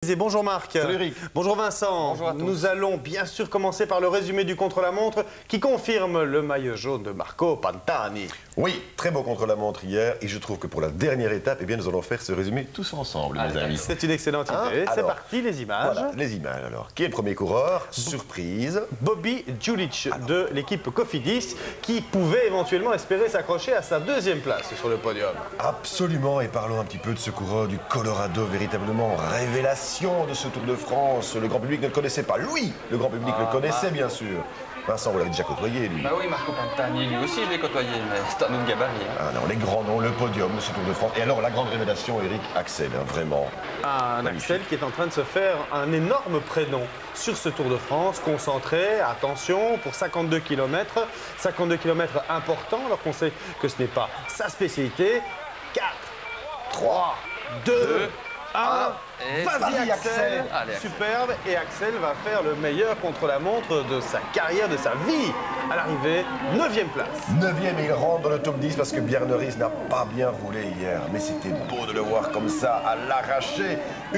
télévisé. Bonjour Marc. Salut Eric. Bonjour Vincent. Bonjour à tous. Nous allons bien sûr commencer par le résumé du contre-la-montre qui confirme le maillot jaune de Marco Pantani. Oui, très beau contre-la-montre hier et je trouve que pour la dernière étape, eh bien, nous allons faire ce résumé tous ensemble, mes amis. C'est une excellente idée. C'est Alors, parti, les images. Voilà, les images alors. Qui est le premier coureur? Surprise. Bobby Julich de l'équipe Cofidis qui pouvait éventuellement espérer s'accrocher à sa deuxième place sur le podium. Absolument, et parlons un petit peu de ce coureur du Colorado, véritablement révélation de ce Tour de France. Le grand public ne le connaissait pas. Lui, le grand public le connaissait bien sûr. Vincent, vous l'avez déjà côtoyé, lui. Bah oui, Marco Pantani, lui aussi, je l'ai côtoyé, mais c'est un autre gabarit. Hein. Ah non, les grands noms, le podium de ce Tour de France. Et alors, la grande révélation, Eric, Axel, hein, vraiment. Un Axel qui est en train de se faire un énorme prénom sur ce Tour de France, concentré, attention, pour 52 km. 52 km importants, alors qu'on sait que ce n'est pas sa spécialité. 4, 3, 2, 1... Et Vas-y Axel. Allez, Axel. Superbe, et Axel va faire le meilleur contre-la-montre de sa carrière, de sa vie. À l'arrivée, 9e place. 9e et il rentre dans le top 10 parce que Bjarne Riis n'a pas bien roulé hier. Mais c'était beau de le voir comme ça, à l'arracher.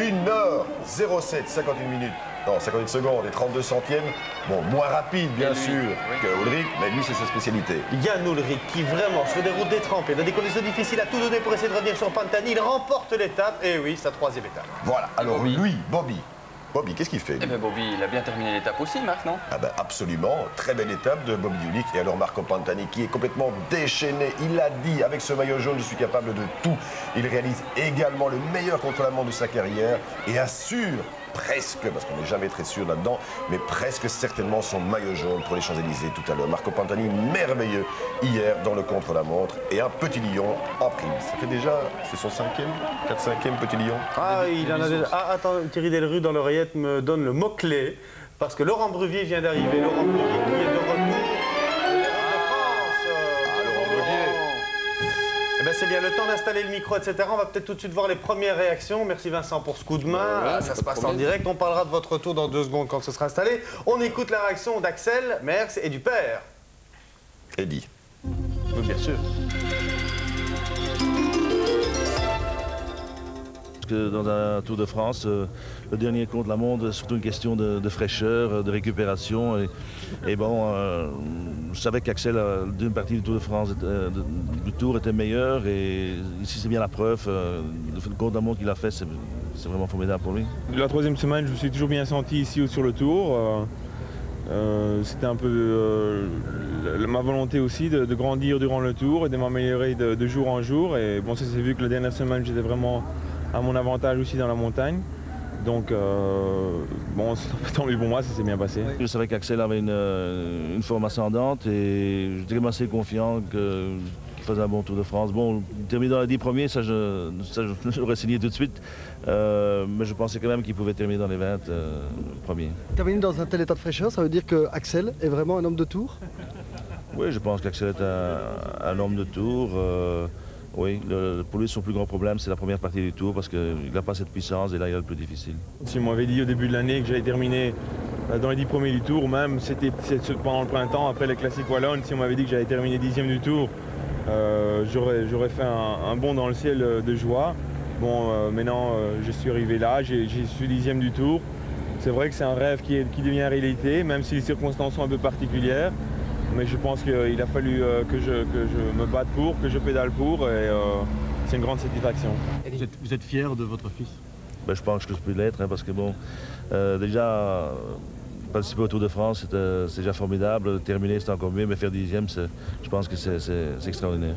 1h07, 51 minutes. Non, 58 secondes et 32 centièmes. Bon, moins rapide, bien Et lui, sûr, oui. que Ulrich, mais lui, c'est sa spécialité. Yann Ullrich qui vraiment sur des routes détrempées, dans des conditions difficiles, a tout donné pour essayer de revenir sur Pantani. Il remporte l'étape, et oui, sa 3e étape. Voilà, alors Bobby. lui, Bobby. Bobby, qu'est-ce qu'il fait, lui? Eh bien, Bobby, il a bien terminé l'étape aussi, Marc, non? Ah ben absolument, très belle étape de Bobby Julich. Et alors Marco Pantani qui est complètement déchaîné, il a dit avec ce maillot jaune je suis capable de tout. Il réalise également le meilleur contre-la-montre de sa carrière et assure presque, parce qu'on n'est jamais très sûr là-dedans, mais presque certainement son maillot jaune pour les Champs-Élysées tout à l'heure. Marco Pantani merveilleux hier dans le contre-la-montre et un petit lion en prime. Ça fait déjà, c'est son 5e, 4-5e petit lion. Ah, il en a déjà... Ah, attends, Thierry Delru dans l'oreillette me donne le mot-clé, parce que Laurent Bruvier vient d'arriver. Laurent Bruvier qui est de retour. Eh ben c'est bien, le temps d'installer le micro, etc. On va peut-être tout de suite voir les premières réactions. Merci Vincent pour ce coup de main. Ouais, Ça pas se de passe en problème. direct. On parlera de votre retour dans 2 secondes quand ce sera installé. On écoute la réaction d'Axel, Merckx et du père. Eddie. Oui, bien sûr. Que dans un Tour de France, le dernier contre-la-montre, c'est surtout une question de fraîcheur, de récupération. Et bon, je savais qu'Axel, d'une partie du Tour de France, du Tour était meilleur. Et ici, c'est bien la preuve. Le contre-la-montre qu'il a fait, c'est vraiment formidable pour lui. La 3e semaine, je me suis toujours bien senti ici sur le Tour. C'était un peu ma volonté aussi de grandir durant le Tour et de m'améliorer de jour en jour. Et bon, ça s'est vu que la dernière semaine, j'étais vraiment à mon avantage aussi dans la montagne. Donc, bon, tant mieux pour moi, ça s'est bien passé. Je savais qu'Axel avait une forme ascendante et j'étais assez confiant qu'il faisait un bon Tour de France. Bon, terminer dans les 10 premiers, ça j'aurais signé tout de suite. Mais je pensais quand même qu'il pouvait terminer dans les 20 premiers. Terminer dans un tel état de fraîcheur, ça veut dire que Axel est vraiment un homme de tour? Oui, je pense qu'Axel est un homme de Tour. Oui, pour lui, son plus grand problème, c'est la première partie du Tour parce qu'il n'a pas cette puissance et là, il a le plus difficile. Si on m'avait dit au début de l'année que j'allais terminer dans les 10 premiers du Tour, même c'était pendant le printemps, après les classiques wallonnes, si on m'avait dit que j'allais terminer 10e du Tour, j'aurais fait un bond dans le ciel de joie. Bon, maintenant, je suis arrivé là, je suis 10e du Tour. C'est vrai que c'est un rêve qui devient réalité, même si les circonstances sont un peu particulières. Mais je pense qu'il a fallu que je me batte pour, que je pédale pour, et c'est une grande satisfaction. Vous êtes fier de votre fils? Ben, je pense que je peux l'être, hein, parce que bon, déjà, participer au Tour de France, c'est déjà formidable. Terminer, c'est encore mieux, mais faire 10e, je pense que c'est extraordinaire.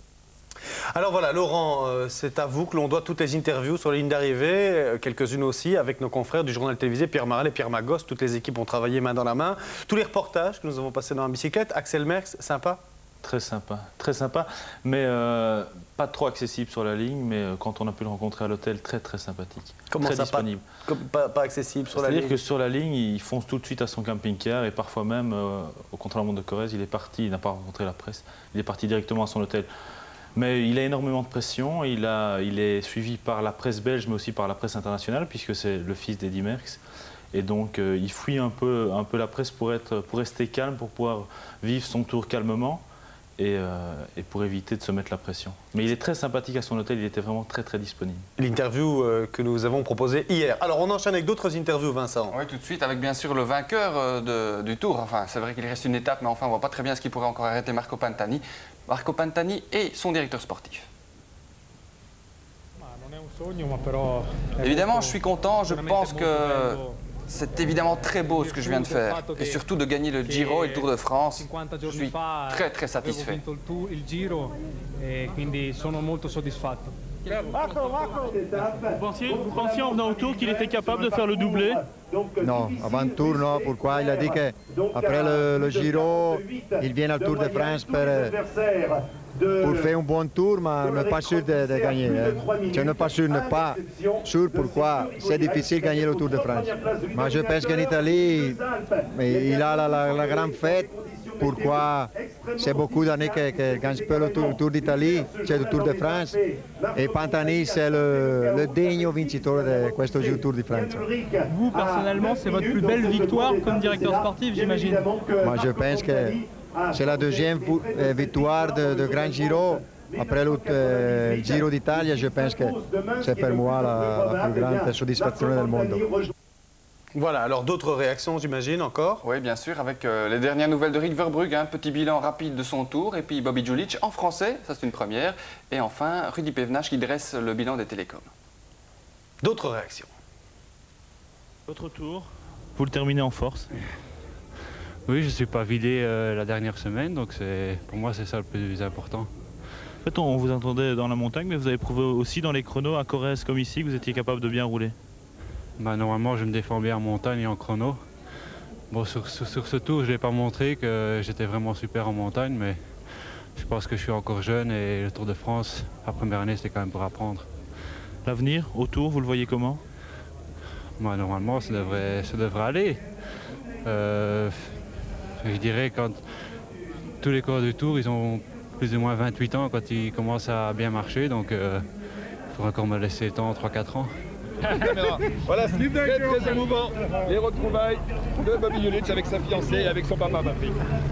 Alors voilà, Laurent, c'est à vous que l'on doit toutes les interviews sur la ligne d'arrivée, quelques-unes aussi avec nos confrères du journal télévisé, Pierre Maral et Pierre Magos. Toutes les équipes ont travaillé main dans la main. Tous les reportages que nous avons passés dans la bicyclette. Axel Merckx, sympa? Très sympa, mais pas trop accessible sur la ligne, mais quand on a pu le rencontrer à l'hôtel, très sympathique, Comment très ça, disponible. pas accessible sur la C'est-à-dire ligne? que sur la ligne, il fonce tout de suite à son camping-car et parfois même au contre-la-montre de Corrèze, il est parti, il n'a pas rencontré la presse, il est parti directement à son hôtel. Mais il a énormément de pression, il est suivi par la presse belge, mais aussi par la presse internationale, puisque c'est le fils d'Eddy Merckx. Et donc il fuit un peu la presse pour rester calme, pour pouvoir vivre son tour calmement. et pour éviter de se mettre la pression. Mais il est très sympathique à son hôtel, il était vraiment très très disponible. L'interview que nous avons proposée hier. Alors on enchaîne avec d'autres interviews, Vincent. Oui, tout de suite, avec bien sûr le vainqueur du Tour. Enfin, c'est vrai qu'il reste une étape, mais enfin, on ne voit pas très bien ce qui pourrait encore arrêter Marco Pantani. Marco Pantani et son directeur sportif. Évidemment, je suis content. Je pense que c'est évidemment très beau ce que je viens de faire. Et surtout de gagner le Giro et le Tour de France. Je suis très très satisfait. Vous pensiez en venant au Tour qu'il était capable de faire le doublé? Non, avant le Tour, non. Pourquoi? Il a dit qu'après le Giro, il vient au Tour de France pour faire un bon tour, mais n'est pas sûr de gagner. Je ne suis pas sûr pourquoi c'est difficile de gagner le Tour de France. Mais je pense qu'en Italie, il a la grande fête. Pourquoi c'est beaucoup d'années qu'il gagne peu le Tour d'Italie, c'est le Tour de France. Et Pantani, c'est le digne vincitore de ce Tour de France. Vous, personnellement, c'est votre plus belle victoire comme directeur sportif, j'imagine? Moi, je pense que c'est la deuxième victoire de Grand Giro. Après le Giro d'Italie, je pense que c'est pour moi la plus grande satisfaction du monde. Voilà, alors d'autres réactions, j'imagine, encore? Oui, bien sûr, avec les dernières nouvelles de Rick Verbrugge, un petit bilan rapide de son tour, et puis Bobby Julich en français, ça c'est une première, et enfin Rudy Pevenage qui dresse le bilan des télécoms. D'autres réactions? Votre tour, vous le terminez en force? Oui, je ne suis pas vidé la dernière semaine, donc pour moi c'est ça le plus important. En fait, on vous entendait dans la montagne, mais vous avez prouvé aussi dans les chronos à Corrèze comme ici que vous étiez capable de bien rouler. Bah, normalement, je me défends bien en montagne et en chrono. Bon, sur ce tour, je ne l'ai pas montré que j'étais vraiment super en montagne, mais je pense que je suis encore jeune et le Tour de France, la première année, c'était quand même pour apprendre. L'avenir, au Tour, vous le voyez comment? Bah, normalement, ça devrait aller. Je dirais quand tous les coureurs du Tour, ils ont plus ou moins 28 ans quand ils commencent à bien marcher, donc il faudra encore me laisser le temps, 3-4 ans. Voilà, c'est très très émouvant. Les retrouvailles de Bobby Julich avec sa fiancée et avec son papa Patrick.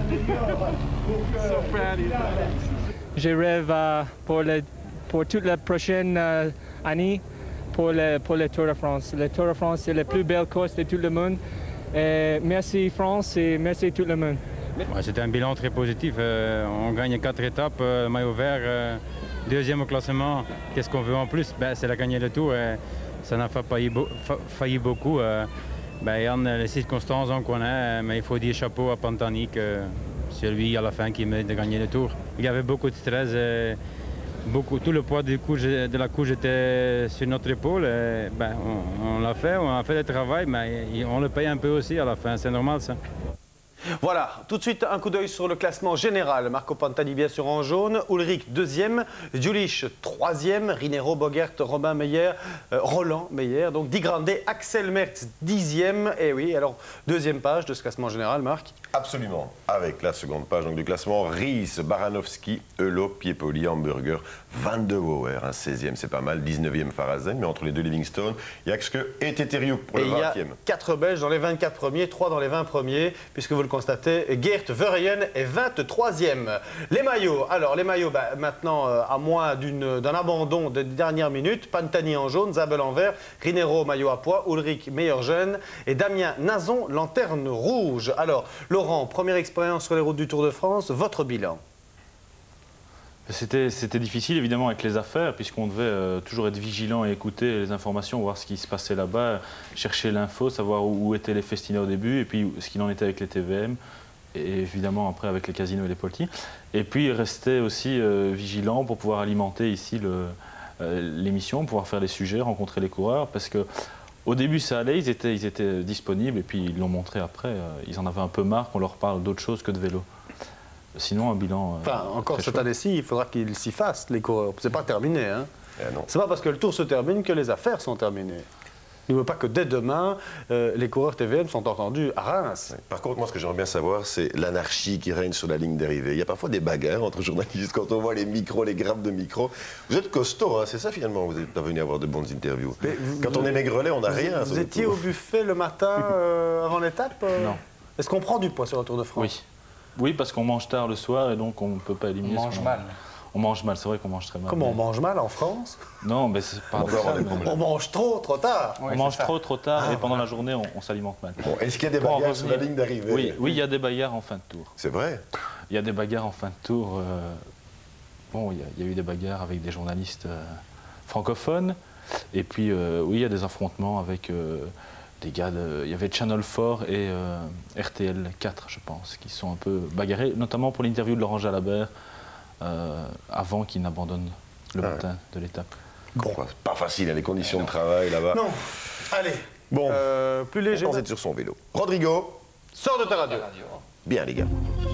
Je rêve pour toute la prochaine année pour le Tour de France. Le Tour de France, c'est la plus belle course de tout le monde. Merci France et merci tout le monde. Ouais, c'était un bilan très positif. On gagne 4 étapes, maillot vert, deuxième au classement. Qu'est-ce qu'on veut en plus? C'est la gagner le Tour. Ça n'a pas failli beaucoup. Les circonstances on connaît, mais il faut dire chapeau à Pantani que c'est lui à la fin qui mérite de gagner le Tour. Il y avait beaucoup de stress, tout le poids de la couche était sur notre épaule. On l'a fait, on a fait le travail, mais on le paye un peu aussi à la fin, c'est normal ça. Voilà, tout de suite un coup d'œil sur le classement général. Marco Pantani bien sûr en jaune, Ullrich 2e, Julich 3e, Rinero, Bogert, Roland Meyer, donc Di Grande, Axel Merckx 10e. Et oui, alors deuxième page de ce classement général, Marc. Absolument, avec la seconde page donc, du classement, Ries, Baranowski, Eulop, Piepoli, Hamburger, Van de Bauer, 16e, c'est pas mal, 19e Farazen, mais entre les deux Livingstone, Yaxke et Teteriuk pour le 20e. Il y a 4 Belges dans les 24 premiers, 3 dans les 20 premiers, puisque vous le constatez, Geert Verheyen est 23e. Les maillots, alors les maillots, maintenant, à moins d'un abandon de dernière minute, Pantani en jaune, Zabel en vert, Rinero maillot à pois, Ullrich meilleur jeune, et Damien Nazon, lanterne rouge. Alors, Laurent, première expérience sur les routes du Tour de France, votre bilan? C'était difficile évidemment avec les affaires puisqu'on devait toujours être vigilant et écouter les informations, voir ce qui se passait là-bas, chercher l'info, savoir où étaient les festinats au début et puis ce qu'il en était avec les TVM et évidemment après avec les casinos et les poltis. Et puis rester aussi vigilant pour pouvoir alimenter ici l'émission, pouvoir faire des sujets, rencontrer les coureurs parce que au début ça allait, ils étaient disponibles et puis ils l'ont montré après, ils en avaient un peu marre qu'on leur parle d'autre chose que de vélo. Sinon, un bilan. Enfin, encore cette année-ci, il faudra qu'ils s'y fassent, les coureurs. C'est pas terminé. Hein. C'est pas parce que le Tour se termine que les affaires sont terminées. Il ne veut pas que dès demain, les coureurs TVM sont entendus à Reims. Par contre, moi, ce que j'aimerais bien savoir, c'est l'anarchie qui règne sur la ligne d'arrivée. Il y a parfois des bagarres entre journalistes quand on voit les micros, les grappes de micros. Vous êtes costaud, hein, c'est ça finalement, vous n'êtes pas venu avoir de bonnes interviews. Quand on est maigrelet, on n'a rien. Vous étiez au buffet le matin avant l'étape Non. Est-ce qu'on prend du poids sur le Tour de France? Oui. Oui, parce qu'on mange tard le soir et donc on ne peut pas éliminer. On mange mal. On mange mal, c'est vrai qu'on mange très mal. Comment on mange mal en France? Non, mais c'est pas on mange trop tard. On mange trop tard et pendant la journée, on s'alimente mal. Bon, est-ce qu'il y a des bagarres sur la ligne d'arrivée? Oui, il y a des bagarres en fin de tour. C'est vrai? Il y a des bagarres en fin de tour. Bon, il y a eu des bagarres avec des journalistes francophones. Et puis, oui, il y a des affrontements avec des gars il y avait Channel 4 et RTL 4, je pense, qui sont un peu bagarrés, notamment pour l'interview de Laurent Jalabert, avant qu'il n'abandonne le matin de l'étape. Bon, pas facile, les conditions de travail là-bas. Non, allez. Bon, plus léger. Vous êtes sur son vélo. Rodrigo, sors de ta radio. Bien, les gars.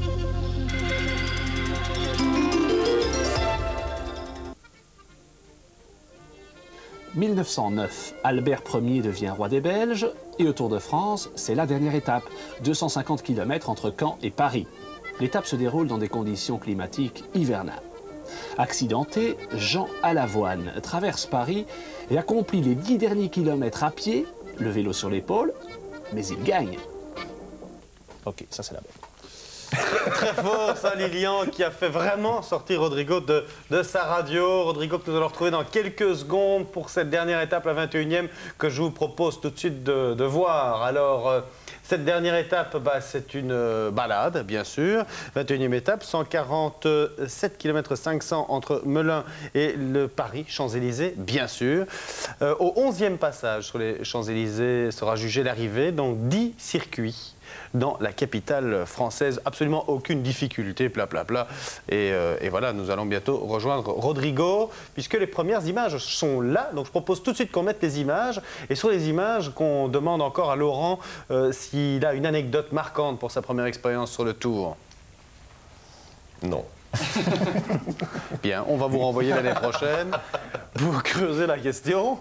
« 1909, Albert Ier devient roi des Belges et au Tour de France, c'est la dernière étape, 250 km entre Caen et Paris. L'étape se déroule dans des conditions climatiques hivernales. Accidenté, Jean Alavoine traverse Paris et accomplit les 10 derniers kilomètres à pied, le vélo sur l'épaule, mais il gagne. Ok, ça c'est la bonne. Très fort, ça, Lilian, qui a fait vraiment sortir Rodrigo de sa radio. Rodrigo que nous allons retrouver dans quelques secondes pour cette dernière étape, la 21e, que je vous propose tout de suite de voir. Alors, cette dernière étape, c'est une balade, bien sûr. 21e étape, 147 km 500 entre Melun et le Paris, Champs-Élysées, bien sûr. Au 11e passage sur les Champs-Élysées sera jugée l'arrivée, donc 10 circuits dans la capitale française, absolument aucune difficulté, pla. Et voilà, nous allons bientôt rejoindre Rodrigo, puisque les premières images sont là. Donc je propose tout de suite qu'on mette les images, et sur les images, qu'on demande encore à Laurent s'il a une anecdote marquante pour sa première expérience sur le Tour. Non. Bien, on va vous renvoyer l'année prochaine. Vous creusez la question.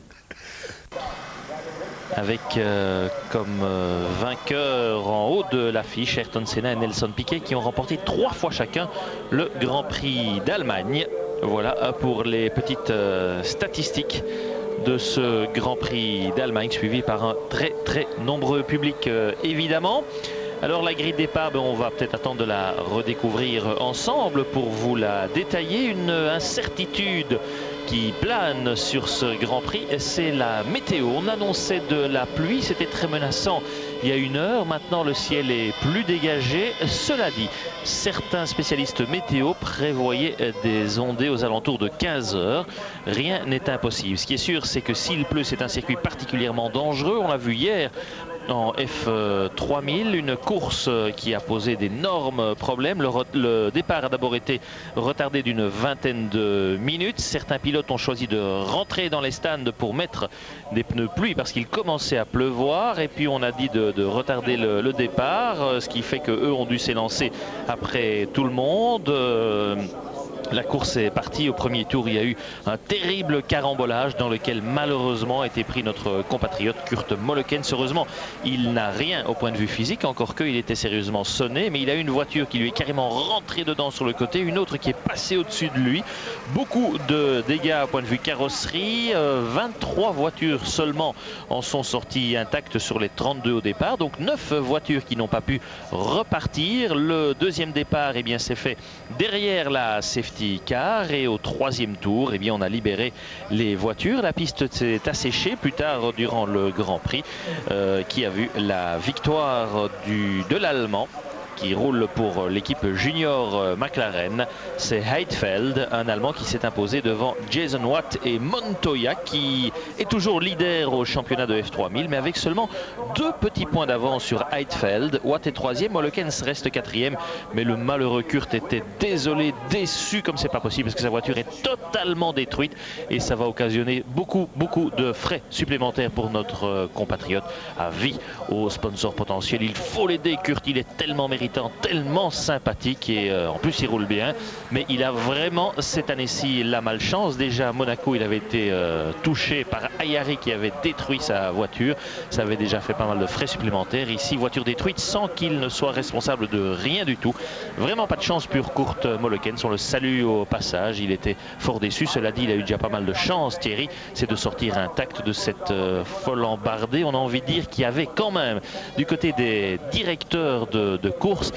Avec comme vainqueurs en haut de l'affiche Ayrton Senna et Nelson Piquet qui ont remporté 3 fois chacun le Grand Prix d'Allemagne. Voilà pour les petites statistiques de ce Grand Prix d'Allemagne, suivi par un très nombreux public évidemment. Alors la grille de départ, on va peut-être attendre de la redécouvrir ensemble pour vous la détailler. Une incertitude qui plane sur ce Grand Prix, c'est la météo. On annonçait de la pluie, c'était très menaçant il y a 1 heure. Maintenant le ciel est plus dégagé. Cela dit, certains spécialistes météo prévoyaient des ondées aux alentours de 15 heures. Rien n'est impossible. Ce qui est sûr, c'est que s'il pleut, c'est un circuit particulièrement dangereux. On l'a vu hier en F3000, une course qui a posé d'énormes problèmes. Le départ a d'abord été retardé d'une vingtaine de minutes. Certains pilotes ont choisi de rentrer dans les stands pour mettre des pneus pluie parce qu'il commençait à pleuvoir. Et puis on a dit de retarder le départ, ce qui fait qu'eux ont dû s'élancer après tout le monde. La course est partie. Au premier tour, il y a eu un terrible carambolage dans lequel malheureusement a été pris notre compatriote Kurt Mollekens. Heureusement, il n'a rien au point de vue physique, encore qu'il était sérieusement sonné, mais il a une voiture qui lui est carrément rentrée dedans sur le côté, une autre qui est passée au-dessus de lui. Beaucoup de dégâts au point de vue carrosserie, 23 voitures seulement en sont sorties intactes sur les 32 au départ, donc 9 voitures qui n'ont pas pu repartir. Le deuxième départ, eh bien, s'est fait derrière la safety car et au 3e tour, eh bien, on a libéré les voitures. La piste s'est asséchée plus tard durant le Grand Prix qui a vu la victoire de l'Allemand qui roule pour l'équipe junior McLaren. C'est Heidfeld, un Allemand qui s'est imposé devant Jason Watt et Montoya, qui est toujours leader au championnat de F3000, mais avec seulement 2 petits points d'avance sur Heidfeld. Watt est 3e, Mollekens reste 4e, mais le malheureux Kurt était désolé, déçu comme c'est pas possible, parce que sa voiture est totalement détruite et ça va occasionner beaucoup de frais supplémentaires pour notre compatriote. Avis aux sponsors potentiels, il faut l'aider, Kurt, il est tellement méritant, tellement sympathique et en plus il roule bien, mais il a vraiment cette année-ci la malchance. Déjà à Monaco il avait été touché par Ayari qui avait détruit sa voiture, ça avait déjà fait pas mal de frais supplémentaires. Ici voiture détruite sans qu'il ne soit responsable de rien du tout. Vraiment pas de chance pour Kurt Mollekens, on le salue au passage, il était fort déçu. Cela dit, il a eu déjà pas mal de chance, Thierry, c'est de sortir intact de cette folle embardée. On a envie de dire qu'il y avait quand même du côté des directeurs de course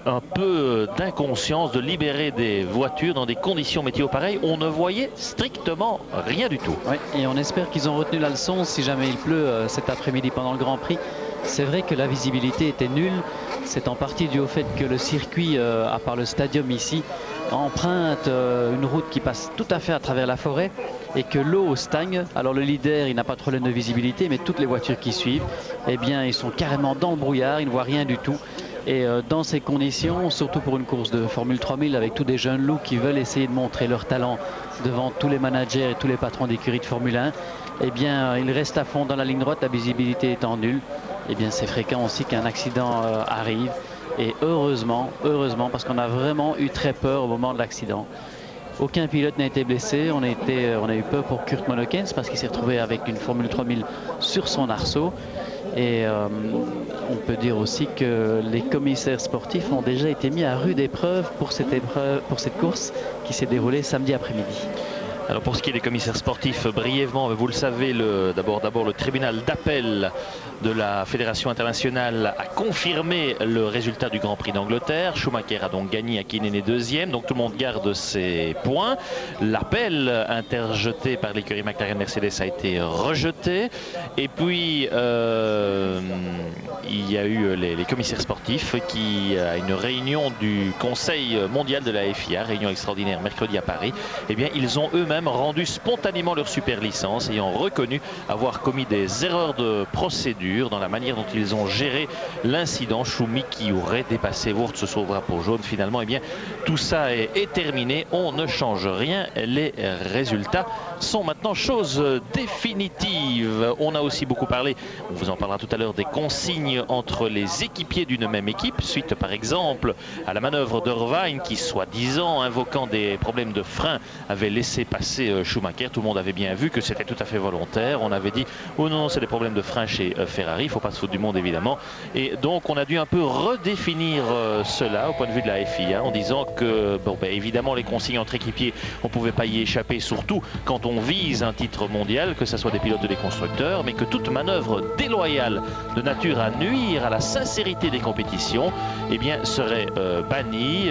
un peu d'inconscience de libérer des voitures dans des conditions météo pareilles. On ne voyait strictement rien du tout. Oui, et on espère qu'ils ont retenu la leçon si jamais il pleut cet après-midi pendant le Grand Prix. C'est vrai que la visibilité était nulle. C'est en partie dû au fait que le circuit, à part le stadium ici, emprunte une route qui passe tout à fait à travers la forêt et que l'eau stagne. Alors le leader, il n'a pas de problème de visibilité, mais toutes les voitures qui suivent, eh bien, ils sont carrément dans le brouillard, ils ne voient rien du tout. Et dans ces conditions, surtout pour une course de Formule 3000 avec tous des jeunes loups qui veulent essayer de montrer leur talent devant tous les managers et tous les patrons d'écurie de Formule 1, eh bien, ils restent à fond dans la ligne droite, la visibilité étant nulle. Eh bien, c'est fréquent aussi qu'un accident arrive. Et heureusement, parce qu'on a vraiment eu très peur au moment de l'accident. Aucun pilote n'a été blessé. On a eu peur pour Kurt Monnekens parce qu'il s'est retrouvé avec une Formule 3000 sur son arceau. Et on peut dire aussi que les commissaires sportifs ont déjà été mis à rude épreuve pour cette course qui s'est déroulée samedi après-midi. Alors pour ce qui est des commissaires sportifs, brièvement, vous le savez, d'abord le tribunal d'appel de la Fédération internationale a confirmé le résultat du Grand Prix d'Angleterre. Schumacher a donc gagné, Häkkinen est deuxième, donc tout le monde garde ses points. L'appel interjeté par l'écurie McLaren Mercedes a été rejeté. Et puis il y a eu les commissaires sportifs qui, à une réunion du Conseil mondial de la FIA, réunion extraordinaire mercredi à Paris, eh bien ils ont eux-mêmes rendu spontanément leur super licence, ayant reconnu avoir commis des erreurs de procédure dans la manière dont ils ont géré l'incident. Schumi qui aurait dépassé Wurz sur le drapeau jaune. Finalement, eh bien, tout ça est terminé. On ne change rien. Les résultats sont maintenant chose définitive. On a aussi beaucoup parlé, on vous en parlera tout à l'heure, des consignes entre les équipiers d'une même équipe, suite par exemple à la manœuvre d'Irvine qui, soi-disant, invoquant des problèmes de frein, avait laissé passer Schumacher. Tout le monde avait bien vu que c'était tout à fait volontaire. On avait dit oh non, c'est des problèmes de frein chez Ferrari, il ne faut pas se foutre du monde évidemment. Et donc on a dû un peu redéfinir cela au point de vue de la FIA en disant que bon, ben, évidemment les consignes entre équipiers, on ne pouvait pas y échapper, surtout quand on vise un titre mondial, que ce soit des pilotes ou des constructeurs, mais que toute manœuvre déloyale de nature à nuire à la sincérité des compétitions, eh bien, serait bannie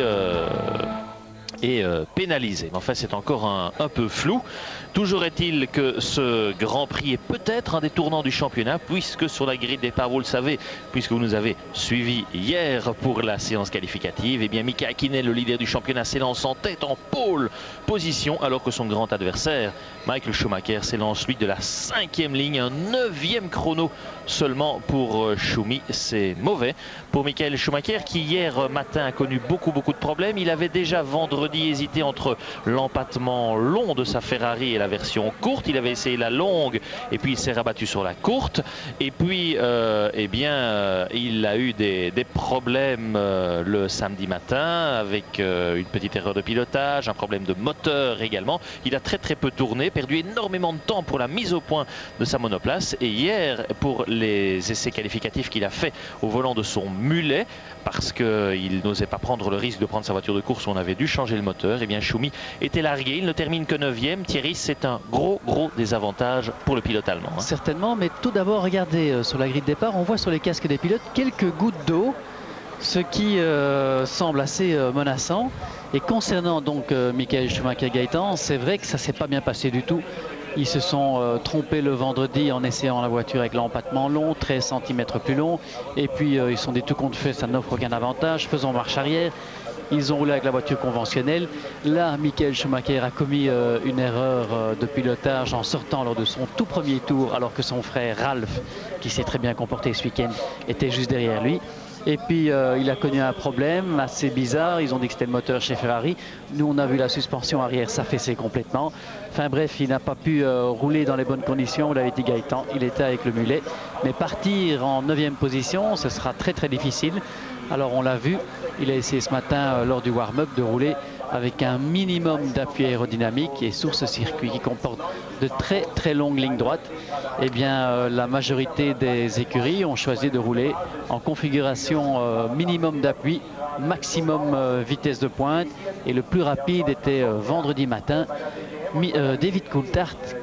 et pénalisé. Mais enfin, c'est encore un peu flou. Toujours est-il que ce Grand Prix est peut-être un des tournants du championnat, puisque sur la grille de départ, vous le savez, puisque vous nous avez suivis hier pour la séance qualificative, eh bien Mika Häkkinen, le leader du championnat, s'élance en tête en pole position, alors que son grand adversaire, Michael Schumacher, s'élance lui de la 5e ligne, un 9e chrono seulement pour Schumi. C'est mauvais pour Michael Schumacher, qui hier matin a connu beaucoup de problèmes. Il avait déjà vendredi hésité entre l'empattement long de sa Ferrari et la version courte. Il avait essayé la longue et puis il s'est rabattu sur la courte. Et puis eh bien il a eu des problèmes le samedi matin avec une petite erreur de pilotage, un problème de moteur également. Il a très peu tourné, perdu énormément de temps pour la mise au point de sa monoplace. Et hier, pour les essais qualificatifs qu'il a fait au volant de son mulet, parce qu'il n'osait pas prendre le risque de prendre sa voiture de course où on avait dû changer le moteur, et bien Schumi était largué. Il ne termine que 9e. Thierry, c'est un gros désavantage pour le pilote allemand. Hein. Certainement, mais tout d'abord, regardez sur la grille de départ, on voit sur les casques des pilotes quelques gouttes d'eau, ce qui semble assez menaçant. Et concernant donc Michael Schumacher-Gaëtan, c'est vrai que ça ne s'est pas bien passé du tout. Ils se sont trompés le vendredi en essayant la voiture avec l'empattement long, 13 cm plus long. Et puis ils se sont dit tout compte fait, ça n'offre aucun avantage, faisons marche arrière. Ils ont roulé avec la voiture conventionnelle. Là, Michael Schumacher a commis une erreur de pilotage en sortant lors de son tout premier tour, alors que son frère Ralph, qui s'est très bien comporté ce week-end, était juste derrière lui. Et puis il a connu un problème assez bizarre. Ils ont dit que c'était le moteur chez Ferrari. Nous, on a vu la suspension arrière s'affaisser complètement. Enfin bref, il n'a pas pu rouler dans les bonnes conditions. Vous l'avez dit, Gaëtan, il était avec le mulet. Mais partir en 9e position, ce sera très difficile. Alors on l'a vu, il a essayé ce matin lors du warm-up de rouler avec un minimum d'appui aérodynamique, et sur ce circuit qui comporte de très longues lignes droites, eh bien la majorité des écuries ont choisi de rouler en configuration minimum d'appui, maximum vitesse de pointe, et le plus rapide était vendredi matin David Coulthard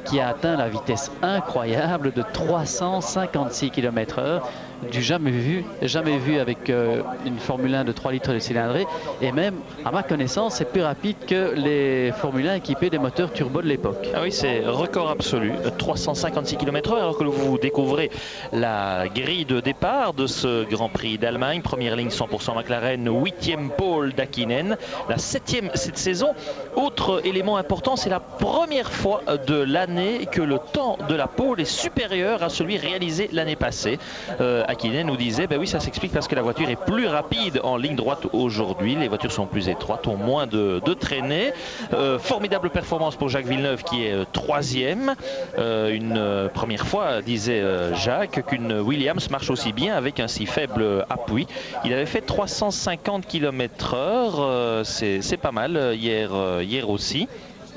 qui a atteint la vitesse incroyable de 356 km/h, du jamais vu avec une Formule 1 de 3 litres de cylindrée, et même, à ma connaissance, c'est plus rapide que les Formule 1 équipés des moteurs turbo de l'époque. Ah oui, c'est record absolu, 356 km/h, alors que vous découvrez la grille de départ de ce Grand Prix d'Allemagne. Première ligne 100% McLaren, 8e pole d'Hakkinen, la 7e cette saison. Autre élément important, c'est la première fois de l'année que le temps de la pole est supérieur à celui réalisé l'année passée. Hakkinen nous disait, ben oui, ça s'explique parce que la voiture est plus rapide en ligne droite aujourd'hui, les voitures sont plus étroites, ont moins de traînées. Formidable performance pour Jacques Villeneuve qui est 3e. Une première fois, disait Jacques, qu'une Williams marche aussi bien avec un si faible appui. Il avait fait 350 km/h, c'est pas mal hier aussi.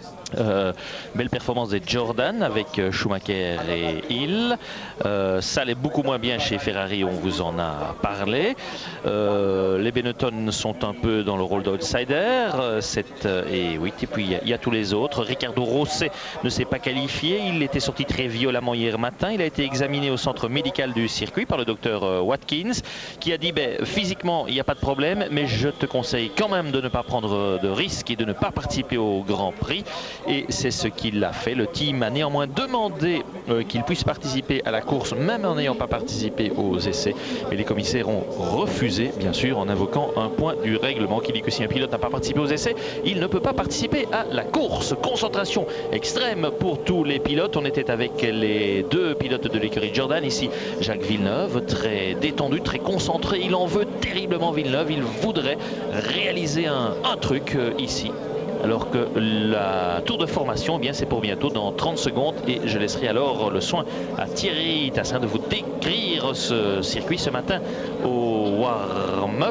Belle performance des Jordan avec Schumacher et Hill. Ça allait beaucoup moins bien chez Ferrari, on vous en a parlé. Les Benetton sont un peu dans le rôle d'outsider. Et puis il y a tous les autres. Ricardo Rosset ne s'est pas qualifié. Il était sorti très violemment hier matin. Il a été examiné au centre médical du circuit par le docteur Watkins, qui a dit physiquement il n'y a pas de problème, mais je te conseille quand même de ne pas prendre de risques et de ne pas participer au Grand Prix. Et c'est ce qu'il a fait. Le team a néanmoins demandé qu'il puisse participer à la course, même en n'ayant pas participé aux essais. Mais les commissaires ont refusé, bien sûr, en invoquant un point du règlement qui dit que si un pilote n'a pas participé aux essais, il ne peut pas participer à la course. Concentration extrême pour tous les pilotes. On était avec les deux pilotes de l'écurie Jordan. Ici, Jacques Villeneuve, très détendu, très concentré. Il en veut terriblement, Villeneuve. Il voudrait réaliser un truc ici. Alors que la tour de formation, c'est pour bientôt, dans 30 secondes. Et je laisserai alors le soin à Thierry Tassin de vous décrire ce circuit ce matin au warm-up.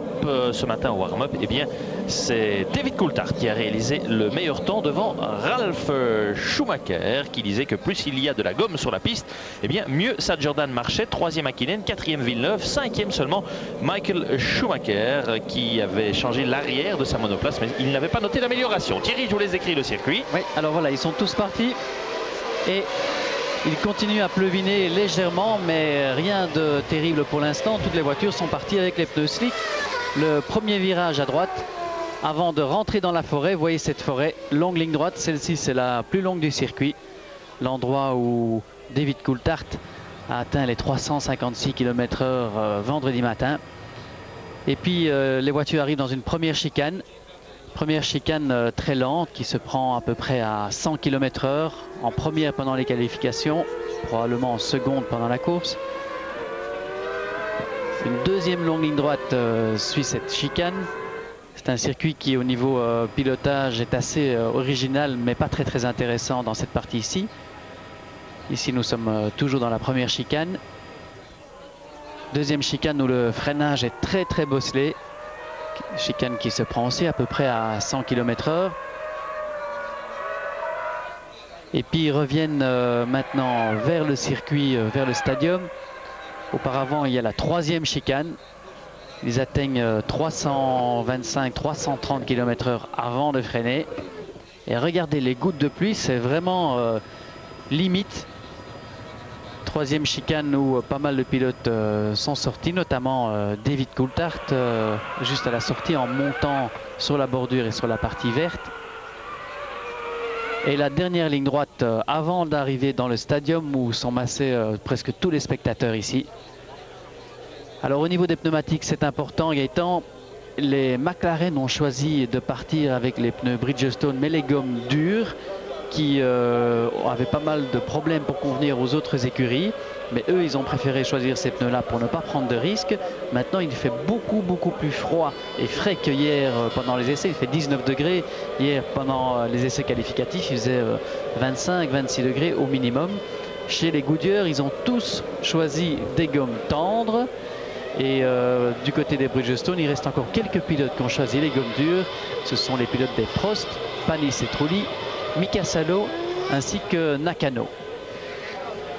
C'est David Coulthard qui a réalisé le meilleur temps devant Ralf Schumacher, qui disait que plus il y a de la gomme sur la piste, mieux sa Jordan marchait. 3e Hakkinen, 4e Villeneuve, 5e seulement Michael Schumacher, qui avait changé l'arrière de sa monoplace, mais il n'avait pas noté l'amélioration. Thierry, je vous les écris le circuit. Oui, alors voilà, ils sont tous partis et il continue à pleuviner légèrement, mais rien de terrible pour l'instant. Toutes les voitures sont parties avec les pneus slick. Le premier virage à droite, avant de rentrer dans la forêt, vous voyez cette forêt, longue ligne droite, celle-ci c'est la plus longue du circuit, l'endroit où David Coulthard a atteint les 356 km/h vendredi matin. Et puis les voitures arrivent dans une première chicane très lente qui se prend à peu près à 100 km/h, en première pendant les qualifications, probablement en seconde pendant la course. Une deuxième longue ligne droite suit cette chicane. C'est un circuit qui au niveau pilotage est assez original, mais pas très intéressant dans cette partie ici. Ici nous sommes toujours dans la première chicane. Deuxième chicane où le freinage est très bosselé. Chicane qui se prend aussi à peu près à 100 km/h. Et puis ils reviennent maintenant vers le circuit, vers le stadium. Auparavant, il y a la troisième chicane. Ils atteignent 325-330 km/h avant de freiner. Et regardez les gouttes de pluie, c'est vraiment limite. Troisième chicane où pas mal de pilotes sont sortis, notamment David Coulthard, juste à la sortie en montant sur la bordure et sur la partie verte. Et la dernière ligne droite avant d'arriver dans le stadium où sont massés presque tous les spectateurs ici. Alors au niveau des pneumatiques, c'est important, Gaëtan. Les McLaren ont choisi de partir avec les pneus Bridgestone, mais les gommes dures, qui avaient pas mal de problèmes pour convenir aux autres écuries. Mais eux, ils ont préféré choisir ces pneus-là pour ne pas prendre de risques. Maintenant, il fait beaucoup plus froid et frais que hier pendant les essais. Il fait 19 degrés. Hier, pendant les essais qualificatifs, il faisait 25-26 degrés au minimum. Chez les Goodyear, ils ont tous choisi des gommes tendres. Et du côté des Bridgestone, il reste encore quelques pilotes qui ont choisi les gommes dures. Ce sont les pilotes des Prost, Panis et Trulli, Mika Salo ainsi que Nakano.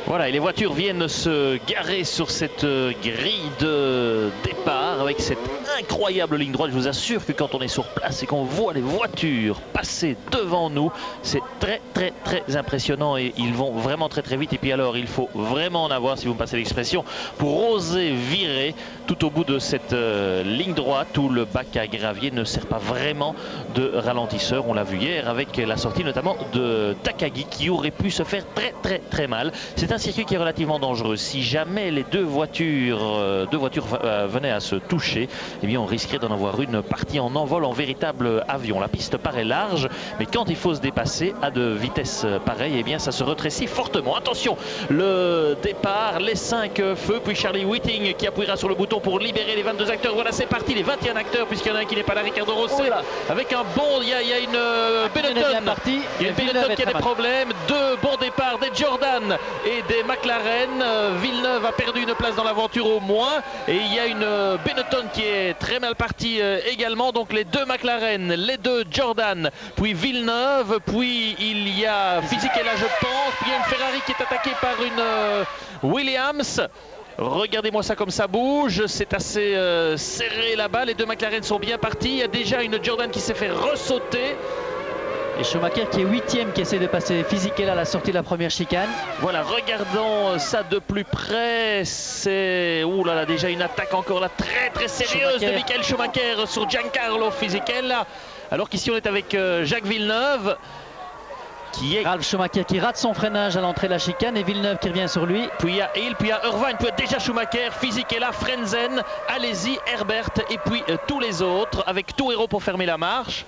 Voilà, et les voitures viennent se garer sur cette grille de départ avec cette incroyable ligne droite. Je vous assure que quand on est sur place et qu'on voit les voitures passer devant nous, c'est très impressionnant et ils vont vraiment très vite. Et puis alors, il faut vraiment en avoir, si vous me passez l'expression, pour oser virer tout au bout de cette ligne droite où le bac à gravier ne sert pas vraiment de ralentisseur. On l'a vu hier avec la sortie notamment de Takagi qui aurait pu se faire très mal. C'est un circuit qui est relativement dangereux. Si jamais les deux voitures venaient à se toucher, eh bien on risquerait d'en avoir une partie en envol, en véritable avion. La piste paraît large, mais quand il faut se dépasser à de vitesses pareilles, eh bien ça se rétrécit fortement. Attention, le départ, les 5 feux, puis Charlie Whiting qui appuiera sur le bouton pour libérer les 22 acteurs. Voilà, c'est parti, les 21 acteurs, puisqu'il y en a un qui n'est pas là, Ricardo Rosset, avec un bond, il y a une Benetton. Il y a une Benetton qui a des problèmes. Deux bons départs, des Jordan et des McLaren. Villeneuve a perdu une place dans l'aventure au moins. Et il y a une Benetton qui est très mal partie également. Donc les deux McLaren, les deux Jordan, puis Villeneuve, puis il y a Fisichella, je pense. Puis il y a une Ferrari qui est attaquée par une Williams. Regardez-moi ça comme ça bouge, c'est assez serré là-bas, les deux McLaren sont bien partis, il y a déjà une Jordan qui s'est fait ressauter. Et Schumacher qui est 8e, qui essaie de passer Fisichella à la sortie de la première chicane. Voilà, regardons ça de plus près, c'est... Ouh là là, déjà une attaque encore là très sérieuse de Michael Schumacher sur Giancarlo Fisichella. Alors qu'ici on est avec Jacques Villeneuve. Ralf Schumacher qui rate son freinage à l'entrée de la chicane et Villeneuve qui revient sur lui. Puis il y a Hill, puis il y a Irvine, puis déjà Schumacher, Fisichella, Frenzen, Alesi, Herbert et puis tous les autres avec Touero pour fermer la marche.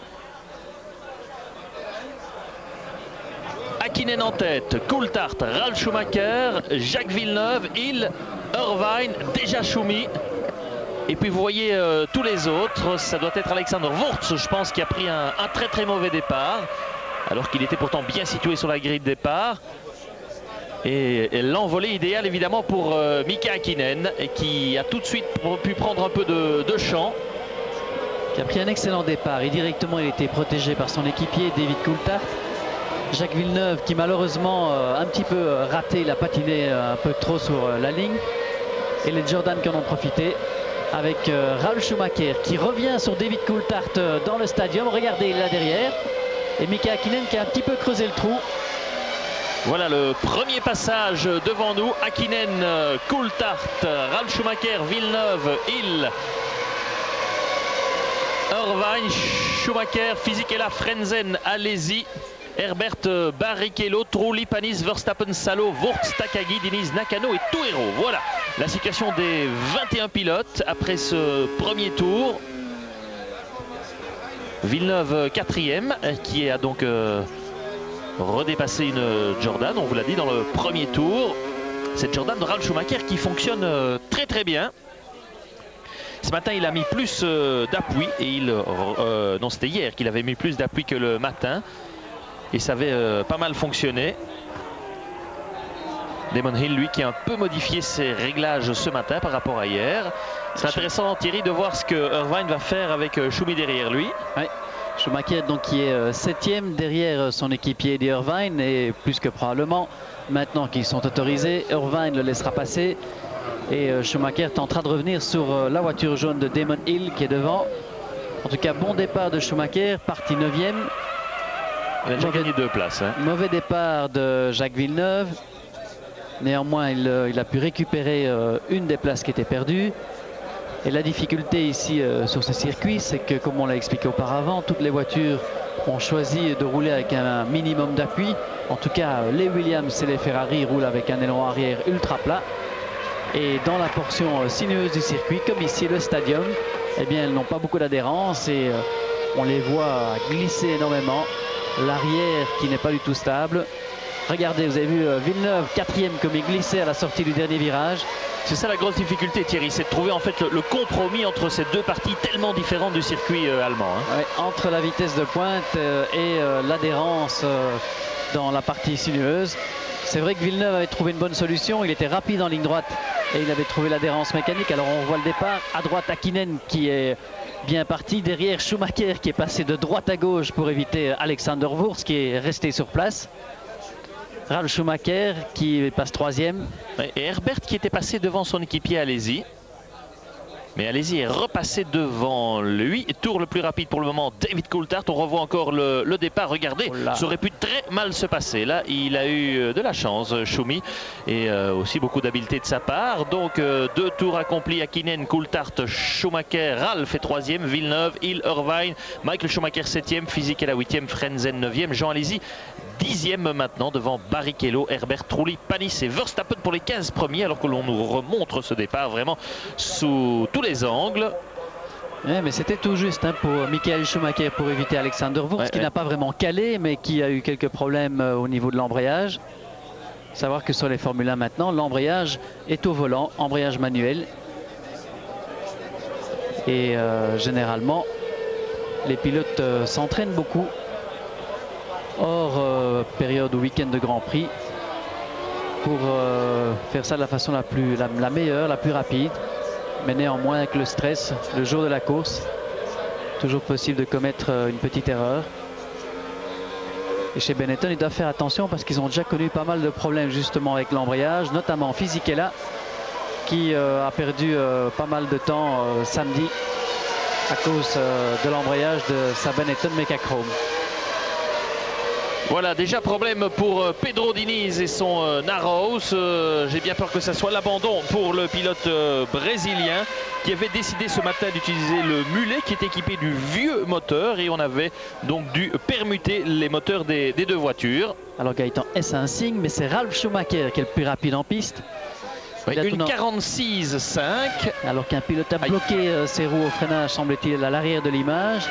Hakkinen en tête, Coulthard, Ralf Schumacher, Jacques Villeneuve, Hill, Irvine, déjà Schumi. Et puis vous voyez tous les autres, ça doit être Alexander Wurz, je pense, qui a pris un très mauvais départ. Alors qu'il était pourtant bien situé sur la grille de départ. Et l'envolée idéale évidemment pour Mika Hakkinen, qui a tout de suite pu prendre un peu de champ. Qui a pris un excellent départ et directement il était protégé par son équipier David Coulthard. Jacques Villeneuve qui malheureusement un petit peu raté, il a patiné un peu trop sur la ligne. Et les Jordan qui en ont profité. Avec Ralf Schumacher qui revient sur David Coulthard dans le stadium. Regardez, il est là derrière. Et Mika Hakkinen qui a un petit peu creusé le trou. Voilà le premier passage devant nous. Hakkinen, Coulthard, Ralf Schumacher, Villeneuve, Hill, Irvine, Schumacher, Fisichella, Frenzen, Alesi, Herbert, Barrichello, Trulli, Panis, Verstappen, Salo, Wurz, Takagi, Diniz, Nakano et Touero. Voilà la situation des 21 pilotes après ce premier tour. Villeneuve 4e qui a donc redépassé une Jordan, on vous l'a dit dans le premier tour. Cette Jordan de Ralf Schumacher qui fonctionne très bien. Ce matin il a mis plus d'appui et non, c'était hier qu'il avait mis plus d'appui que le matin et ça avait pas mal fonctionné. Damon Hill lui qui a un peu modifié ses réglages ce matin par rapport à hier. C'est intéressant Thierry de voir ce que Irvine va faire avec Schumi derrière lui. Oui. Schumacher donc qui est 7e derrière son équipier Eddie Irvine et plus que probablement maintenant qu'ils sont autorisés, Irvine le laissera passer et Schumacher tentera de revenir sur la voiture jaune de Damon Hill qui est devant. En tout cas bon départ de Schumacher, parti 9e. Il a déjà gagné 2 places. Mauvais départ de Jacques Villeneuve. Néanmoins il a pu récupérer une des places qui était perdue. Et la difficulté ici sur ce circuit, c'est que comme on l'a expliqué auparavant, toutes les voitures ont choisi de rouler avec un minimum d'appui. En tout cas, les Williams et les Ferrari roulent avec un élan arrière ultra plat. Et dans la portion sinueuse du circuit, comme ici le stadium, eh bien, elles n'ont pas beaucoup d'adhérence et on les voit glisser énormément. L'arrière qui n'est pas du tout stable. Regardez, vous avez vu Villeneuve 4e comme il glissait à la sortie du dernier virage. C'est ça la grosse difficulté Thierry, c'est de trouver en fait le compromis entre ces deux parties tellement différentes du circuit allemand. Ouais, entre la vitesse de pointe et l'adhérence dans la partie sinueuse. C'est vrai que Villeneuve avait trouvé une bonne solution, il était rapide en ligne droite et il avait trouvé l'adhérence mécanique. Alors on voit le départ, à droite Hakkinen qui est bien parti, derrière Schumacher qui est passé de droite à gauche pour éviter Alexander Wurz qui est resté sur place. Ralf Schumacher qui passe 3e. Et Herbert qui était passé devant son équipier Alesi. Mais Alesi est repassé devant lui. Tour le plus rapide pour le moment, David Coulthard. On revoit encore le départ. Regardez, ça aurait pu très mal se passer. Là, il a eu de la chance, Schumi, et aussi beaucoup d'habileté de sa part. Donc, 2 tours accomplis. Hakkinen, Coulthard, Schumacher, Ralf est 3e, Villeneuve, Hill, Irvine, Michael Schumacher 7e, Fisichella 8e, Frenzen 9e, Jean Alesi 10e maintenant devant Barrichello, Herbert, Trulli, Panis et Verstappen pour les 15 premiers, alors que l'on nous remontre ce départ vraiment sous tous les angles. Ouais, mais c'était tout juste hein, pour Michael Schumacher pour éviter Alexander Wurz, qui n'a pas vraiment calé, mais qui a eu quelques problèmes au niveau de l'embrayage. Savoir que sur les Formule 1 maintenant, l'embrayage est au volant, embrayage manuel. Et généralement, les pilotes s'entraînent beaucoup. Hors période ou week-end de Grand Prix pour faire ça de la façon la meilleure, la plus rapide, mais néanmoins avec le stress le jour de la course, toujours possible de commettre une petite erreur. Et chez Benetton, ils doivent faire attention parce qu'ils ont déjà connu pas mal de problèmes justement avec l'embrayage, notamment Fisichella qui a perdu pas mal de temps samedi à cause de l'embrayage de sa Benetton Mecachrome. Voilà, déjà problème pour Pedro Diniz et son Narrows. J'ai bien peur que ça soit l'abandon pour le pilote brésilien qui avait décidé ce matin d'utiliser le mulet qui est équipé du vieux moteur, et on avait donc dû permuter les moteurs des 2 voitures. Alors Gaëtan, est-ce un signe? Mais c'est Ralf Schumacher qui est le plus rapide en piste. Oui, une 46,5. Alors qu'un pilote a bloqué ses roues au freinage, semble-t-il, à l'arrière de l'image.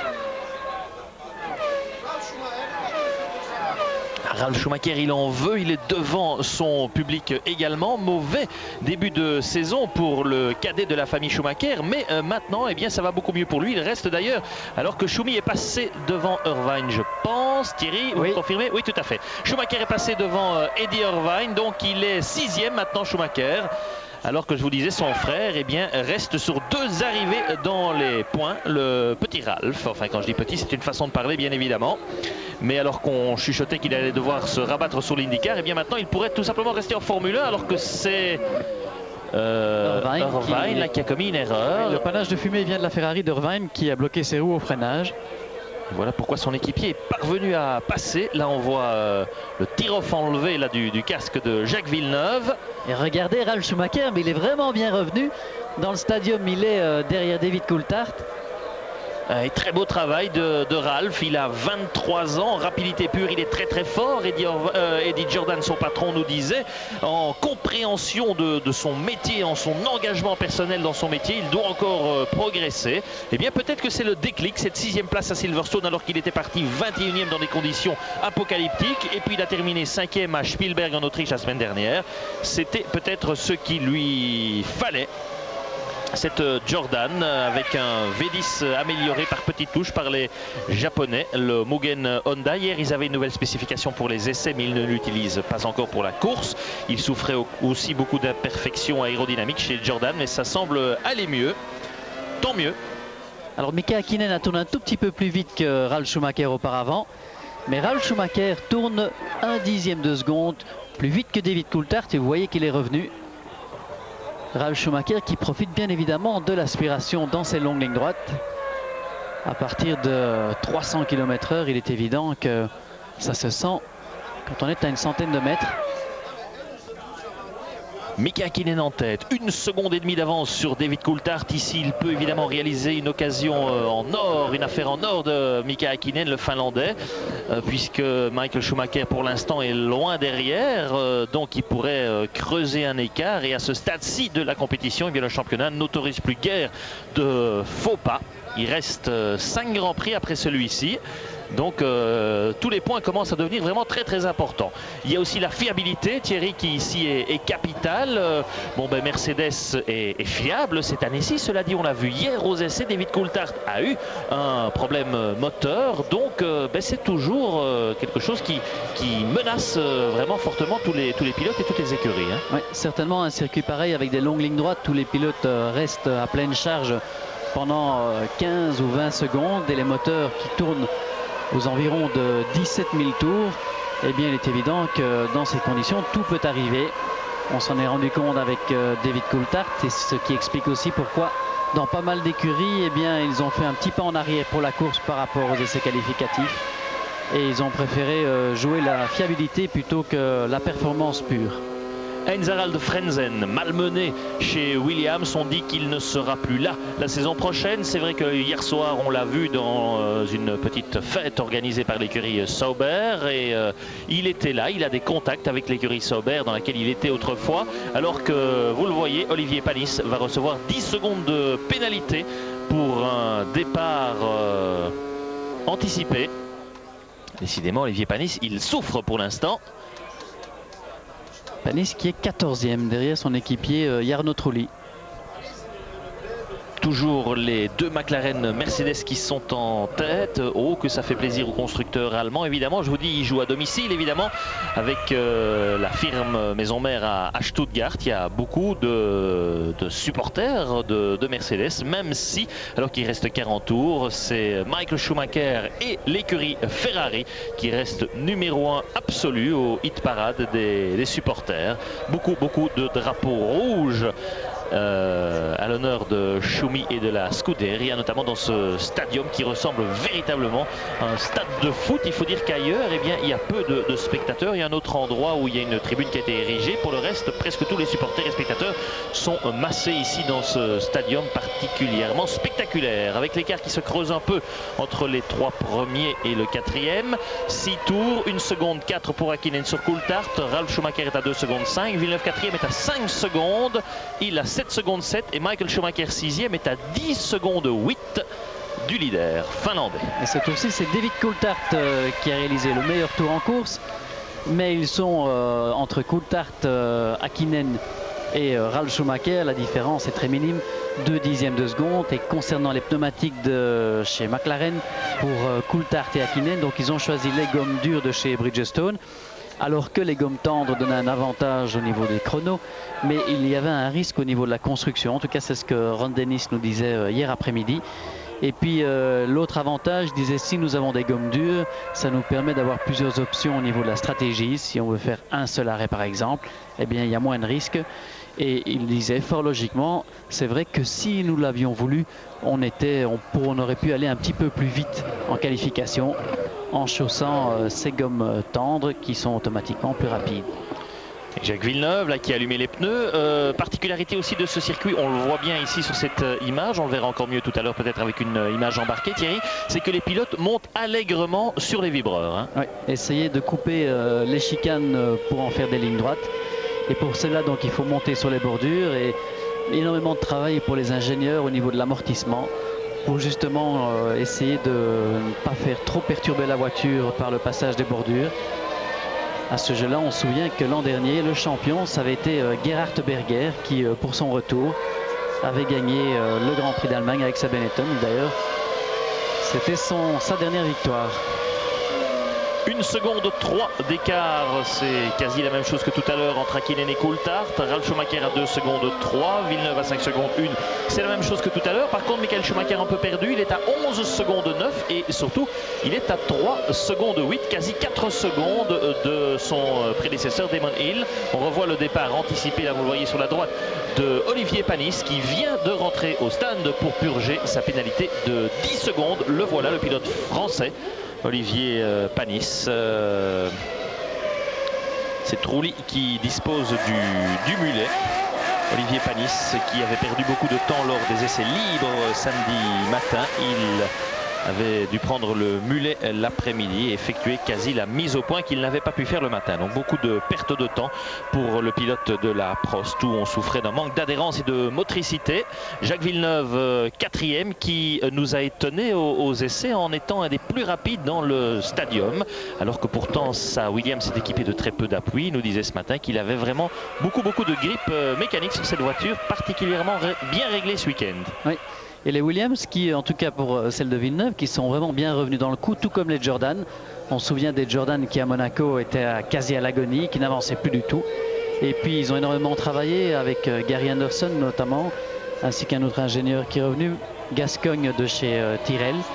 Ralf Schumacher, il en veut, il est devant son public également. Mauvais début de saison pour le cadet de la famille Schumacher, mais maintenant, eh bien, ça va beaucoup mieux pour lui. Il reste d'ailleurs, alors que Schumi est passé devant Irvine, je pense. Thierry, vous confirmez? Oui, tout à fait. Schumacher est passé devant Eddie Irvine, donc il est 6e maintenant, Schumacher. Alors que je vous disais, son frère eh bien, reste sur 2 arrivées dans les points, le petit Ralf. Enfin, quand je dis petit, c'est une façon de parler, bien évidemment. Mais alors qu'on chuchotait qu'il allait devoir se rabattre sur l'IndyCar, eh bien maintenant, il pourrait tout simplement rester en Formule 1, alors que c'est Irvine qui a commis une erreur. Le panache de fumée vient de la Ferrari d'Irvine qui a bloqué ses roues au freinage. Voilà pourquoi son équipier est parvenu à passer. Là, on voit le tir-off enlevé là, du casque de Jacques Villeneuve. Et regardez Ralf Schumacher, mais il est vraiment bien revenu. Dans le stadium, il est derrière David Coulthard. Et très beau travail de Ralf, il a 23 ans, rapidité pure, il est très très fort. Eddie Jordan, son patron, nous disait, en compréhension de son métier, en son engagement personnel dans son métier, il doit encore progresser. Et bien peut-être que c'est le déclic, cette 6e place à Silverstone, alors qu'il était parti 21e dans des conditions apocalyptiques, et puis il a terminé 5e à Spielberg en Autriche la semaine dernière. C'était peut-être ce qu'il lui fallait. Cette Jordan avec un V10 amélioré par petites touches par les Japonais, le Mugen Honda. Hier, ils avaient une nouvelle spécification pour les essais, mais ils ne l'utilisent pas encore pour la course. Il souffrait aussi beaucoup d'imperfections aérodynamiques chez Jordan, mais ça semble aller mieux. Tant mieux. Alors Mika Hakkinen a tourné un tout petit peu plus vite que Ralf Schumacher auparavant. Mais Ralf Schumacher tourne 1/10 de seconde plus vite que David Coulthard, et vous voyez qu'il est revenu. Ralf Schumacher qui profite bien évidemment de l'aspiration dans ses longues lignes droites. À partir de 300 km/h, il est évident que ça se sent quand on est à une centaine de mètres. Mika Hakkinen en tête, 1,5 secondes d'avance sur David Coulthard. Ici, il peut évidemment réaliser une occasion en or, une affaire en or de Mika Hakkinen, le Finlandais, puisque Michael Schumacher pour l'instant est loin derrière, donc il pourrait creuser un écart. Et à ce stade-ci de la compétition, eh bien, le championnat n'autorise plus guère de faux pas. Il reste 5 grands prix après celui-ci. Donc tous les points commencent à devenir vraiment très très importants. Il y a aussi la fiabilité, Thierry, qui ici est capitale. Bon ben Mercedes est fiable cette année-ci. Cela dit, on l'a vu hier aux essais, David Coulthard a eu un problème moteur. Donc ben, c'est toujours quelque chose qui menace vraiment fortement tous les pilotes et toutes les écuries. Hein. Oui, certainement un circuit pareil avec des longues lignes droites. Tous les pilotes restent à pleine charge pendant 15 ou 20 secondes et les moteurs qui tournent aux environs de 17 000 tours. eh bien il est évident que dans ces conditions, tout peut arriver. On s'en est rendu compte avec David Coulthard, et ce qui explique aussi pourquoi dans pas mal d'écuries, eh bien ils ont fait un petit pas en arrière pour la course par rapport aux essais qualificatifs. Et ils ont préféré jouer la fiabilité plutôt que la performance pure. Heinz-Harald Frentzen, malmené chez Williams, on dit qu'il ne sera plus là la saison prochaine. C'est vrai que hier soir, on l'a vu dans une petite fête organisée par l'écurie Sauber. Et il était là, il a des contacts avec l'écurie Sauber dans laquelle il était autrefois. Alors que, vous le voyez, Olivier Panis va recevoir 10 secondes de pénalité pour un départ anticipé. Décidément, Olivier Panis, il souffre pour l'instant. Panis qui est 14e derrière son équipier Jarno Trulli. Toujours les deux McLaren Mercedes qui sont en tête. Oh, que ça fait plaisir aux constructeurs allemands. Évidemment, je vous dis, ils jouent à domicile, évidemment, avec la firme maison mère à Stuttgart. Il y a beaucoup de supporters de Mercedes, même si, alors qu'il reste 40 tours, c'est Michael Schumacher et l'écurie Ferrari qui restent numéro 1 absolu au hit parade des supporters. Beaucoup de drapeaux rouges à l'honneur de Schumi et de la Scuderia, notamment dans ce stadium qui ressemble véritablement à un stade de foot. Il faut dire qu'ailleurs, eh bien, il y a peu de spectateurs. Il y a un autre endroit où il y a une tribune qui a été érigée. Pour le reste, presque tous les supporters et spectateurs sont massés ici dans ce stadium particulièrement spectaculaire, avec l'écart qui se creuse un peu entre les 3 premiers et le 4e. 6 tours, 1 seconde 4 pour Hakkinen sur Coulthard. Ralf Schumacher est à 2 secondes 5. Villeneuve 4e est à 5 secondes. Il a 7 secondes 7 et Michael Schumacher 6e est à 10 secondes 8 du leader finlandais. Et ce tour-ci, c'est David Coulthard qui a réalisé le meilleur tour en course, mais ils sont entre Coulthard, Hakkinen et Ralf Schumacher, la différence est très minime, 2 dixièmes de seconde. Et concernant les pneumatiques de chez McLaren, pour Coulthard et Hakkinen, donc ils ont choisi les gommes dures de chez Bridgestone, alors que les gommes tendres donnaient un avantage au niveau des chronos, mais il y avait un risque au niveau de la construction. En tout cas, c'est ce que Ron Dennis nous disait hier après-midi. Et puis l'autre avantage, il disait, si nous avons des gommes dures, ça nous permet d'avoir plusieurs options au niveau de la stratégie. Si on veut faire un seul arrêt par exemple, eh bien il y a moins de risques. Et il disait fort logiquement, c'est vrai que si nous l'avions voulu, on aurait pu aller un petit peu plus vite en qualification en chaussant ces gommes tendres qui sont automatiquement plus rapides. Jacques Villeneuve là, qui a allumé les pneus. Particularité aussi de ce circuit, on le voit bien ici sur cette image, on le verra encore mieux tout à l'heure peut-être avec une image embarquée, Thierry, c'est que les pilotes montent allègrement sur les vibreurs. Hein. Oui, essayer de couper les chicanes pour en faire des lignes droites. Et pour cela, donc, il faut monter sur les bordures, et énormément de travail pour les ingénieurs au niveau de l'amortissement, pour justement essayer de ne pas faire trop perturber la voiture par le passage des bordures. À ce jeu-là, on se souvient que l'an dernier, le champion, ça avait été Gerhard Berger qui, pour son retour, avait gagné le Grand Prix d'Allemagne avec sa Benetton. D'ailleurs, c'était sa dernière victoire. 1 seconde 3 d'écart, c'est quasi la même chose que tout à l'heure entre Hakkinen et Coulthard. Ralf Schumacher à 2 secondes 3, Villeneuve à 5 secondes 1, c'est la même chose que tout à l'heure. Par contre, Michael Schumacher un peu perdu, il est à 11 secondes 9 et surtout il est à 3 secondes 8, quasi 4 secondes de son prédécesseur Damon Hill. On revoit le départ anticipé, là vous le voyez sur la droite, de Olivier Panis qui vient de rentrer au stand pour purger sa pénalité de 10 secondes. Le voilà, le pilote français. Olivier Panis, c'est Trulli qui dispose du mulet. Olivier Panis qui avait perdu beaucoup de temps lors des essais libres samedi matin. Il avait dû prendre le mulet l'après-midi et effectuer quasi la mise au point qu'il n'avait pas pu faire le matin. Donc beaucoup de perte de temps pour le pilote de la Prost, où on souffrait d'un manque d'adhérence et de motricité. Jacques Villeneuve, 4e, qui nous a étonné aux essais en étant un des plus rapides dans le stadium, alors que pourtant sa Williams s'est équipé de très peu d'appui. Il nous disait ce matin qu'il avait vraiment beaucoup de grippe mécanique sur cette voiture, particulièrement bien réglée ce week-end. Oui. Et les Williams qui, en tout cas pour celle de Villeneuve, qui sont vraiment bien revenus dans le coup, tout comme les Jordan. On se souvient des Jordan qui à Monaco étaient quasi à l'agonie, qui n'avançaient plus du tout. Et puis ils ont énormément travaillé avec Gary Anderson notamment, ainsi qu'un autre ingénieur qui est revenu, Gascogne de chez Tyrrell.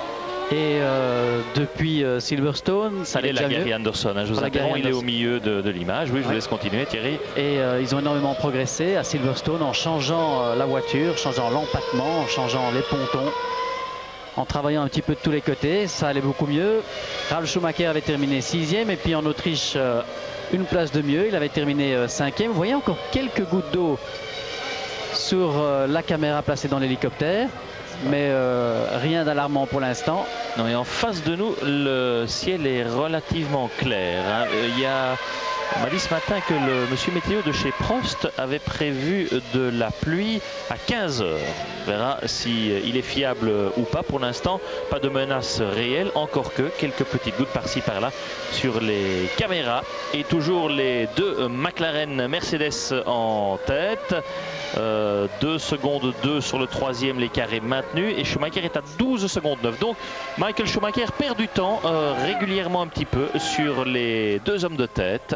Et depuis Silverstone, ça il est là, Gary Anderson. Hein, je vous interromps, il est au milieu de l'image. Oui, je vous laisse continuer, Thierry. Et ils ont énormément progressé à Silverstone en changeant la voiture, changeant l'empattement, en changeant les pontons, en travaillant un petit peu de tous les côtés. Ça allait beaucoup mieux. Ralf Schumacher avait terminé 6e et puis en Autriche, une place de mieux. Il avait terminé 5e. Vous voyez encore quelques gouttes d'eau sur la caméra placée dans l'hélicoptère. Mais rien d'alarmant pour l'instant. Non, et en face de nous, le ciel est relativement clair. Hein. On m'a dit ce matin que le monsieur météo de chez Prost avait prévu de la pluie à 15 heures. On verra s'il est fiable ou pas. Pour l'instant, pas de menace réelle, encore que quelques petites gouttes par-ci par-là sur les caméras. Et toujours les deux McLaren Mercedes en tête. 2 secondes 2 sur le troisième, l'écart est maintenu et Schumacher est à 12 secondes 9. Donc Michael Schumacher perd du temps régulièrement un petit peu sur les deux hommes de tête.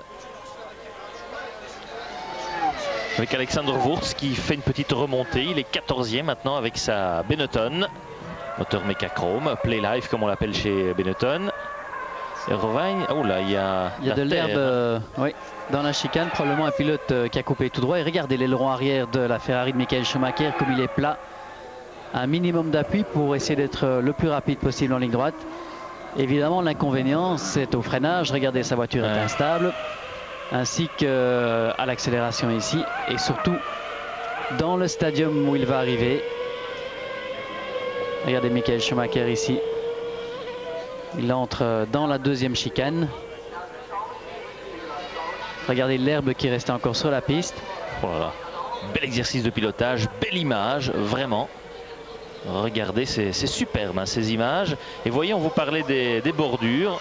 Avec Alexander Wurz qui fait une petite remontée, il est 14e maintenant avec sa Benetton. Moteur Mecachrome, Play Life comme on l'appelle chez Benetton. Et Rovagne, oh là, il y a de l'herbe oui, dans la chicane, probablement un pilote qui a coupé tout droit. Et regardez l'aileron arrière de la Ferrari de Michael Schumacher, comme il est plat. Un minimum d'appui pour essayer d'être le plus rapide possible en ligne droite. Évidemment, l'inconvénient, c'est au freinage. Regardez, sa voiture est instable, ainsi qu'à l'accélération ici. Et surtout, dans le stadium où il va arriver. Regardez Michael Schumacher ici. Il entre dans la deuxième chicane. Regardez l'herbe qui restait encore sur la piste. Oh là là. Bel exercice de pilotage, belle image, vraiment. Regardez, c'est superbe hein, ces images. Et voyez, on vous parlait des bordures.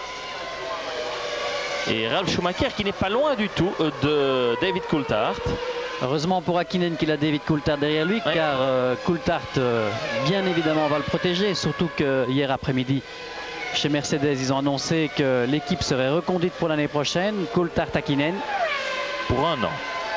Et Ralf Schumacher qui n'est pas loin du tout de David Coulthard. Heureusement pour Häkkinen qu'il a David Coulthard derrière lui, ouais. Car Coulthard, bien évidemment, va le protéger. Surtout que hier après-midi, chez Mercedes, ils ont annoncé que l'équipe serait reconduite pour l'année prochaine. Coulthard-Häkkinen. Pour un an.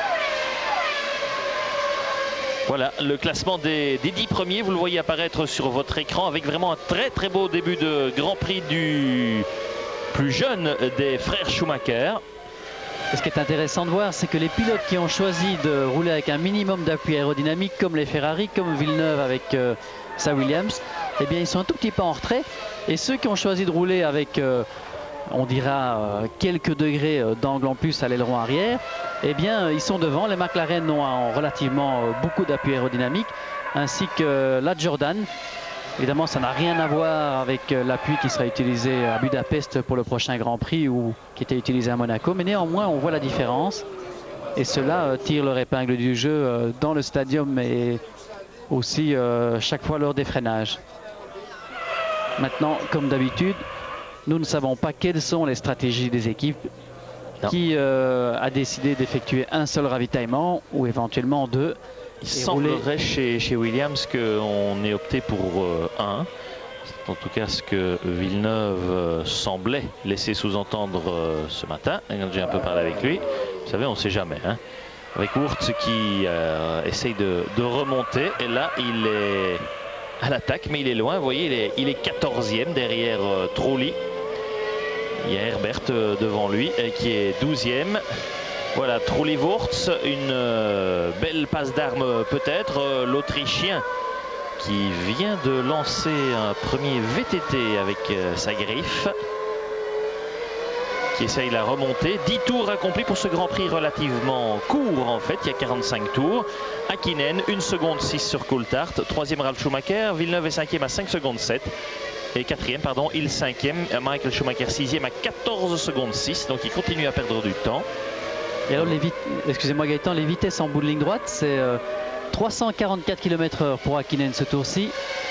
Voilà le classement des 10 premiers. Vous le voyez apparaître sur votre écran avec vraiment un très très beau début de Grand Prix du plus jeune des frères Schumacher. Et ce qui est intéressant de voir, c'est que les pilotes qui ont choisi de rouler avec un minimum d'appui aérodynamique, comme les Ferrari, comme Villeneuve avec sa Williams, eh bien ils sont un tout petit peu en retrait. Et ceux qui ont choisi de rouler avec, on dira, quelques degrés d'angle en plus à l'aileron arrière, eh bien ils sont devant. Les McLaren ont relativement beaucoup d'appui aérodynamique, ainsi que la Jordan. Évidemment, ça n'a rien à voir avec l'appui qui sera utilisé à Budapest pour le prochain Grand Prix ou qui était utilisé à Monaco. Mais néanmoins, on voit la différence. Et cela tire leur épingle du jeu dans le stadium et aussi chaque fois lors des freinages. Maintenant, comme d'habitude, nous ne savons pas quelles sont les stratégies des équipes. Non. Qui a décidé d'effectuer un seul ravitaillement ou éventuellement deux. Il semblerait chez Williams qu'on ait opté pour un. C'est en tout cas ce que Villeneuve semblait laisser sous-entendre ce matin. J'ai un peu parlé avec lui. Vous savez, on ne sait jamais. Hein. Avec Wurz qui essaye de remonter. Et là, il est à l'attaque, mais il est loin. Vous voyez, il est 14e derrière Trulli. Il y a Herbert devant lui qui est 12e. Voilà, Trulli Wurz, une belle passe d'armes peut-être. L'Autrichien qui vient de lancer un premier VTT avec sa griffe. Qui essaye la remontée. 10 tours accomplis pour ce Grand Prix relativement court en fait. Il y a 45 tours. Häkkinen, 1 seconde 6 sur Coulthard. 3e Ralf Schumacher. Villeneuve est 5e à 5 secondes 7. Et 4e, pardon, il 5e. Michael Schumacher 6e à 14 secondes 6. Donc il continue à perdre du temps. Et alors, excusez-moi Gaëtan, les vitesses en bout de ligne droite, c'est 344 km/h pour Häkkinen ce tour-ci.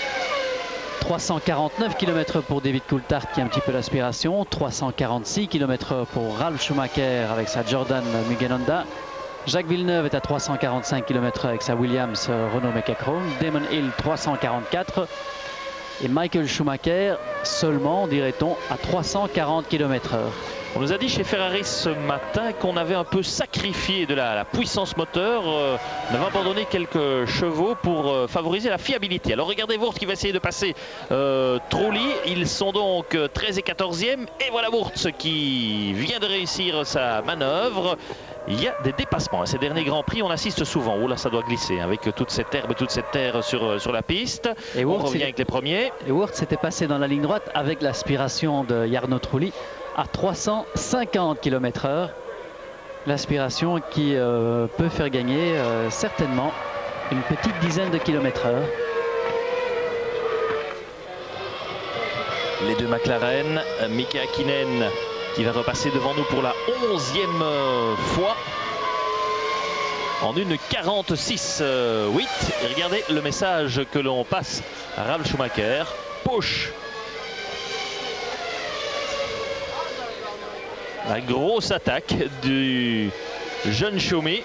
349 km/h pour David Coulthard qui a un petit peu d'aspiration. 346 km/h pour Ralf Schumacher avec sa Jordan Mugen Honda. Jacques Villeneuve est à 345 km/h avec sa Williams Renault Mecachrome. Damon Hill 344. Et Michael Schumacher seulement, dirait-on, à 340 km/h. On nous a dit chez Ferrari ce matin qu'on avait un peu sacrifié de la puissance moteur. On avait abandonné quelques chevaux pour favoriser la fiabilité. Alors regardez Wurtz qui va essayer de passer Trulli. Ils sont donc 13 et 14e. Et voilà Wurtz qui vient de réussir sa manœuvre. Il y a des dépassements. À ces derniers Grands Prix, on assiste souvent. Oh là, ça doit glisser avec toute cette herbe, toute cette terre sur la piste. Et on revient avec les premiers. Et Wurtz s'était passé dans la ligne droite avec l'aspiration de Jarno Trulli à 350 km/h. L'aspiration qui peut faire gagner certainement une petite dizaine de kilomètres/heure. Les deux McLaren, Mika Häkkinen qui va repasser devant nous pour la 11e fois en une 46-8. Et regardez le message que l'on passe à Ralf Schumacher. Push. La grosse attaque du jeune Schumi.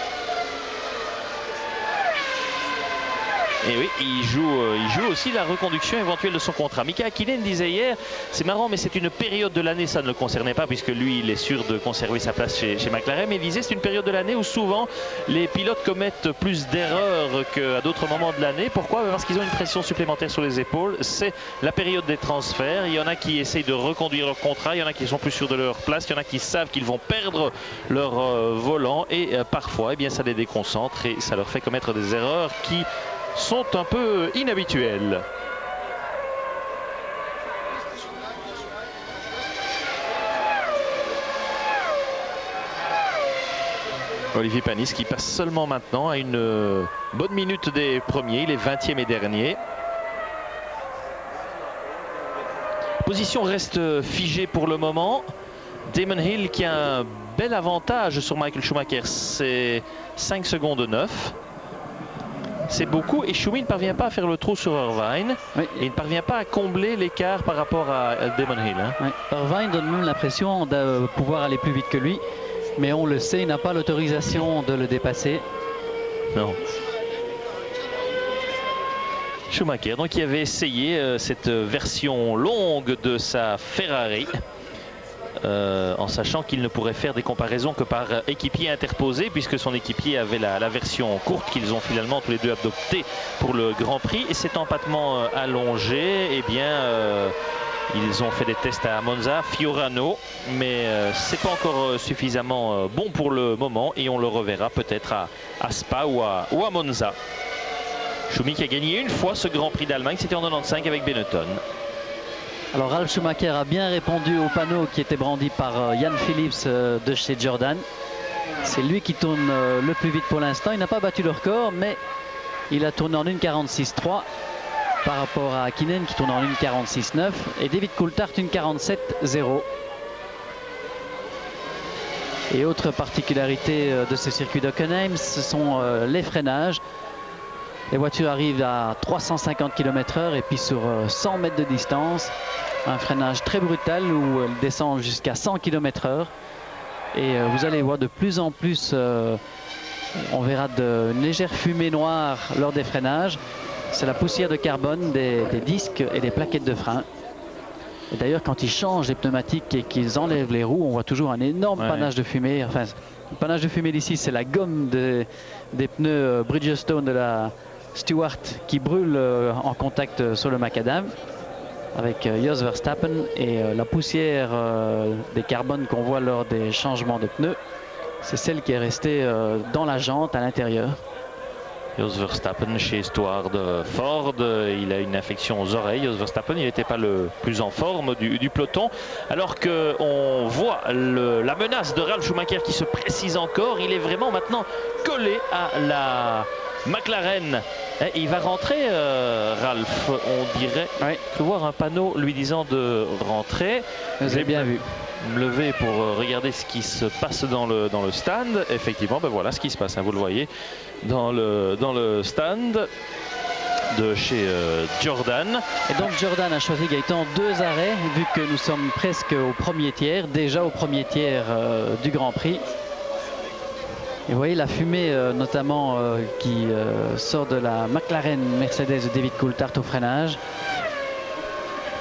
Et oui, il joue aussi la reconduction éventuelle de son contrat. Mika Häkkinen disait hier, c'est marrant, mais c'est une période de l'année, ça ne le concernait pas, puisque lui, il est sûr de conserver sa place chez McLaren. Mais il disait, c'est une période de l'année où souvent les pilotes commettent plus d'erreurs qu'à d'autres moments de l'année. Pourquoi? Parce qu'ils ont une pression supplémentaire sur les épaules. C'est la période des transferts. Il y en a qui essayent de reconduire leur contrat, il y en a qui sont plus sûrs de leur place, il y en a qui savent qu'ils vont perdre leur volant. Et parfois, eh bien, ça les déconcentre et ça leur fait commettre des erreurs qui sont un peu inhabituels. Olivier Panis qui passe seulement maintenant à une bonne minute des premiers. Il est 20e et dernier. La position reste figée pour le moment. Damon Hill qui a un bel avantage sur Michael Schumacher. C'est 5 secondes 9. C'est beaucoup et Schumi ne parvient pas à faire le trou sur Irvine. Oui. Et il ne parvient pas à combler l'écart par rapport à Damon Hill. Hein. Oui. Irvine donne même l'impression de pouvoir aller plus vite que lui. Mais on le sait, il n'a pas l'autorisation de le dépasser. Non. Schumacher, donc, qui avait essayé cette version longue de sa Ferrari. En sachant qu'il ne pourrait faire des comparaisons que par équipier interposé, puisque son équipier avait la version courte qu'ils ont finalement tous les deux adoptée pour le Grand Prix. Et cet empattement allongé, eh bien, ils ont fait des tests à Monza, Fiorano, mais c'est pas encore suffisamment bon pour le moment et on le reverra peut-être à Spa ou à Monza. Schumi qui a gagné une fois ce Grand Prix d'Allemagne, c'était en 95 avec Benetton. Alors Ralf Schumacher a bien répondu au panneau qui était brandi par Jan Phillips de chez Jordan. C'est lui qui tourne le plus vite pour l'instant. Il n'a pas battu le record, mais il a tourné en 1,46,3 par rapport à Häkkinen qui tourne en 1,46,9 et David Coulthard 1,47,0. Et autre particularité de ce circuit d'Hockenheim, ce sont les freinages. Les voitures arrivent à 350 km/h et puis sur 100 mètres de distance, un freinage très brutal où elles descendent jusqu'à 100 km/h. Et vous allez voir de plus en plus, on verra une légère fumée noire lors des freinages. C'est la poussière de carbone des disques et des plaquettes de frein. Et d'ailleurs, quand ils changent les pneumatiques et qu'ils enlèvent les roues, on voit toujours un énorme panache de fumée. Enfin, le panache de fumée d'ici, c'est la gomme des pneus Bridgestone de la Stewart qui brûle en contact sur le macadam avec Jos Verstappen et la poussière des carbones qu'on voit lors des changements de pneus, c'est celle qui est restée dans la jante à l'intérieur. Jos Verstappen chez Stewart Ford, il a une infection aux oreilles. Jos Verstappen, il n'était pas le plus en forme du peloton. Alors qu'on voit la menace de Ralf Schumacher qui se précise encore, il est vraiment maintenant collé à la McLaren. Et il va rentrer, Ralf, on dirait. Oui. Je peux voir un panneau lui disant de rentrer. Vous avez bien vu. Me lever pour regarder ce qui se passe dans le stand. Effectivement, ben voilà ce qui se passe, hein, vous le voyez dans le stand de chez Jordan. Et donc Jordan a choisi, Gaëtan, 2 arrêts vu que nous sommes presque au premier tiers, déjà au premier tiers du Grand Prix. Et vous voyez la fumée notamment qui sort de la McLaren Mercedes de David Coulthard au freinage.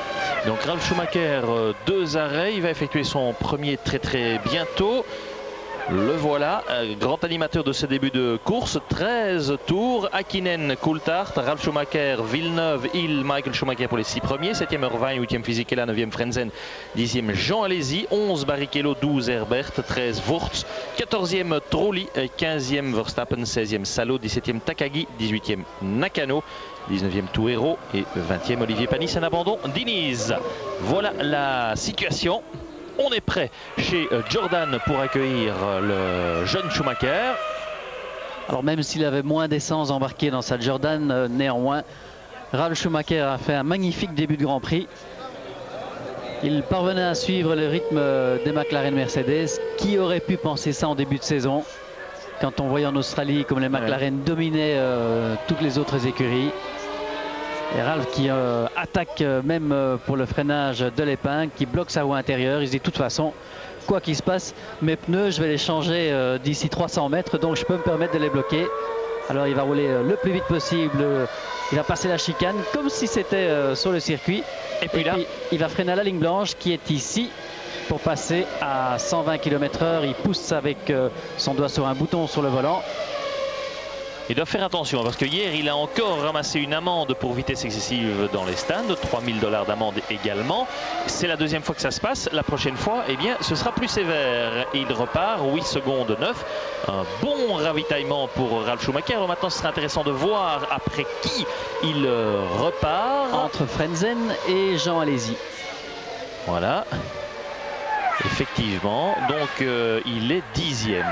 Donc Ralf Schumacher, 2 arrêts, il va effectuer son premier très bientôt. Le voilà, grand animateur de ce début de course, 13 tours, Häkkinen, Coulthard, Ralf Schumacher, Villeneuve, Hill, Michael Schumacher pour les 6 premiers, 7e Irvine, 8e Fisichella, 9e Frentzen, 10e Jean Alesi, 11 Barrichello, 12 Herbert, 13 Wurz, 14e Trulli, 15e Verstappen, 16e Salo, 17e Takagi, 18e Nakano, 19e Touero et 20e Olivier Panis, un abandon d'Iniz. Voilà la situation. On est prêt chez Jordan pour accueillir le jeune Schumacher. Alors même s'il avait moins d'essence embarquée dans sa Jordan, néanmoins, Ralf Schumacher a fait un magnifique début de Grand Prix. Il parvenait à suivre le rythme des McLaren Mercedes. Qui aurait pu penser ça en début de saison, quand on voyait en Australie comme les McLaren dominaient toutes les autres écuries. Et Ralf qui attaque même pour le freinage de l'épingle, qui bloque sa roue intérieure. Il se dit de toute façon, quoi qu'il se passe, mes pneus, je vais les changer d'ici 300 mètres, donc je peux me permettre de les bloquer. Alors il va rouler le plus vite possible, il va passer la chicane comme si c'était sur le circuit. Et puis il va freiner à la ligne blanche qui est ici pour passer à 120 km/h. Il pousse avec son doigt sur un bouton sur le volant. Il doit faire attention parce que hier il a encore ramassé une amende pour vitesse excessive dans les stands, 3 000 $ d'amende également. C'est la deuxième fois que ça se passe. La prochaine fois, eh bien, ce sera plus sévère. Il repart 8 secondes 9. Un bon ravitaillement pour Ralf Schumacher. Alors maintenant, ce sera intéressant de voir après qui il repart. Entre Frentzen et Jean Alesi. Voilà. Effectivement. Donc il est 10e.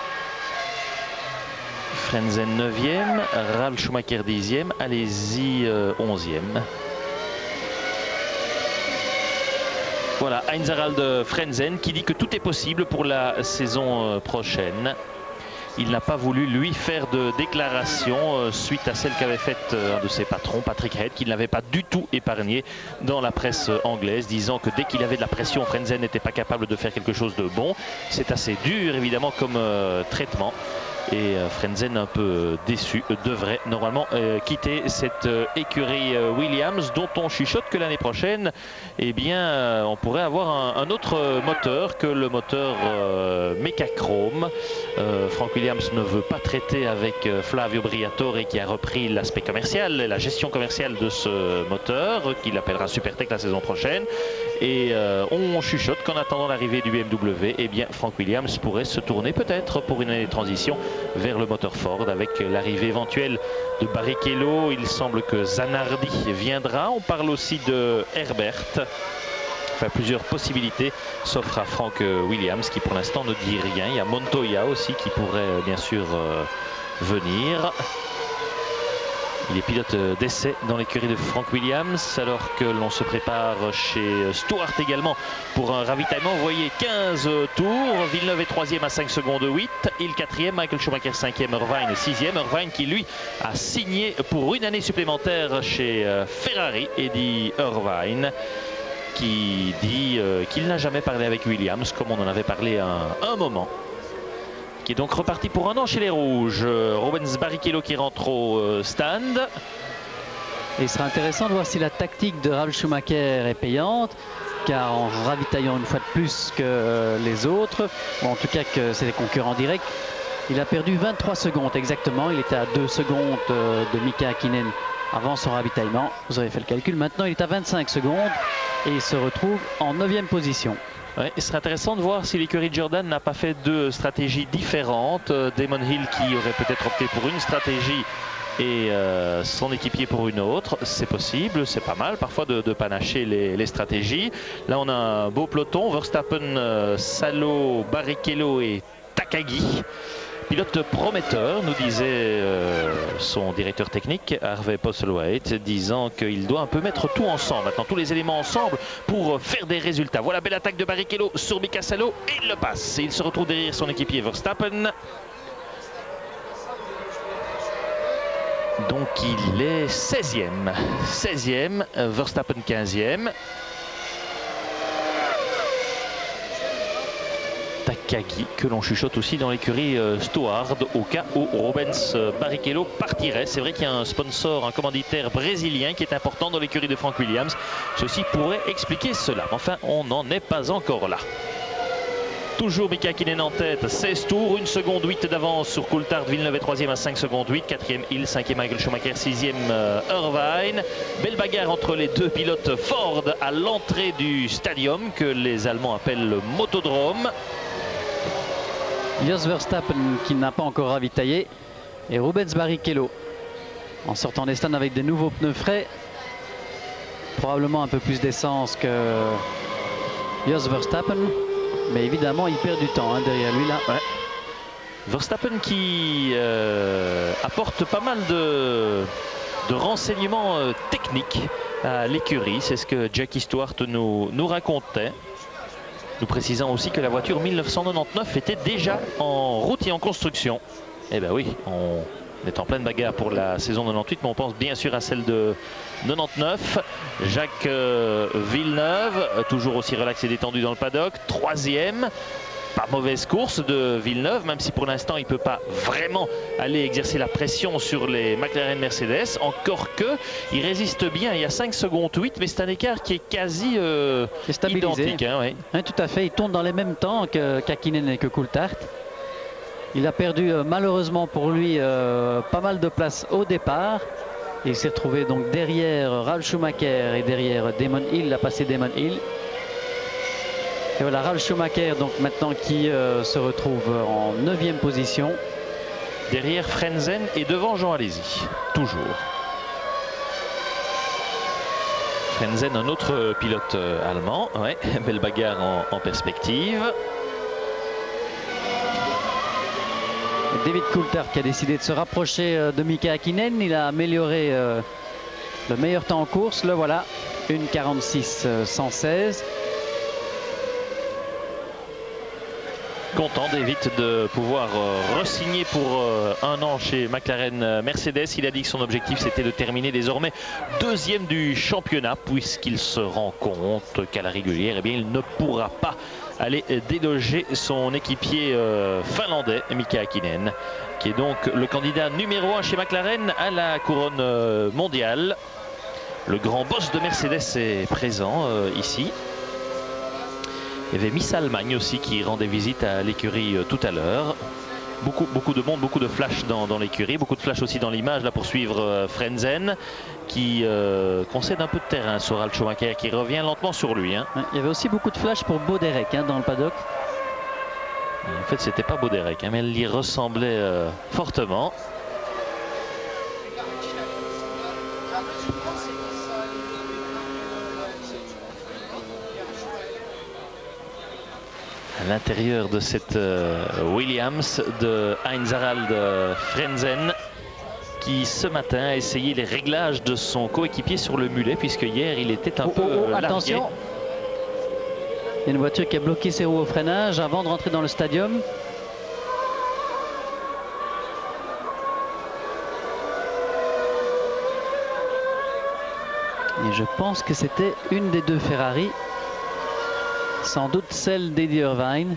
Frentzen 9e, Ralf Schumacher 10e, Alesi 11e. Voilà, Heinz-Harald Frentzen qui dit que tout est possible pour la saison prochaine. Il n'a pas voulu, lui, faire de déclaration suite à celle qu'avait faite un de ses patrons, Patrick Head, qu'il n'avait pas du tout épargné dans la presse anglaise, disant que dès qu'il avait de la pression, Frentzen n'était pas capable de faire quelque chose de bon. C'est assez dur, évidemment, comme traitement. Et Frentzen, un peu déçu, devrait normalement quitter cette écurie Williams, dont on chuchote que l'année prochaine, eh bien, on pourrait avoir un autre moteur que le moteur Mecachrome. Frank Williams ne veut pas traiter avec Flavio Briatore, qui a repris l'aspect commercial, la gestion commerciale de ce moteur, qu'il appellera Supertech la saison prochaine. Et on chuchote qu'en attendant l'arrivée du BMW, eh bien, Frank Williams pourrait se tourner peut-être pour une année de transition vers le moteur Ford avec l'arrivée éventuelle de Barrichello. Il semble que Zanardi viendra. On parle aussi de Herbert. Enfin, plusieurs possibilités s'offrent à Frank Williams qui pour l'instant ne dit rien. Il y a Montoya aussi qui pourrait bien sûr venir. Il est pilote d'essai dans l'écurie de Frank Williams alors que l'on se prépare chez Stewart également pour un ravitaillement. Vous voyez 15 tours, Villeneuve est 3e à 5 secondes 8, il 4e, Michael Schumacher 5e, Irvine 6e. Irvine qui lui a signé pour une année supplémentaire chez Ferrari, Eddie Irvine, qui dit qu'il n'a jamais parlé avec Williams comme on en avait parlé à un moment. Qui est donc reparti pour un an chez les Rouges. Rubens Barrichello qui rentre au stand. Et il sera intéressant de voir si la tactique de Ralf Schumacher est payante, car en ravitaillant une fois de plus que les autres, ou en tout cas que c'est des concurrents directs, il a perdu 23 secondes exactement. Il était à 2 secondes de Mika Häkkinen avant son ravitaillement. Vous avez fait le calcul. Maintenant, il est à 25 secondes et il se retrouve en 9e position. Ouais, il serait intéressant de voir si l'écurie Jordan n'a pas fait deux stratégies différentes. Damon Hill qui aurait peut-être opté pour une stratégie et son équipier pour une autre. C'est possible, c'est pas mal parfois de panacher les stratégies. Là on a un beau peloton, Verstappen, Salo, Barrichello et Takagi. Pilote prometteur, nous disait son directeur technique, Harvey Postlethwaite, disant qu'il doit un peu mettre tout ensemble, maintenant tous les éléments ensemble pour faire des résultats. Voilà, belle attaque de Barrichello sur Mika Salo et il le passe. Et il se retrouve derrière son équipier Verstappen. Donc il est 16e. 16e, Verstappen 15e. Takagi, que l'on chuchote aussi dans l'écurie Stewart au cas où Rubens Barrichello partirait. C'est vrai qu'il y a un sponsor, un commanditaire brésilien qui est important dans l'écurie de Frank Williams. Ceci pourrait expliquer cela. Enfin, on n'en est pas encore là. Toujours Mika Hakkinen en tête, 16 tours, 1 seconde 8 d'avance sur Coulthard. Villeneuve est 3e à 5 secondes 8, 4e Hill, 5e Michael Schumacher, 6e Irvine. Belle bagarre entre les deux pilotes Ford à l'entrée du stadium que les Allemands appellent le Motodrome. Jos Verstappen qui n'a pas encore ravitaillé et Rubens Barrichello en sortant des stands avec des nouveaux pneus frais, probablement un peu plus d'essence que Jos Verstappen. Mais évidemment, il perd du temps derrière lui là. Ouais. Verstappen qui apporte pas mal de renseignements techniques à l'écurie. C'est ce que Jackie Stewart nous racontait. Nous précisons aussi que la voiture 1999 était déjà en route et en construction. Eh bien oui, on est en pleine bagarre pour la saison 98, mais on pense bien sûr à celle de 99. Jacques Villeneuve, toujours aussi relax et détendu dans le paddock, 3e. Pas mauvaise course de Villeneuve, même si pour l'instant il ne peut pas vraiment aller exercer la pression sur les McLaren Mercedes. Encore que, il résiste bien, il y a 5 secondes 8, mais c'est un écart qui est quasi identique. Hein, oui. Oui, tout à fait, il tourne dans les mêmes temps qu'Hakkinen et que Coulthard. Il a perdu malheureusement pour lui pas mal de place au départ. Il s'est retrouvé donc derrière Ralf Schumacher et derrière Damon Hill, il a passé Damon Hill. Et voilà Ralf Schumacher donc maintenant qui se retrouve en 9e position. Derrière Frenzen et devant Jean Alesi, toujours. Frenzen, un autre pilote allemand, ouais, belle bagarre en perspective. David Coulthard qui a décidé de se rapprocher de Mika Hakkinen. Il a amélioré le meilleur temps en course. Le voilà, 1:46.116. Content David de pouvoir re-signer pour un an chez McLaren Mercedes. Il a dit que son objectif c'était de terminer désormais 2e du championnat, puisqu'il se rend compte qu'à la régulière, eh bien, il ne pourra pas aller déloger son équipier finlandais Mika Hakkinen, qui est donc le candidat numéro 1 chez McLaren à la couronne mondiale. Le grand boss de Mercedes est présent ici. Il y avait Miss Allemagne aussi qui rendait visite à l'écurie tout à l'heure. Beaucoup de monde, beaucoup de flash dans l'écurie, beaucoup de flash aussi dans l'image là pour suivre Frenzen qui concède un peu de terrain sur Ralf Schumacher qui revient lentement sur lui. Hein. Il y avait aussi beaucoup de flash pour Boderek dans le paddock. En fait c'était pas Boderek mais elle y ressemblait fortement. À l'intérieur de cette Williams de Heinz-Harald Frenzen qui ce matin a essayé les réglages de son coéquipier sur le mulet puisque hier il était un peu largué. Attention, il y a une voiture qui a bloqué ses roues au freinage avant de rentrer dans le stadium. Et je pense que c'était une des deux Ferrari. Sans doute celle d'Eddie Irvine.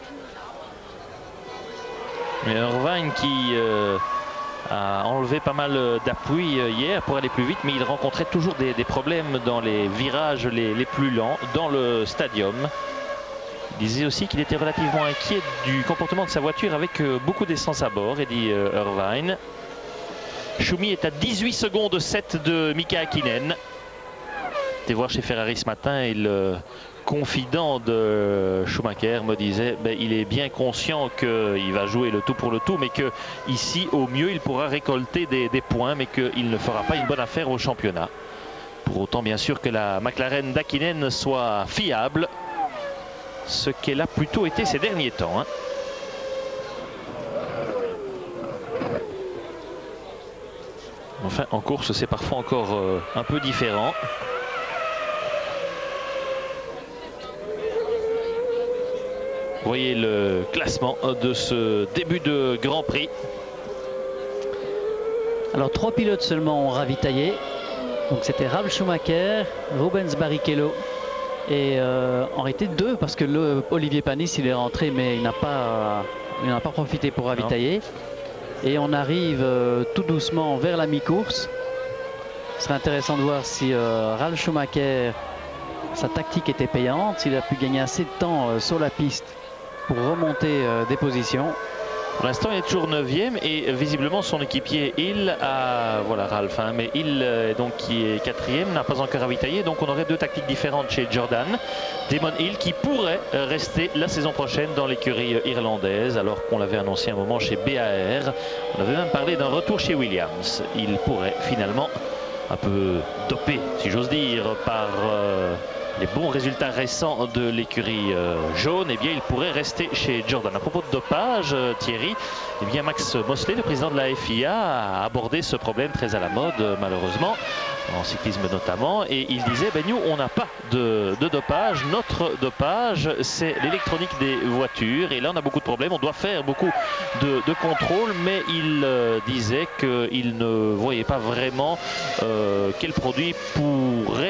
Mais Irvine qui a enlevé pas mal d'appui hier pour aller plus vite, mais il rencontrait toujours des problèmes dans les virages les plus lents dans le stadium. Il disait aussi qu'il était relativement inquiet du comportement de sa voiture avec beaucoup d'essence à bord, Eddie Irvine. Schumi est à 18 secondes 7 de Mika Hakkinen. J'étais voir chez Ferrari ce matin et le confident de Schumacher me disait il est bien conscient qu'il va jouer le tout pour le tout, mais que ici au mieux il pourra récolter des points, mais qu'il ne fera pas une bonne affaire au championnat. Pour autant bien sûr que la McLaren d'Hakkinen soit fiable, ce qu'elle a plutôt été ces derniers temps. Hein. Enfin en course c'est parfois encore un peu différent. Vous voyez le classement de ce début de Grand Prix. Alors 3 pilotes seulement ont ravitaillé. Donc c'était Ralf Schumacher, Rubens Barrichello Et en réalité 2 parce que Olivier Panis il est rentré mais il n'a pas profité pour ravitailler. Et on arrive tout doucement vers la mi-course. Ce serait intéressant de voir si Ralf Schumacher, sa tactique était payante, s'il a pu gagner assez de temps sur la piste pour remonter des positions. Pour l'instant, il est toujours 9e et visiblement son équipier Hill a, voilà Ralf, hein, mais Hill donc qui est 4e, n'a pas encore ravitaillé. Donc on aurait 2 tactiques différentes chez Jordan. Damon Hill qui pourrait rester la saison prochaine dans l'écurie irlandaise, alors qu'on l'avait annoncé un moment chez BAR. On avait même parlé d'un retour chez Williams. Il pourrait finalement, un peu dopé si j'ose dire, par les bons résultats récents de l'écurie jaune, eh bien il pourrait rester chez Jordan. À propos de dopage, Thierry, eh bien Max Mosley, le président de la FIA, a abordé ce problème très à la mode malheureusement, en cyclisme notamment, et il disait ben nous on n'a pas de dopage, notre dopage c'est l'électronique des voitures, et là on a beaucoup de problèmes, on doit faire beaucoup de contrôles, mais il disait qu'il ne voyait pas vraiment quel produit pourrait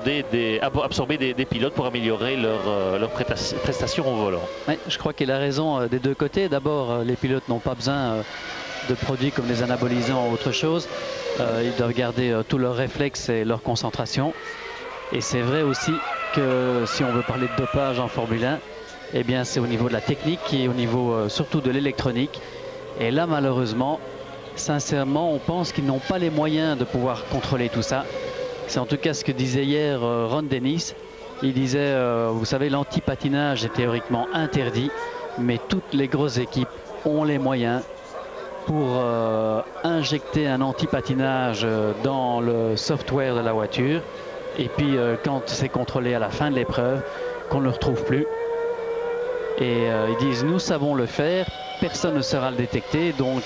absorber des pilotes pour améliorer leur prestations au volant. Ouais, je crois qu'il a raison des 2 côtés. D'abord, les pilotes n'ont pas besoin de produits comme les anabolisants ou autre chose. Ils doivent garder tous leurs réflexes et leur concentration. Et c'est vrai aussi que si on veut parler de dopage en Formule 1, eh bien c'est au niveau de la technique et au niveau surtout de l'électronique. Et là, malheureusement, sincèrement, on pense qu'ils n'ont pas les moyens de pouvoir contrôler tout ça. C'est en tout cas ce que disait hier Ron Dennis. Il disait, vous savez, l'anti-patinage est théoriquement interdit, mais toutes les grosses équipes ont les moyens pour injecter un anti-patinage dans le software de la voiture. Et puis, quand c'est contrôlé à la fin de l'épreuve, qu'on ne le retrouve plus. Et ils disent, nous savons le faire, personne ne saura le détecter. Donc,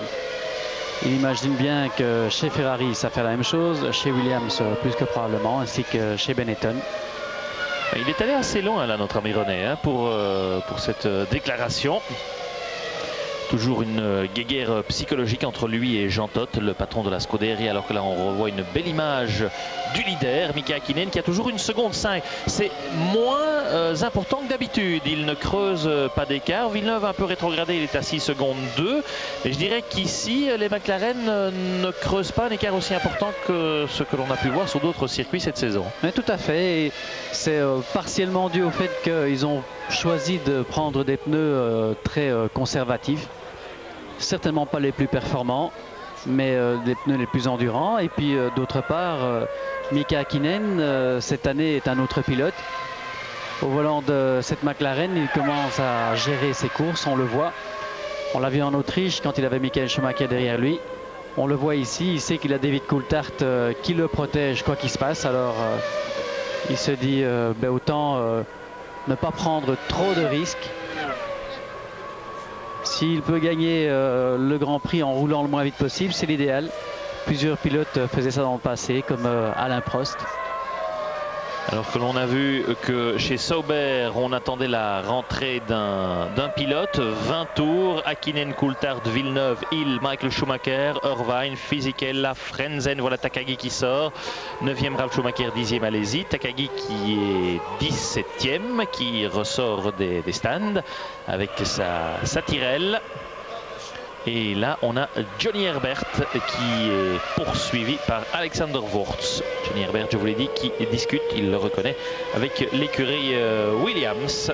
il imagine bien que chez Ferrari, ça fait la même chose, chez Williams, plus que probablement, ainsi que chez Benetton. Il est allé assez loin là, notre ami René, hein, pour cette déclaration. Toujours une guéguerre psychologique entre lui et Jean Todt, le patron de la Scuderia, alors que là on revoit une belle image du leader, Mika Häkkinen, qui a toujours 1 seconde 5. C'est moins important que d'habitude. Il ne creuse pas d'écart. Villeneuve un peu rétrogradé, il est à 6 secondes 2. Mais je dirais qu'ici, les McLaren ne creusent pas un écart aussi important que ce que l'on a pu voir sur d'autres circuits cette saison. Oui, tout à fait. C'est partiellement dû au fait qu'ils ont choisi de prendre des pneus très conservatifs. Certainement pas les plus performants, mais des pneus les plus endurants. Et puis d'autre part, Mika Häkkinen cette année est un autre pilote. Au volant de cette McLaren, il commence à gérer ses courses, on le voit. On l'a vu en Autriche quand il avait Michael Schumacher derrière lui. On le voit ici, il sait qu'il a David Coulthard qui le protège quoi qu'il se passe. Alors il se dit ben, autant ne pas prendre trop de risques. S'il peut gagner le Grand Prix en roulant le moins vite possible, c'est l'idéal. Plusieurs pilotes faisaient ça dans le passé, comme Alain Prost. Alors que l'on a vu que chez Sauber, on attendait la rentrée d'un pilote. 20 tours, Häkkinen, Coulthard, Villeneuve, Hill, Michael Schumacher, Irvine, Fisichella, Frenzen. Voilà Takagi qui sort. 9e Ralf Schumacher, 10e Alesi. Takagi qui est 17e, qui ressort des stands avec sa Tyrrell. Et là, on a Johnny Herbert qui est poursuivi par Alexander Wurz. Johnny Herbert, je vous l'ai dit, qui discute, il le reconnaît, avec l'écurie Williams.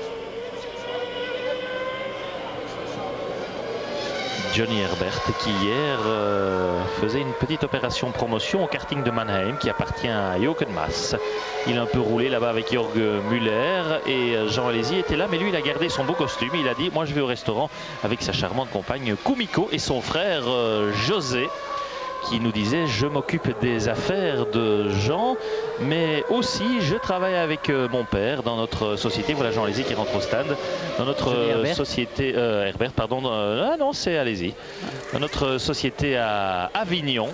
Johnny Herbert qui hier faisait une petite opération promotion au karting de Mannheim qui appartient à Jochen Mass. Il a un peu roulé là-bas avec Jörg Müller et Jean Alesi était là, mais lui il a gardé son beau costume. Il a dit moi je vais au restaurant avec sa charmante compagne Kumiko et son frère José, qui nous disait je m'occupe des affaires de Jean, mais aussi je travaille avec mon père dans notre société. Voilà Jean Alesi qui rentre au stade. Dans notre société Herbert, pardon, ah non c'est Alesi. Dans notre société à Avignon.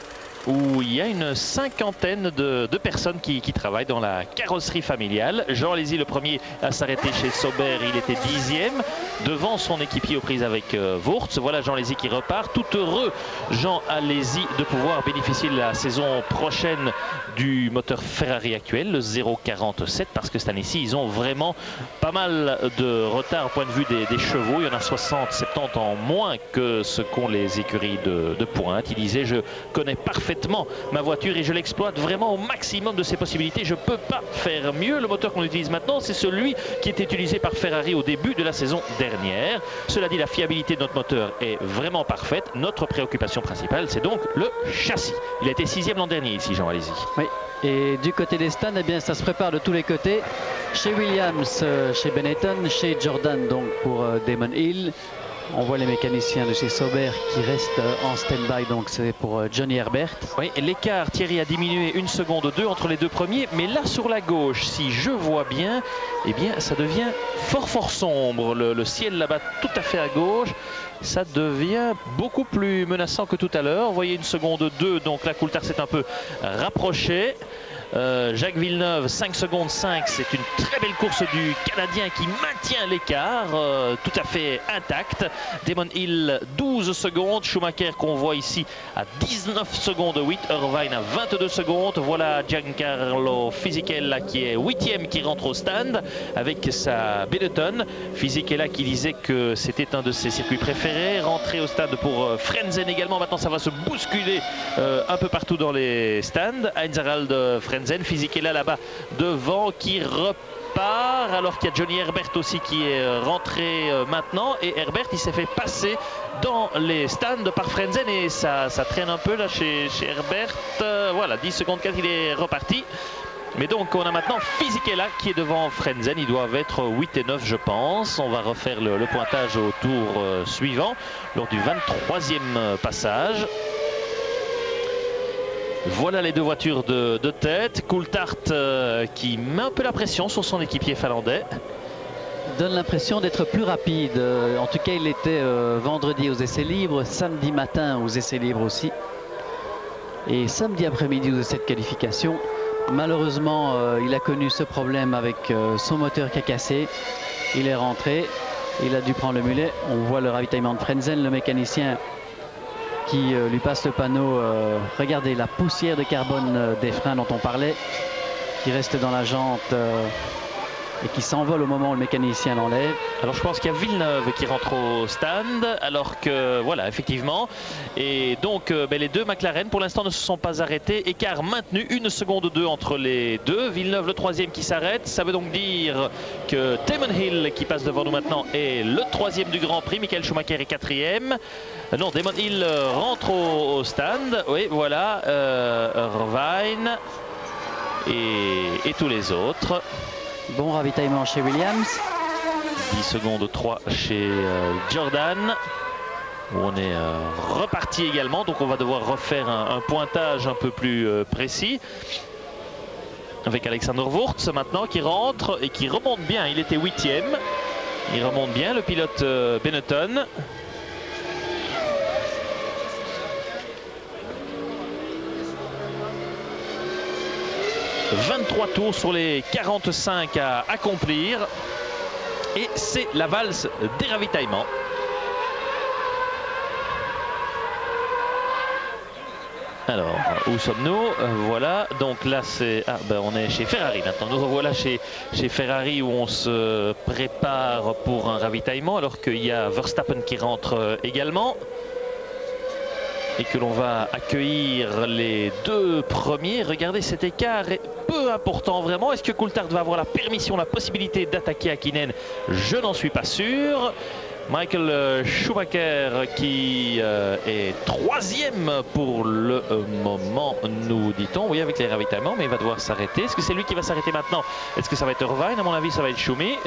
où il y a une cinquantaine de personnes qui travaillent dans la carrosserie familiale. Jean Alési, le premier à s'arrêter chez Sauber, il était 10e, devant son équipier aux prises avec Wurz. Voilà Jean Alési qui repart, tout heureux Jean Alési de pouvoir bénéficier la saison prochaine du moteur Ferrari actuel, le 047, parce que cette année-ci, ils ont vraiment pas mal de retard au point de vue des chevaux. Il y en a 60-70 en moins que ce qu'ont les écuries de pointe. Il disait, je connais parfaitement ma voiture et je l'exploite vraiment au maximum de ses possibilités. Je ne peux pas faire mieux. Le moteur qu'on utilise maintenant, c'est celui qui était utilisé par Ferrari au début de la saison dernière. Cela dit, la fiabilité de notre moteur est vraiment parfaite. Notre préoccupation principale, c'est donc le châssis. Il a été 6e l'an dernier ici, Jean Alési. Oui. Et du côté des stands, eh bien, ça se prépare de tous les côtés. Chez Williams, chez Benetton, chez Jordan, donc pour Damon Hill. On voit les mécaniciens de chez Sauber qui restent en stand-by, donc c'est pour Johnny Herbert. Oui, l'écart, Thierry, a diminué 1 seconde 2 entre les deux premiers, mais là sur la gauche, si je vois bien, eh bien ça devient fort sombre. Le ciel là-bas tout à fait à gauche, ça devient beaucoup plus menaçant que tout à l'heure. Vous voyez 1 seconde 2, donc la Coulthard s'est un peu rapprochée. Jacques Villeneuve, 5 secondes 5, c'est une très belle course du Canadien qui maintient l'écart tout à fait intact. Damon Hill, 12 secondes. Schumacher qu'on voit ici à 19 secondes 8. Irvine à 22 secondes. Voilà Giancarlo Fisichella qui est 8e, qui rentre au stand avec sa Benetton. Fisichella qui disait que c'était un de ses circuits préférés. Rentré au stade pour Frenzen également. Maintenant ça va se bousculer un peu partout dans les stands. Heinz-Harald Frenzen, Fisichella là-bas devant qui repart, alors qu'il y a Johnny Herbert aussi qui est rentré maintenant, et Herbert il s'est fait passer dans les stands par Frenzen et ça traîne un peu là chez Herbert. Voilà, 10 secondes 4, il est reparti. Mais donc on a maintenant Fisichella qui est devant Frenzen, ils doivent être 8 et 9 je pense. On va refaire le pointage au tour suivant lors du 23e passage. Voilà les deux voitures de tête. Coulthard qui met un peu la pression sur son équipier finlandais. Donne l'impression d'être plus rapide. En tout cas, il était vendredi aux essais libres, samedi matin aux essais libres aussi. Et samedi après-midi aux essais de qualification. Malheureusement, il a connu ce problème avec son moteur qui a cassé. Il est rentré, il a dû prendre le mulet. On voit le ravitaillement de Frenzen, le mécanicien qui lui passe le panneau. Regardez la poussière de carbone des freins dont on parlait, qui reste dans la jante et qui s'envole au moment où le mécanicien l'enlève. Alors je pense qu'il y a Villeneuve qui rentre au stand, alors que voilà, effectivement. Et donc les deux McLaren pour l'instant ne se sont pas arrêtés. Écart maintenu, 1 seconde 2 entre les deux. Villeneuve le 3e qui s'arrête. Ça veut donc dire que Damon Hill qui passe devant nous maintenant est le 3e du Grand Prix. Michael Schumacher est 4e. Non, Damon Hill rentre au stand. Oui, voilà, Irvine et tous les autres. Bon ravitaillement chez Williams. 10 secondes 3 chez Jordan, où on est reparti également. Donc on va devoir refaire un pointage un peu plus précis. Avec Alexander Wurz maintenant qui rentre et qui remonte bien. Il était 8e. Il remonte bien, le pilote Benetton. « 23 tours sur les 45 à accomplir. Et c'est la valse des ravitaillements. » Alors, où sommes-nous? Voilà, donc là c'est... Ah, ben on est chez Ferrari maintenant. Nous revoilà chez Ferrari où on se prépare pour un ravitaillement alors qu'il y a Verstappen qui rentre également. Et que l'on va accueillir les deux premiers. Regardez, cet écart est peu important vraiment. Est-ce que Coulthard va avoir la permission, la possibilité d'attaquer Häkkinen? Je n'en suis pas sûr. Michael Schumacher qui est 3e pour le moment, nous dit-on. Oui, avec les ravitaillements, mais il va devoir s'arrêter. Est-ce que c'est lui qui va s'arrêter maintenant? Est-ce que ça va être Irvine? À mon avis, ça va être Schumi.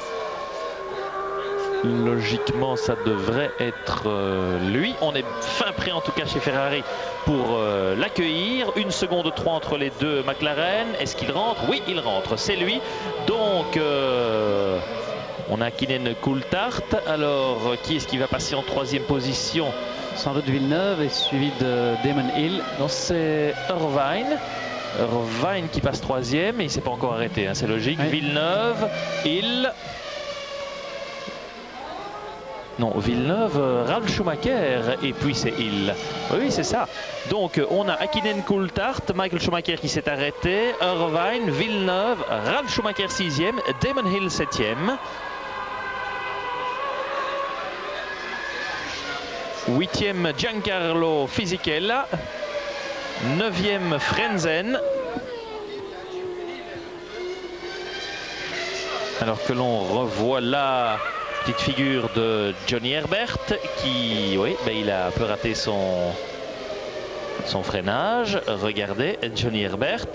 Logiquement, ça devrait être lui. On est fin prêt en tout cas chez Ferrari pour l'accueillir. 1 seconde 3 entre les deux McLaren. Est-ce qu'il rentre? Oui, il rentre. C'est lui. Donc, on a Häkkinen Coulthard. Alors, qui est-ce qui va passer en 3e position? Sans doute Villeneuve et suivi de Damon Hill. Non, c'est Irvine. Irvine qui passe 3e et il ne s'est pas encore arrêté, hein, c'est logique. Oui. Villeneuve, Hill. Non, Villeneuve, Ralf Schumacher et puis c'est Hill. Oui, c'est ça. Donc on a Häkkinen, Coulthard, Michael Schumacher qui s'est arrêté, Irvine, Villeneuve, Ralf Schumacher 6e, Damon Hill 7e. 8e Giancarlo Fisichella, 9e Frenzen. Alors que l'on revoit la petite figure de Johnny Herbert qui, oui, ben il a un peu raté son freinage. Regardez, Johnny Herbert.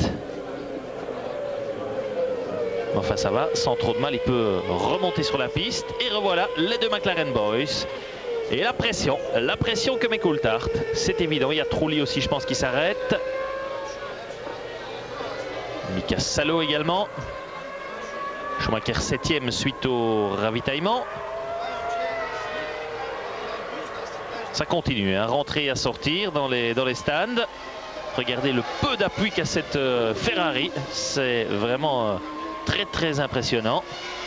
Enfin ça va, sans trop de mal, il peut remonter sur la piste. Et revoilà les deux McLaren Boys. Et la pression que met Coulthard, c'est évident. Il y a Trulli aussi, je pense, qui s'arrête. Mika Salo également. Schumacher 7e suite au ravitaillement. Ça continue, hein, rentrer et à sortir dans les stands. Regardez le peu d'appui qu'a cette Ferrari. C'est vraiment très très impressionnant.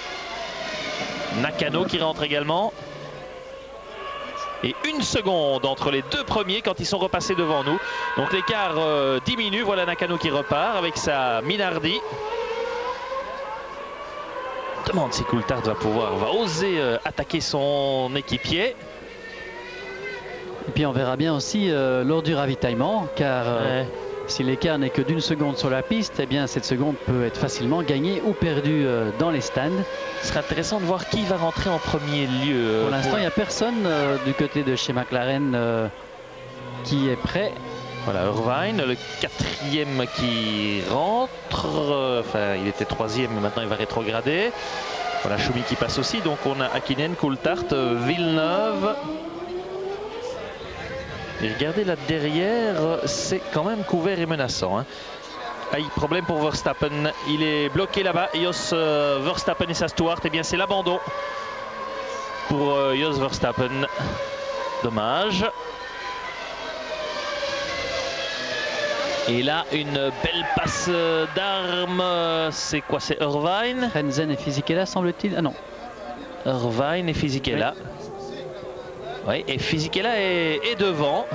Nakano qui rentre également. Et 1 seconde entre les deux premiers quand ils sont repassés devant nous. Donc l'écart diminue. Voilà Nakano qui repart avec sa Minardi. Demande si Coulthard va oser attaquer son équipier. Et puis on verra bien aussi lors du ravitaillement, car si l'écart n'est que d'1 seconde sur la piste, eh bien cette seconde peut être facilement gagnée ou perdue dans les stands. Ce sera intéressant de voir qui va rentrer en premier lieu. Pour l'instant, il n'y a personne du côté de chez McLaren qui est prêt. Voilà, Irvine, le 4e qui rentre. Enfin, il était 3e, mais maintenant il va rétrograder. Voilà, Schumi qui passe aussi. Donc on a Häkkinen, Coulthard, Villeneuve. Et regardez là derrière, c'est quand même couvert et menaçant, hein. Aïe, problème pour Verstappen. Il est bloqué là-bas. Jos Verstappen et sa Stewart. Eh bien, c'est l'abandon pour Jos Verstappen. Dommage. Et là, une belle passe d'armes. C'est quoi? C'est Irvine. Frenzen et Fisichella, semble-t-il. Ah non. Irvine et Fisichella. Oui, et Fisichella est devant.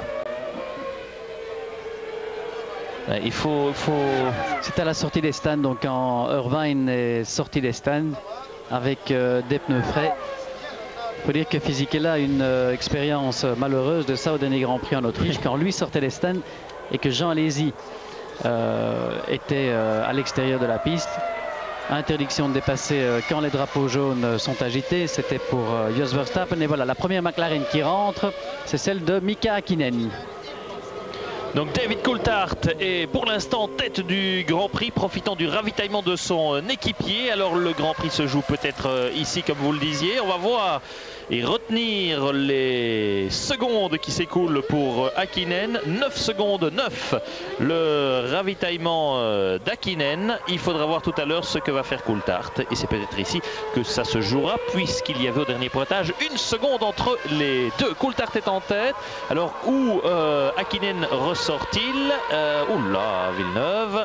Il faut... C'est à la sortie des stands, donc quand Irvine est sorti des stands avec des pneus frais. Il faut dire que Fisichella a une expérience malheureuse de ça au dernier Grand Prix en Autriche, quand lui sortait des stands et que Jean Alesi était à l'extérieur de la piste. Interdiction de dépasser quand les drapeaux jaunes sont agités. C'était pour Jos Verstappen. Et voilà, la première McLaren qui rentre, c'est celle de Mika Häkkinen. Donc David Coulthard est pour l'instant tête du Grand Prix, profitant du ravitaillement de son équipier. Alors le Grand Prix se joue peut-être ici, comme vous le disiez. On va voir et retenir les secondes qui s'écoulent pour Häkkinen. 9 secondes 9, le ravitaillement d'Häkkinen. Il faudra voir tout à l'heure ce que va faire Coulthard. Et c'est peut-être ici que ça se jouera, puisqu'il y avait au dernier pointage 1 seconde entre les deux. Coulthard est en tête. Alors où Häkkinen ressort-il? Oula, Villeneuve.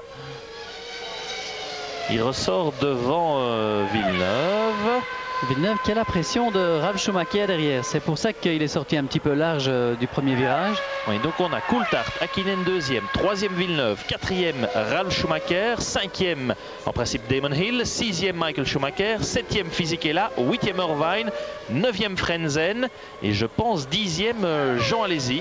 Il ressort devant Villeneuve. Villeneuve qui a la pression de Ralf Schumacher derrière. C'est pour ça qu'il est sorti un petit peu large du premier virage. Oui, donc on a Coulthard, Häkkinen 2e, 3e Villeneuve, 4e Ralf Schumacher, 5e en principe Damon Hill, 6e Michael Schumacher, 7e Fisichella, 8e Irvine, 9e Frenzen et je pense 10e Jean Alesi.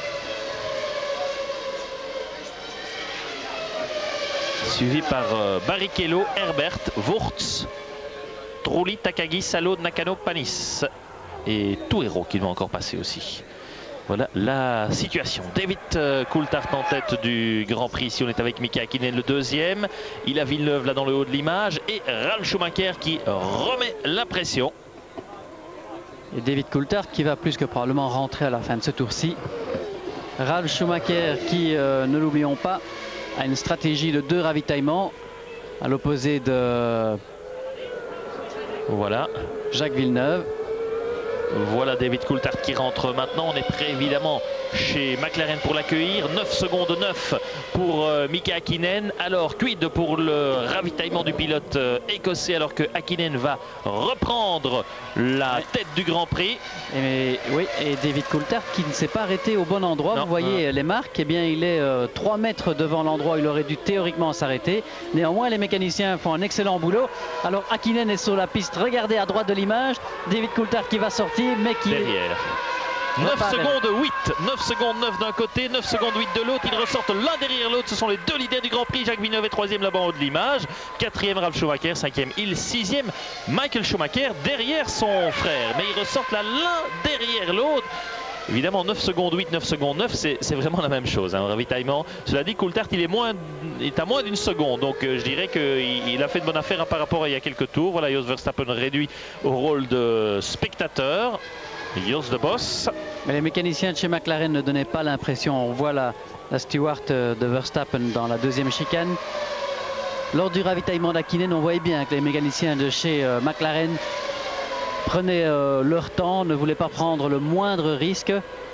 Suivi par Barrichello, Herbert, Wurz, Trulli, Takagi, Salo, Nakano, Panis et Touero qui va encore passer aussi. Voilà la situation. David Coulthard en tête du Grand Prix. Ici on est avec Mika Häkkinen le 2e. Il a Villeneuve là dans le haut de l'image et Ralf Schumacher qui remet la pression. Et David Coulthard qui va plus que probablement rentrer à la fin de ce tour-ci. Ralf Schumacher qui, ne l'oublions pas, a une stratégie de 2 ravitaillements à l'opposé de... Voilà. Jacques Villeneuve. Voilà David Coulthard qui rentre maintenant. On est prêt évidemment chez McLaren pour l'accueillir. 9 secondes 9 pour Mika Häkkinen. Alors quid pour le ravitaillement du pilote écossais alors que Häkkinen va reprendre la tête du Grand Prix. Et David Coulthard qui ne s'est pas arrêté au bon endroit. Non. Vous voyez les marques, eh bien il est 3 mètres devant l'endroit où il aurait dû théoriquement s'arrêter. Néanmoins les mécaniciens font un excellent boulot. Alors Häkkinen est sur la piste, regardez à droite de l'image. David Coulthard qui va sortir mais qui derrière. 9 secondes 8, 9 secondes 9 d'un côté, 9 secondes 8 de l'autre. Ils ressortent l'un derrière l'autre. Ce sont les deux leaders du Grand Prix. Jacques Villeneuve est 3e là-bas en haut de l'image. 4e Ralf Schumacher, 5e Hill, 6e Michael Schumacher derrière son frère. Mais ils ressortent là l'un derrière l'autre. Évidemment 9 secondes 8, 9 secondes 9, c'est vraiment la même chose, hein, au ravitaillement. Cela dit, Coulthard il est à moins d'une seconde, donc je dirais qu'il a fait de bonne affaire par rapport à il y a quelques tours. Voilà, Jos Verstappen réduit au rôle de spectateur. Jos de boss. Mais les mécaniciens de chez McLaren ne donnaient pas l'impression. On voit la steward de Verstappen dans la deuxième chicane. Lors du ravitaillement d'Häkkinen, on voyait bien que les mécaniciens de chez McLaren prenaient leur temps, ne voulaient pas prendre le moindre risque.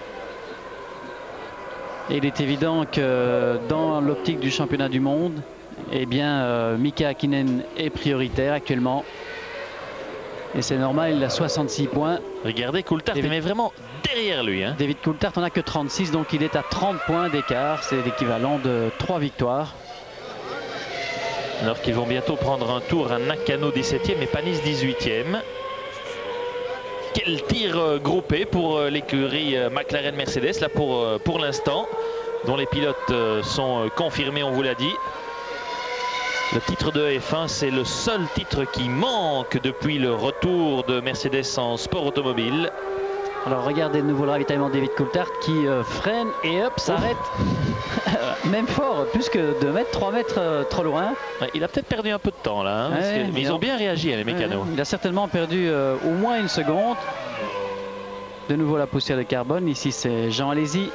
Et il est évident que dans l'optique du championnat du monde, eh bien, Mika Häkkinen est prioritaire actuellement. Et c'est normal, il a 66 points. Regardez, Coulthard est vraiment derrière lui. Hein. David Coulthard n'en a que 36, donc il est à 30 points d'écart. C'est l'équivalent de 3 victoires. Alors qu'ils vont bientôt prendre un tour à Nakano 17e et Panis 18e. Quel tir groupé pour l'écurie McLaren-Mercedes, là pour l'instant, dont les pilotes sont confirmés, on vous l'a dit. Le titre de F1, c'est le seul titre qui manque depuis le retour de Mercedes en sport automobile. Alors regardez de nouveau le ravitaillement de David Coulthard qui freine et hop, s'arrête. Même fort, plus que 2 mètres, 3 mètres trop loin. Ouais, il a peut-être perdu un peu de temps là, hein, mais ils ont bien réagi, les mécanos. Il a certainement perdu au moins une seconde. De nouveau la poussière de carbone, ici c'est Jean Alesi.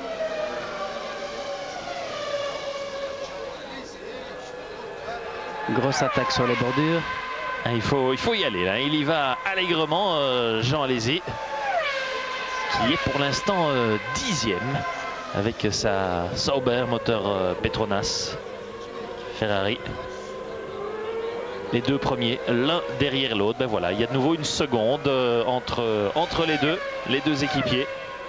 Grosse attaque sur les bordures. Ah, il faut y aller là. Il y va allègrement, Jean Alesi, qui est pour l'instant 10e avec sa Sauber moteur Petronas Ferrari. Les deux premiers, l'un derrière l'autre. Ben voilà, il y a de nouveau une seconde entre les deux équipiers.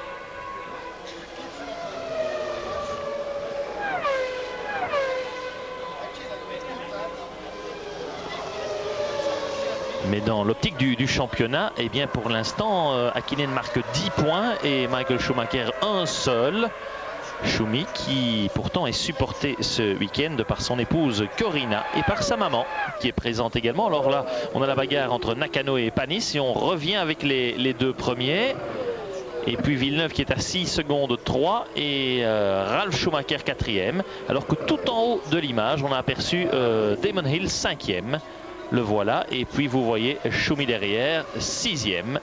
Mais dans l'optique du championnat, eh bien pour l'instant, Häkkinen marque 10 points et Michael Schumacher un seul. Schumi qui pourtant est supporté ce week-end par son épouse Corina et par sa maman qui est présente également. Alors là, on a la bagarre entre Nakano et Panis et on revient avec les deux premiers. Et puis Villeneuve qui est à 6 secondes 3 et Ralf Schumacher 4e. Alors que tout en haut de l'image, on a aperçu Damon Hill 5e. Le voilà, et puis vous voyez Schumi derrière, 6e.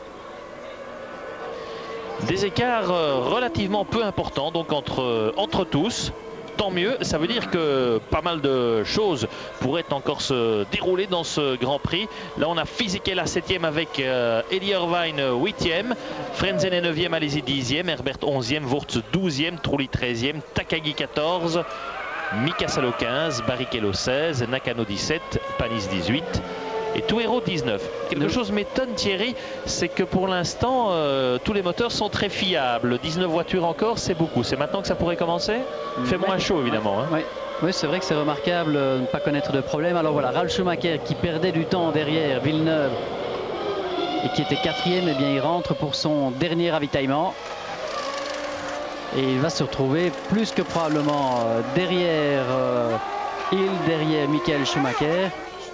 Des écarts relativement peu importants donc entre tous. Tant mieux, ça veut dire que pas mal de choses pourraient encore se dérouler dans ce Grand Prix. Là on a Fisichella 7e avec Eddie Irvine 8e, Frenzen 9e, Alesi 10e, Herbert 11e, Wurz 12e, Trulli 13e, Takagi 14, Mika Salo 15, Barrichello 16, Nakano 17, Panis 18 et Tuero 19. Quelque chose m'étonne, Thierry, c'est que pour l'instant tous les moteurs sont très fiables. 19 voitures encore, c'est beaucoup. C'est maintenant que ça pourrait commencer. Il fait moins chaud évidemment. Hein. Oui, c'est vrai que c'est remarquable de ne pas connaître de problème. Alors voilà, Ralf Schumacher qui perdait du temps derrière Villeneuve et qui était 4e, eh bien il rentre pour son dernier ravitaillement. Et il va se retrouver plus que probablement derrière Hill, derrière Michael Schumacher.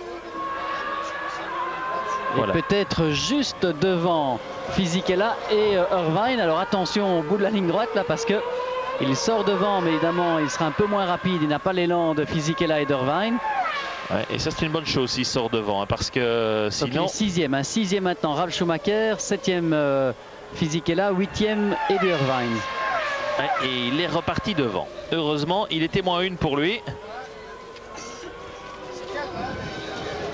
Et voilà, peut-être juste devant Fisichella et Irvine. Alors attention au bout de la ligne droite là parce que il sort devant, mais évidemment il sera un peu moins rapide. Il n'a pas l'élan de Fisichella et d'Irvine. Ouais, et ça c'est une bonne chose s'il sort devant, hein, parce que sinon... Donc, il est 6e, hein, 6e maintenant Ralf Schumacher, 7e Fisichella, 8e Eddie Irvine. Ouais, et il est reparti devant. Heureusement, il était moins une pour lui.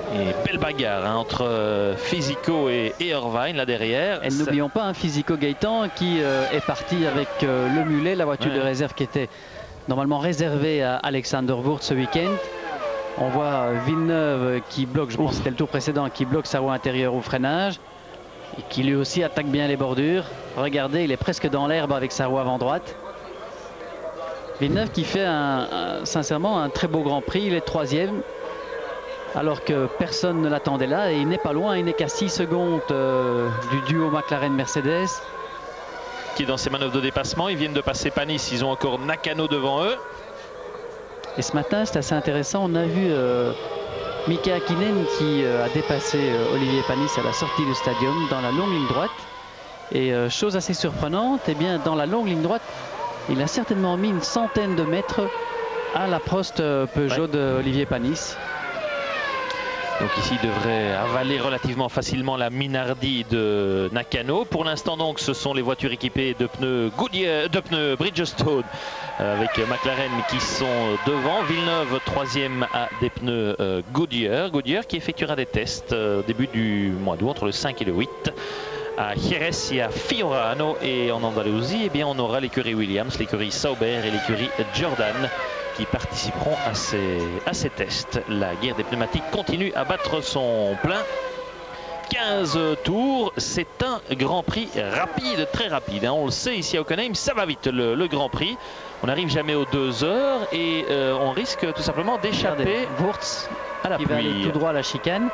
Et belle bagarre hein, entre Physico et Irvine là derrière. Et n'oublions pas un Physico Gaëtan qui est parti avec le mulet, la voiture de réserve qui était normalement réservée à Alexander Wurz ce week-end. On voit Villeneuve qui bloque, je pense que c'était le tour précédent, qui bloque sa roue intérieure au freinage. Et qui lui aussi attaque bien les bordures. Regardez, il est presque dans l'herbe avec sa roue avant droite. Villeneuve qui fait sincèrement un très beau Grand Prix, il est 3e. Alors que personne ne l'attendait là et il n'est pas loin, il n'est qu'à 6 secondes du duo McLaren-Mercedes. Qui est dans ses manœuvres de dépassement, ils viennent de passer Panis, ils ont encore Nakano devant eux. Et ce matin c'est assez intéressant, on a vu Mika Häkkinen qui a dépassé Olivier Panis à la sortie du stadium dans la longue ligne droite. Et chose assez surprenante, eh bien dans la longue ligne droite, il a certainement mis une centaine de mètres à la Prost Peugeot d'Olivier Panis. Donc ici, il devrait avaler relativement facilement la Minardi de Nakano. Pour l'instant, donc, ce sont les voitures équipées de pneus Goodyear, de pneus Bridgestone avec McLaren qui sont devant. Villeneuve, 3e à des pneus Goodyear. Goodyear qui effectuera des tests au début du mois d'août, entre le 5 et le 8. À Jerez et à Fiorano. Et en Andalousie, eh bien, on aura l'écurie Williams, l'écurie Sauber et l'écurie Jordan qui participeront à ces tests. La guerre des pneumatiques continue à battre son plein. 15 tours, c'est un Grand Prix rapide, très rapide. Hein. On le sait ici à Hockenheim, ça va vite le Grand Prix. On n'arrive jamais aux 2 heures et on risque tout simplement d'échapper Wurz à la pluie. Qui va aller tout droit à la chicane.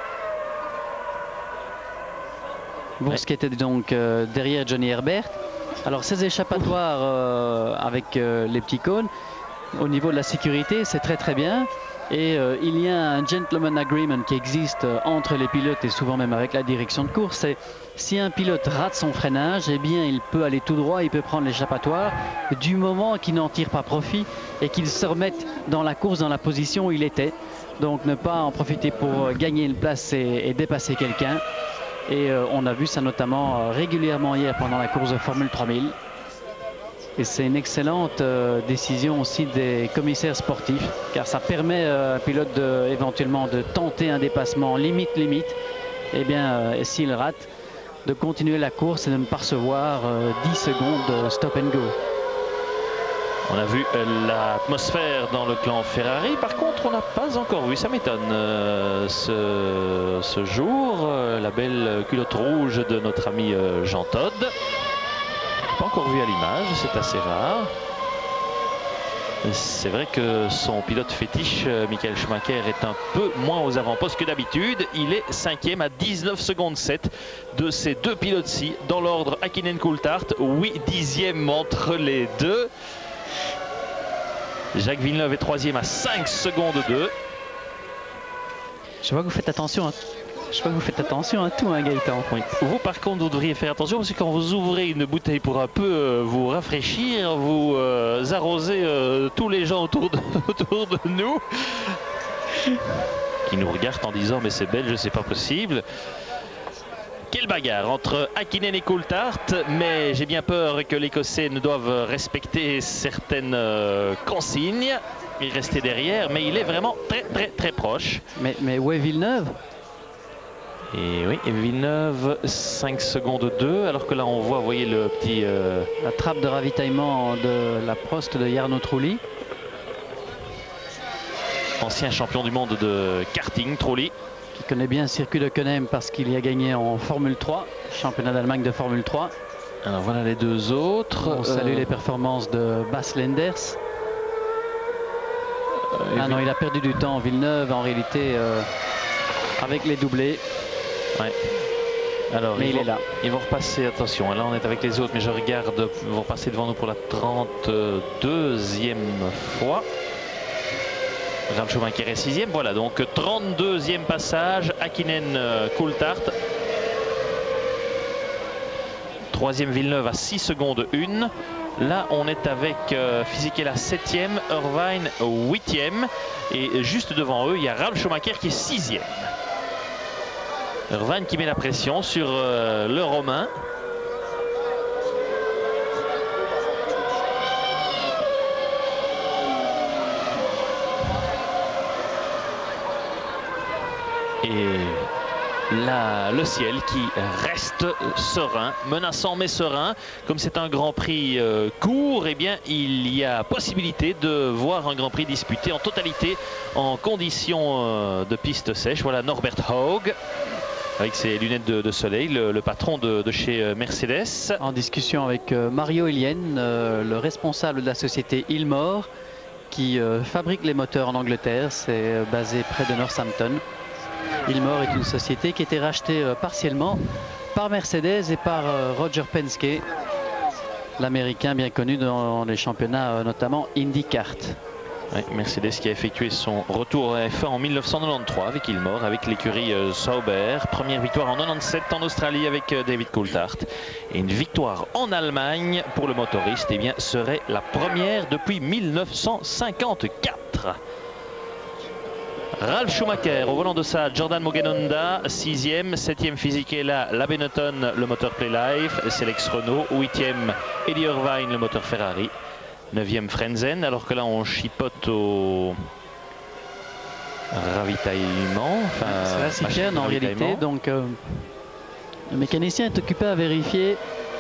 Wurz qui était donc derrière Johnny Herbert. Alors ces échappatoires avec les petits cônes, au niveau de la sécurité, c'est très bien. Et il y a un gentleman agreement qui existe entre les pilotes et souvent même avec la direction de course. C'est si un pilote rate son freinage, eh bien il peut aller tout droit, il peut prendre l'échappatoire du moment qu'il n'en tire pas profit et qu'il se remette dans la course dans la position où il était. Donc ne pas en profiter pour gagner une place et dépasser quelqu'un. Et on a vu ça notamment régulièrement hier pendant la course de Formule 3000. Et c'est une excellente décision aussi des commissaires sportifs, car ça permet à un pilote éventuellement de tenter un dépassement limite. Et bien, s'il rate, de continuer la course et de ne pas recevoir 10 secondes de stop and go. On a vu l'atmosphère dans le clan Ferrari. Par contre, on n'a pas encore vu, ça m'étonne, ce jour, la belle culotte rouge de notre ami Jean Todt. Pas encore vu à l'image, c'est assez rare. C'est vrai que son pilote fétiche, Michael Schumacher, est un peu moins aux avant-postes que d'habitude. Il est 5e à 19 secondes 7 de ces deux pilotes-ci. Dans l'ordre, Häkkinen-Coulthard, oui, 10e entre les deux. Jacques Villeneuve est 3e à 5 secondes 2. Je vois que vous faites attention à tout, hein, Gaëtan. Oui. Vous, par contre, vous devriez faire attention parce que quand vous ouvrez une bouteille pour un peu vous rafraîchir, vous arrosez tous les gens autour de nous qui nous regardent en disant mais c'est belge, c'est pas possible. Quelle bagarre entre Häkkinen et Coulthard, mais j'ai bien peur que l'Écossais ne doive respecter certaines consignes. Il restait derrière, mais il est vraiment très proche. Mais où est Villeneuve? Et oui, Villeneuve 5 secondes 2, alors que là on voit, vous voyez le petit... La trappe de ravitaillement de la Prost de Jarno Trulli. Ancien champion du monde de karting, Trulli. Qui connaît bien le circuit de Hockenheim parce qu'il y a gagné en Formule 3, championnat d'Allemagne de Formule 3. Alors voilà les deux autres. On salue les performances de Bas Lenders. Non, il a perdu du temps, Villeneuve, en réalité, avec les doublés. Ouais. Alors, mais il est là. Ils vont repasser, attention, là on est avec les autres, mais je regarde, ils vont passer devant nous pour la 32e fois. Ralf Schumacher est 6e, voilà, donc 32e passage, Häkkinen-Coulthard. 3e Villeneuve à 6 secondes 1. Là, on est avec Fisichella 7e, Irvine 8e. Et juste devant eux, il y a Ralf Schumacher qui est 6e. Irvine qui met la pression sur le Romain. Et là, le ciel qui reste serein, menaçant mais serein. Comme c'est un Grand Prix court, eh bien, il y a possibilité de voir un Grand Prix disputé en totalité en conditions de piste sèche. Voilà Norbert Haug avec ses lunettes de soleil, le patron de chez Mercedes. En discussion avec Mario Ilien, le responsable de la société Ilmor, qui fabrique les moteurs en Angleterre. C'est basé près de Northampton. Ilmor est une société qui a été rachetée partiellement par Mercedes et par Roger Penske, l'américain bien connu dans les championnats notamment IndyCar. Ouais, Mercedes qui a effectué son retour à F1 en 1993 avec Ilmor, avec l'écurie Sauber. Première victoire en 97 en Australie avec David Coulthard. Et une victoire en Allemagne pour le motoriste, eh bien, serait la première depuis 1954. Ralf Schumacher au volant de sa Jordan Mugen Honda, 6e, 7e Fisichella, la Benetton, le moteur Playlife, Selex Renault, 8e Eddie Irvine, le moteur Ferrari, 9e Frenzen, alors que là on chipote au ravitaillement. C'est la citerne en réalité, donc le mécanicien est occupé à vérifier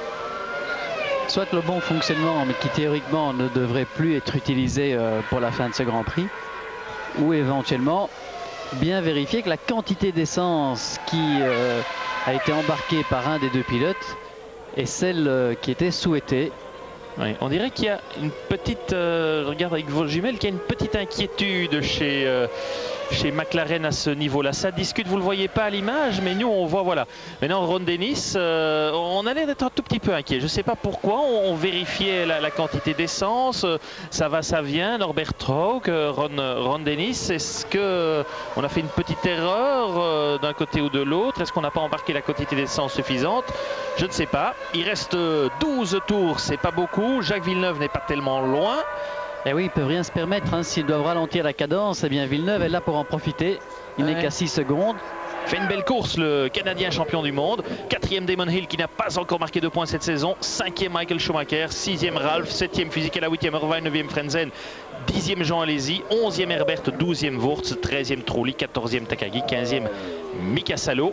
soit le bon fonctionnement, mais qui théoriquement ne devrait plus être utilisé pour la fin de ce Grand Prix, ou éventuellement bien vérifier que la quantité d'essence qui a été embarquée par un des deux pilotes est celle qui était souhaitée. Oui, on dirait qu'il y a une petite, je regarde avec vos jumelles, qu'il y a une petite inquiétude chez McLaren à ce niveau-là. Ça discute, vous ne le voyez pas à l'image, mais nous on voit, voilà. Maintenant Ron Dennis, on a l'air d'être un tout petit peu inquiet. Je ne sais pas pourquoi, on vérifiait la quantité d'essence, ça va, ça vient. Norbert Haug, Ron Dennis, est-ce qu'on a fait une petite erreur d'un côté ou de l'autre? Est-ce qu'on n'a pas embarqué la quantité d'essence suffisante? Je ne sais pas. Il reste 12 tours, c'est pas beaucoup. Jacques Villeneuve n'est pas tellement loin. Et oui, ils ne peuvent rien se permettre. Hein. S'ils doivent ralentir la cadence, eh bien Villeneuve est là pour en profiter. Il n'est qu'à 6 secondes. Fait une belle course, le Canadien champion du monde. 4e Damon Hill qui n'a pas encore marqué de points cette saison. 5e Michael Schumacher. 6e Ralph. 7e Fisichella. 8e Irvine. 9e Frenzen. 10e Jean Alesi. 11e Herbert. 12e Wurz. 13e Trulli. 14e Takagi. 15e Mika Salo.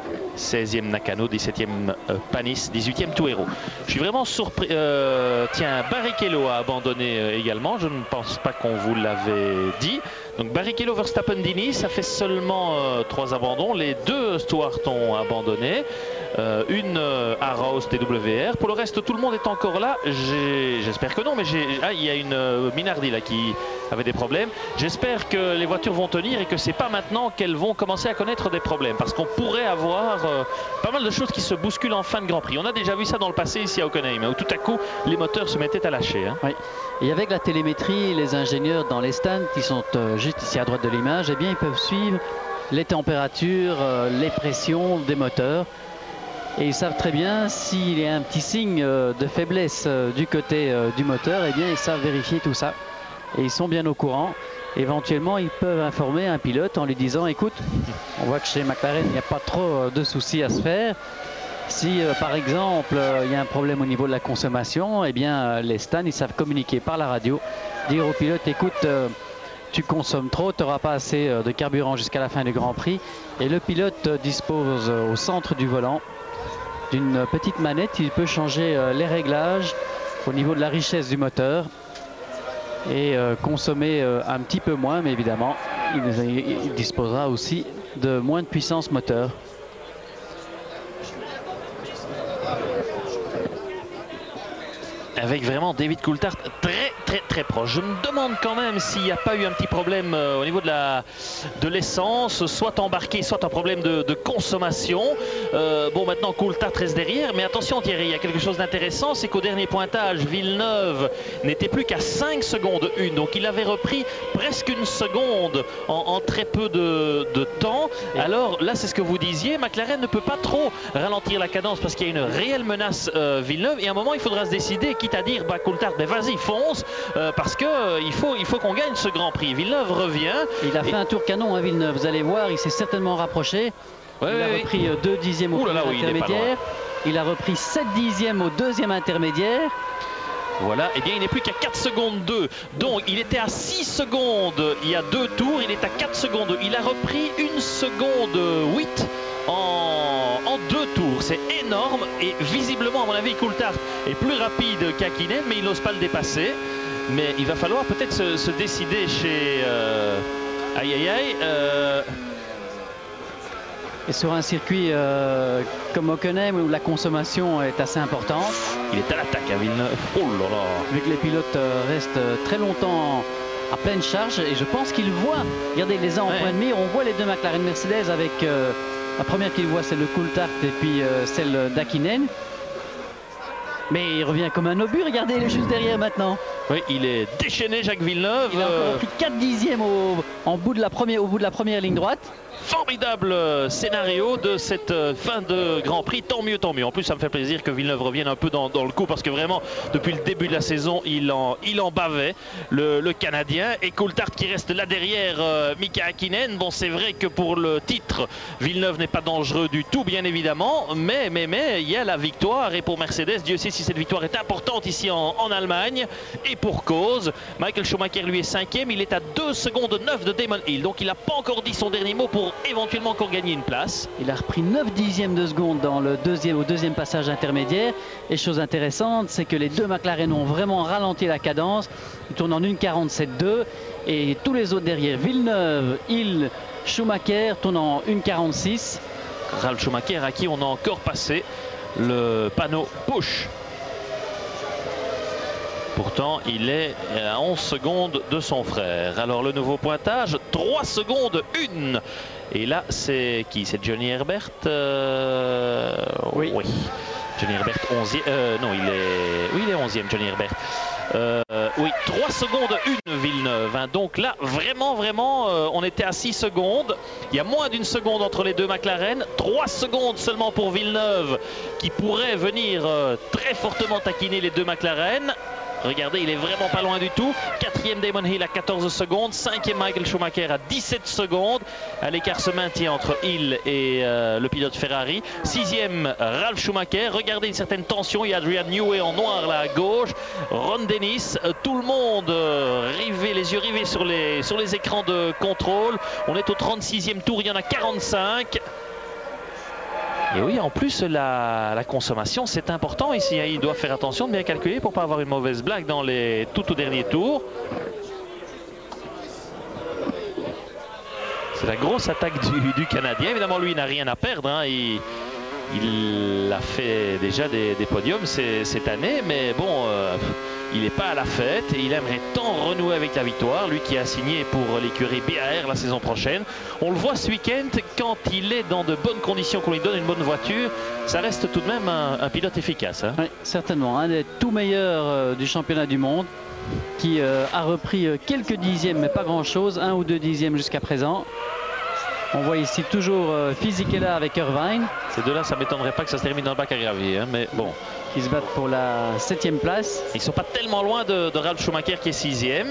16e Nakano, 17e Panis, 18e Tuero. Je suis vraiment surpris. Tiens, Barrichello a abandonné également. Je ne pense pas qu'on vous l'avait dit. Donc Barrichello, Verstappen, Dini, ça fait seulement 3 abandons. Les 2 Stewart ont abandonné. Une Arrows TWR. Pour le reste, tout le monde est encore là. J'espère que non, mais il y a une Minardi là qui avait des problèmes. J'espère que les voitures vont tenir et que c'est pas maintenant qu'elles vont commencer à connaître des problèmes, parce qu'on pourrait avoir pas mal de choses qui se bousculent en fin de Grand Prix. On a déjà vu ça dans le passé ici à Hockenheim, où tout à coup les moteurs se mettaient à lâcher. Hein. Oui. Et avec la télémétrie, les ingénieurs dans les stands qui sont juste ici à droite de l'image, eh bien ils peuvent suivre les températures, les pressions des moteurs. Et ils savent très bien s'il y a un petit signe de faiblesse du côté du moteur, eh bien ils savent vérifier tout ça. Et ils sont bien au courant. Éventuellement, ils peuvent informer un pilote en lui disant, écoute, on voit que chez McLaren, il n'y a pas trop de soucis à se faire. Si par exemple, il y a un problème au niveau de la consommation, eh bien les stands, ils savent communiquer par la radio, dire au pilote, écoute, tu consommes trop, tu n'auras pas assez de carburant jusqu'à la fin du Grand Prix. Et le pilote dispose au centre du volant d'une petite manette. Il peut changer les réglages au niveau de la richesse du moteur et consommer un petit peu moins, mais évidemment il disposera aussi de moins de puissance moteur. Avec vraiment David Coulthard très proche. Je me demande quand même s'il n'y a pas eu un petit problème au niveau de l'essence, soit embarqué, soit un problème de consommation. Bon, maintenant Coulthard reste derrière, mais attention Thierry, il y a quelque chose d'intéressant, c'est qu'au dernier pointage, Villeneuve n'était plus qu'à 5 secondes 1, donc il avait repris presque 1 seconde en très peu de temps. Alors là, c'est ce que vous disiez, McLaren ne peut pas trop ralentir la cadence parce qu'il y a une réelle menace Villeneuve, et à un moment il faudra se décider, quitte à dire Coulthard, ben vas-y fonce, parce que il faut qu'on gagne ce Grand Prix. Villeneuve revient. Il a fait un tour canon à Villeneuve, vous allez voir, il s'est certainement rapproché. Il a repris 2 dixièmes au premier intermédiaire. Il a repris 7 dixièmes au deuxième intermédiaire. Voilà, et bien il n'est plus qu'à 4 secondes 2. Donc il était à 6 secondes il y a 2 tours, il est à 4 secondes 2. Il a repris 1 seconde 8 en 2 tours. C'est énorme et visiblement, à mon avis, Coulthard est plus rapide qu'Hakkinen, mais il n'ose pas le dépasser. Mais il va falloir peut-être se décider chez... Et sur un circuit comme Hockenheim où la consommation est assez importante. Il est à l'attaque à Villeneuve. Oh là là. Vu que les pilotes restent très longtemps à pleine charge et je pense qu'ils voient, regardez les uns en point de mire, on voit les deux McLaren Mercedes avec la première qu'ils voient c'est le Coulthard et puis celle d'Hakkinen. Mais il revient comme un obus, regardez, il est juste derrière maintenant. Oui, il est déchaîné, Jacques Villeneuve. Il a encore pris 4 dixièmes au bout de la première ligne droite. Formidable scénario de cette fin de Grand Prix, tant mieux, tant mieux. En plus, ça me fait plaisir que Villeneuve revienne un peu dans le coup parce que vraiment, depuis le début de la saison, il en bavait, le Canadien. Et Coulthard qui reste là derrière Mika Hakkinen. Bon, c'est vrai que pour le titre, Villeneuve n'est pas dangereux du tout, bien évidemment. Mais il y a la victoire et pour Mercedes, Dieu sait si cette victoire est importante ici en Allemagne. Et pour cause, Michael Schumacher lui est 5e, il est à 2 secondes 9 de Damon Hill. Donc il n'a pas encore dit son dernier mot pour éventuellement encore gagner une place. Il a repris 9 dixièmes de seconde au deuxième passage intermédiaire. Et chose intéressante, c'est que les deux McLaren ont vraiment ralenti la cadence. Ils tournent en 1,47,2 et tous les autres derrière, Villeneuve, Hill, Schumacher tournent en 1,46. Ralf Schumacher à qui on a encore passé le panneau push. Pourtant, il est à 11 secondes de son frère. Alors, le nouveau pointage, 3 secondes 1. Et là, c'est qui? C'est Johnny Herbert oui. Johnny Herbert, 11e. Non, il est 11e, Johnny Herbert. Oui, 3 secondes 1 Villeneuve. Hein. Donc là, vraiment, on était à 6 secondes. Il y a moins d'1 seconde entre les deux McLaren. 3 secondes seulement pour Villeneuve, qui pourrait venir très fortement taquiner les deux McLaren. Regardez, il est vraiment pas loin du tout. 4e Damon Hill à 14 secondes. 5e Michael Schumacher à 17 secondes. L'écart se maintient entre Hill et le pilote Ferrari. 6e Ralf Schumacher. Regardez une certaine tension. Il y a Adrian Newey en noir là à gauche. Ron Dennis. Tout le monde les yeux rivés sur les écrans de contrôle. On est au 36e tour. Il y en a 45. Et oui, en plus, la consommation, c'est important ici. Il doit faire attention de bien calculer pour ne pas avoir une mauvaise blague dans les tout derniers tours. C'est la grosse attaque du Canadien. Évidemment, lui, il n'a rien à perdre. Hein. Il a fait déjà des podiums cette année, mais bon, il n'est pas à la fête et il aimerait tant renouer avec la victoire, lui qui a signé pour l'écurie BAR la saison prochaine. On le voit ce week-end, quand il est dans de bonnes conditions, qu'on lui donne une bonne voiture, ça reste tout de même un pilote efficace. Hein. Oui, certainement, un des tout meilleurs du championnat du monde, qui a repris quelques dixièmes, mais pas grand-chose, 1 ou 2 dixièmes jusqu'à présent. On voit ici toujours Fisichella avec Irvine. Ces deux-là, ça ne m'étonnerait pas que ça se termine dans le bac à gravier, hein, mais bon. Qui se battent pour la 7e place. Ils ne sont pas tellement loin de Ralf Schumacher qui est 6e.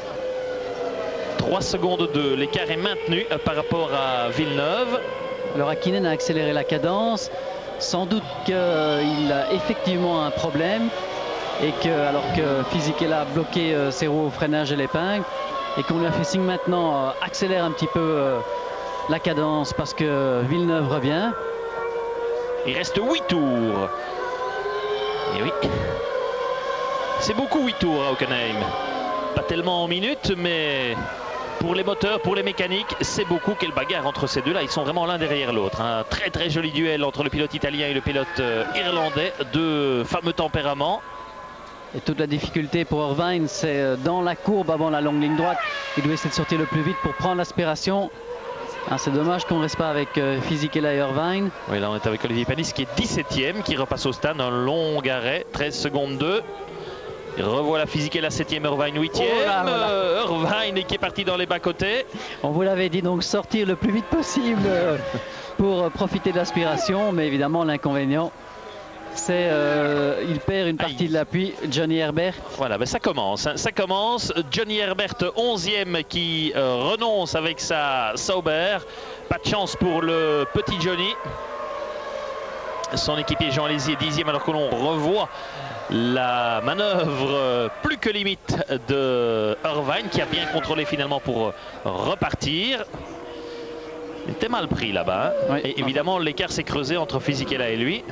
3 secondes 2, l'écart est maintenu par rapport à Villeneuve. Alors Hakkinen a accéléré la cadence. Sans doute qu'il a effectivement un problème. Et que, alors que Fisichella a bloqué ses roues au freinage et l'épingle. Et qu'on lui a fait signe maintenant, accélère un petit peu la cadence parce que Villeneuve revient. Il reste 8 tours. Et oui, c'est beaucoup 8 tours à Hockenheim. Pas tellement en minutes, mais pour les moteurs, pour les mécaniques, c'est beaucoup. Quelle bagarre entre ces deux-là. Ils sont vraiment l'un derrière l'autre. Un très joli duel entre le pilote italien et le pilote irlandais. Deux fameux tempéraments. Et toute la difficulté pour Irvine, c'est dans la courbe avant la longue ligne droite. Il doit essayer de sortir le plus vite pour prendre l'aspiration. Ah, c'est dommage qu'on ne reste pas avec Fisichella et Irvine. Oui, là on est avec Olivier Panis qui est 17e, qui repasse au stand, un long arrêt, 13 secondes 2. Et revoilà Fisichella 7e, Irvine 8e. Irvine qui est parti dans les bas-côtés. On vous l'avait dit, donc sortir le plus vite possible pour profiter de l'aspiration, mais évidemment l'inconvénient, c'est il perd une partie de l'appui. Johnny Herbert. Voilà, ben ça commence. Hein, ça commence. Johnny Herbert 11e qui renonce avec sa Sauber. Pas de chance pour le petit Johnny. son équipier Jean Alesi est 10e, alors que l'on revoit la manœuvre plus que limite de Irvine, qui a bien contrôlé finalement pour repartir. Il était mal pris là-bas. Oui. Et évidemment, l'écart s'est creusé entre Fisichella et lui.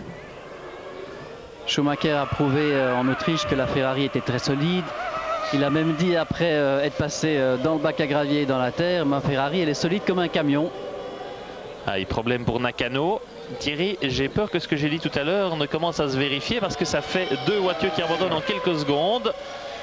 Schumacher a prouvé en Autriche que la Ferrari était très solide. Il a même dit après être passé dans le bac à gravier et dans la terre, ma Ferrari elle est solide comme un camion. Ah, et problème pour Nakano. Thierry, j'ai peur que ce que j'ai dit tout à l'heure ne commence à se vérifier, parce que ça fait 2 voitures qui abandonnent en quelques secondes.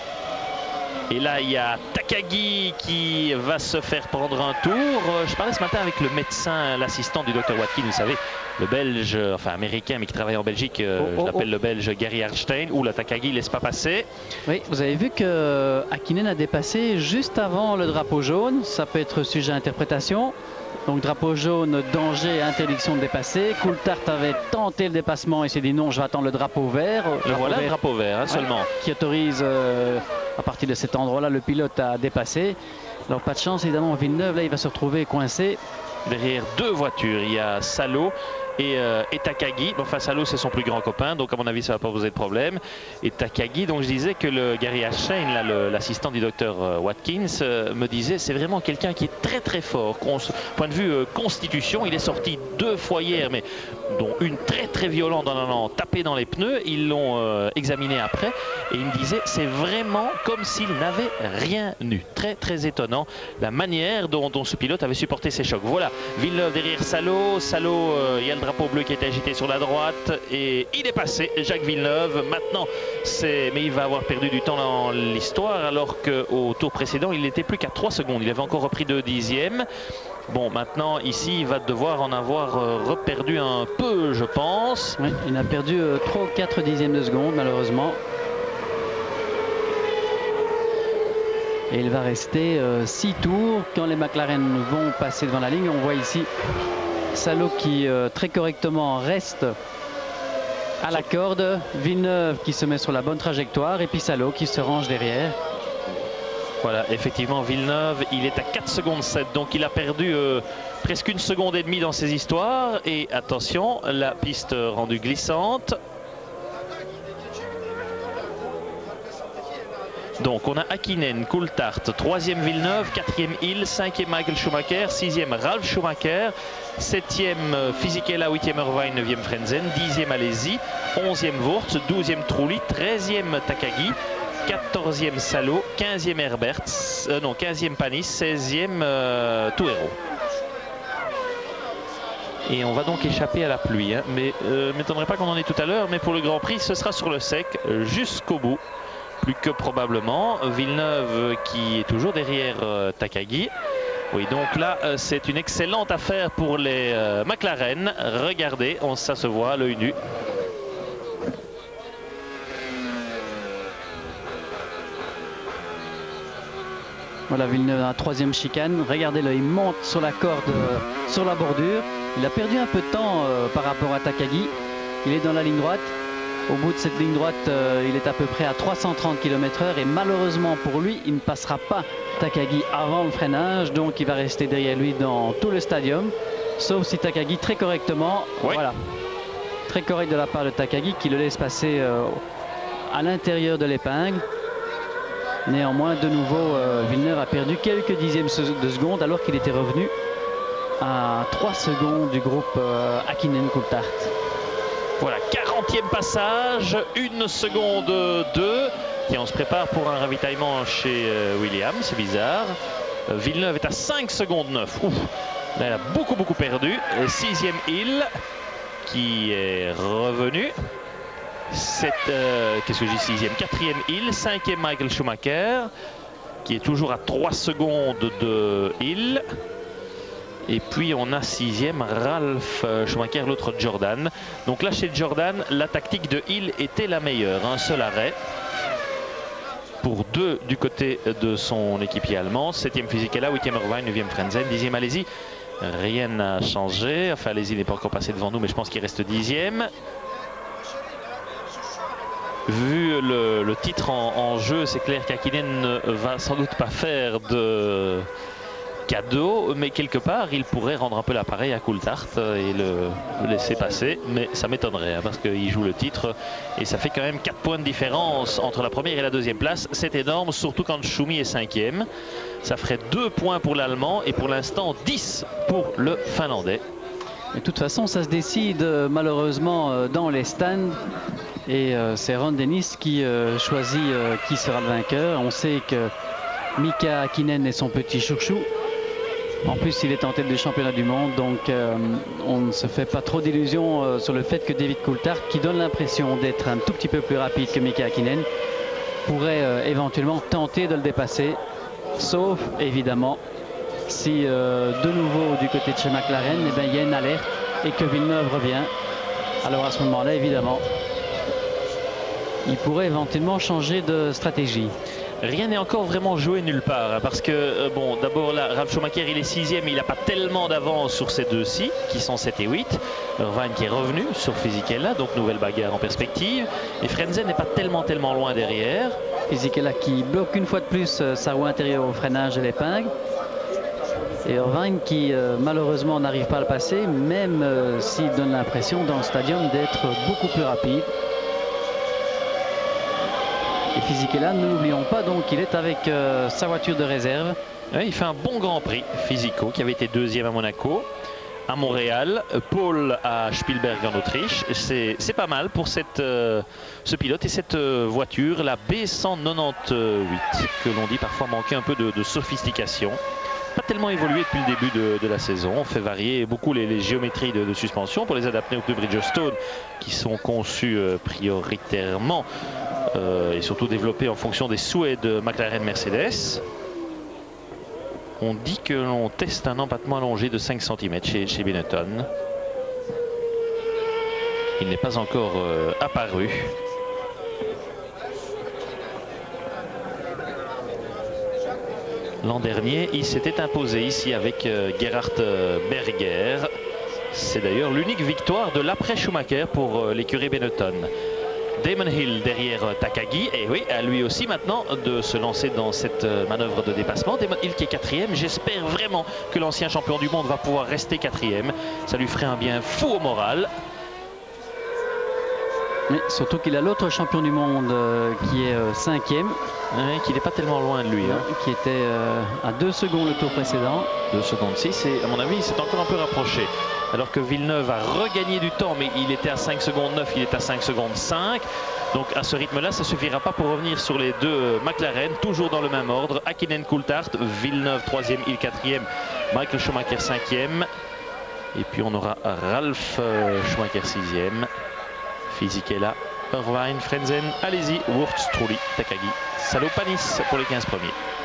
Et là, il y a Takagi qui va se faire prendre un tour. Je parlais ce matin avec le médecin, l'assistant du Dr Watkin, vous savez, le belge, enfin américain, mais qui travaille en Belgique, je l'appelle le belge Gary Hartstein. Ouh, la Takagi, il laisse pas passer. Oui, vous avez vu que Häkkinen a dépassé juste avant le drapeau jaune. Ça peut être sujet à interprétation. Donc drapeau jaune, danger, interdiction de dépasser. Coulthard avait tenté le dépassement et s'est dit non, je vais attendre le drapeau vert. Le voilà, le drapeau vert, hein, seulement. Qui autorise à partir de cet endroit-là le pilote à dépasser. Alors pas de chance évidemment, Villeneuve là il va se retrouver coincé. Derrière 2 voitures, il y a Salo et Takagi. Enfin, Salo c'est son plus grand copain, donc à mon avis ça va pas poser de problème. Et Takagi, donc je disais que le Gary Hartstein, l'assistant du docteur Watkins, me disait c'est vraiment quelqu'un qui est très très fort. Point de vue constitution, il est sorti 2 fois hier, mais dont une très très violente en allant taper dans les pneus. Ils l'ont examiné après et il me disait c'est vraiment comme s'il n'avait rien eu. Très très étonnant la manière dont ce pilote avait supporté ces chocs. Voilà, Villeneuve derrière Salo. Salo, il y a le drapeau bleu qui est agité sur la droite et il est passé, Jacques Villeneuve. Maintenant, mais il va avoir perdu du temps dans l'histoire, alors qu'au tour précédent, il n'était plus qu'à 3 secondes. Il avait encore repris 2 dixièmes. Bon, maintenant, ici, il va devoir en avoir reperdu un peu, je pense. Oui, il a perdu 3 ou 4 dixièmes de seconde, malheureusement. Et il va rester 6 tours quand les McLaren vont passer devant la ligne. On voit ici Salo qui très correctement reste à la corde. Villeneuve qui se met sur la bonne trajectoire. Et puis Salo qui se range derrière. Voilà, effectivement, Villeneuve, il est à 4 secondes 7. Donc il a perdu presque 1 seconde et demie dans ces histoires. Et attention, la piste rendue glissante. Donc on a Häkkinen, Coulthard, 3e Villeneuve, 4e Hill, 5e Michael Schumacher, 6e Ralf Schumacher, 7e Fisichella, 8e Irvine, 9e Frentzen, 10e Alesi, 11e Wurz, 12e Trulli, 13e Takagi, 14e Salo, 15e Herbert, 15e Panis, 16e Tuero. Et on va donc échapper à la pluie, hein. Mais m'étonnerait pas qu'on en ait tout à l'heure, mais pour le Grand Prix, ce sera sur le sec jusqu'au bout. Plus que probablement. Villeneuve qui est toujours derrière Takagi. Oui, donc là, c'est une excellente affaire pour les McLaren. Regardez, ça se voit à l'œil nu. Voilà, Villeneuve dans la 3e chicane. Regardez-le, il monte sur la corde, sur la bordure. Il a perdu un peu de temps par rapport à Takagi. Il est dans la ligne droite. Au bout de cette ligne droite, il est à peu près à 330 km/h et malheureusement pour lui, il ne passera pas Takagi avant le freinage, donc il va rester derrière lui dans tout le stadium, sauf si Takagi très correctement, oui. Voilà, très correct de la part de Takagi qui le laisse passer à l'intérieur de l'épingle. Néanmoins, de nouveau, Villeneuve a perdu quelques dixièmes de seconde alors qu'il était revenu à 3 secondes du groupe Häkkinen-Coulthard. Voilà, 40e passage, 1 seconde 2. Et on se prépare pour un ravitaillement chez Williams, c'est bizarre. Villeneuve est à 5 secondes 9. Ouf, là, elle a beaucoup perdu. 6e Hill qui est revenu. Qu'est-ce que je dis 6e, 4e Hill, 5e Michael Schumacher qui est toujours à 3 secondes de Hill. Et puis on a 6e Ralf Schumacher, l'autre Jordan. Donc là chez Jordan, la tactique de Hill était la meilleure. Un seul arrêt pour 2 du côté de son équipier allemand. 7e Fisichella, 8e Irvine, 9e Frentzen, 10e Alesi. Rien n'a changé. Enfin Alesi n'est pas encore passé devant nous, mais je pense qu'il reste 10e. Vu le titre en jeu, c'est clair qu'Häkkinen ne va sans doute pas faire de cadeau, mais quelque part, il pourrait rendre un peu l'appareil à Coulthard et le laisser passer, mais ça m'étonnerait, hein, parce qu'il joue le titre et ça fait quand même 4 points de différence entre la première et la deuxième place. C'est énorme, surtout quand Schumi est 5e. Ça ferait 2 points pour l'Allemand et pour l'instant 10 pour le Finlandais. De toute façon, ça se décide malheureusement dans les stands. Et c'est Ron Dennis qui choisit qui sera le vainqueur. On sait que Mika Häkkinen est son petit chouchou. En plus, il est en tête du championnat du monde. Donc, on ne se fait pas trop d'illusions sur le fait que David Coulthard, qui donne l'impression d'être un tout petit peu plus rapide que Mika Häkkinen, pourrait éventuellement tenter de le dépasser. Sauf, évidemment, si de nouveau du côté de chez McLaren, eh bien, il y a une alerte et que Villeneuve revient. Alors à ce moment-là, évidemment, il pourrait éventuellement changer de stratégie. Rien n'est encore vraiment joué nulle part, hein, parce que, bon, d'abord là, Ralf Schumacher, il est 6e, il n'a pas tellement d'avance sur ces deux-ci, qui sont 7 et 8. Irvine qui est revenu sur Fisichella, donc nouvelle bagarre en perspective. Et Frentzen n'est pas tellement loin derrière. Fisichella qui bloque une fois de plus sa roue intérieure au freinage et l'épingle. Et Irvine qui malheureusement n'arrive pas à le passer, même s'il donne l'impression dans le stadium d'être beaucoup plus rapide. Et Fisichella, ne l'oublions pas, donc il est avec sa voiture de réserve. Ouais, il fait un bon Grand Prix, Fisico, qui avait été 2e à Monaco, à Montréal, Paul à Spielberg en Autriche. C'est pas mal pour ce pilote et cette voiture, la B198, que l'on dit parfois manquer un peu de sophistication. Pas tellement évolué depuis le début de la saison. On fait varier beaucoup les géométries de suspension pour les adapter aux pneus Bridgestone, qui sont conçus prioritairement et surtout développés en fonction des souhaits de McLaren Mercedes. On dit que l'on teste un empattement allongé de 5 cm chez Benetton. Il n'est pas encore apparu. L'an dernier, il s'était imposé ici avec Gerhard Berger. C'est d'ailleurs l'unique victoire de l'après Schumacher pour l'écurie Benetton. Damon Hill derrière Takagi, et oui, à lui aussi maintenant de se lancer dans cette manœuvre de dépassement. Damon Hill qui est 4e, j'espère vraiment que l'ancien champion du monde va pouvoir rester 4e. Ça lui ferait un bien fou au moral. Mais surtout qu'il a l'autre champion du monde qui est 5e. Ouais, qui n'est pas tellement loin de lui. Hein. Qui était à 2 secondes le tour précédent. 2 secondes 6, et à mon avis, il s'est encore un peu rapproché. Alors que Villeneuve a regagné du temps, mais il était à 5 secondes 9, il est à 5 secondes 5. Donc à ce rythme-là, ça ne suffira pas pour revenir sur les deux McLaren, toujours dans le même ordre. Häkkinen, Coulthard, Villeneuve 3e, Hill 4e, Michael Schumacher 5e. Et puis on aura Ralf Schumacher 6e. Fisichella, Irvine, Frentzen, allez-y, Wurz, Trulli, Takagi, Salopanis pour les 15 premiers.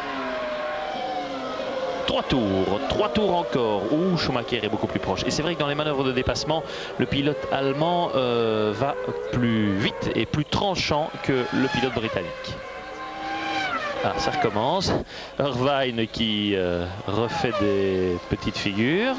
3 tours encore, où Schumacher est beaucoup plus proche. Et c'est vrai que dans les manœuvres de dépassement, le pilote allemand va plus vite et plus tranchant que le pilote britannique. Ah, ça recommence. Irvine qui refait des petites figures.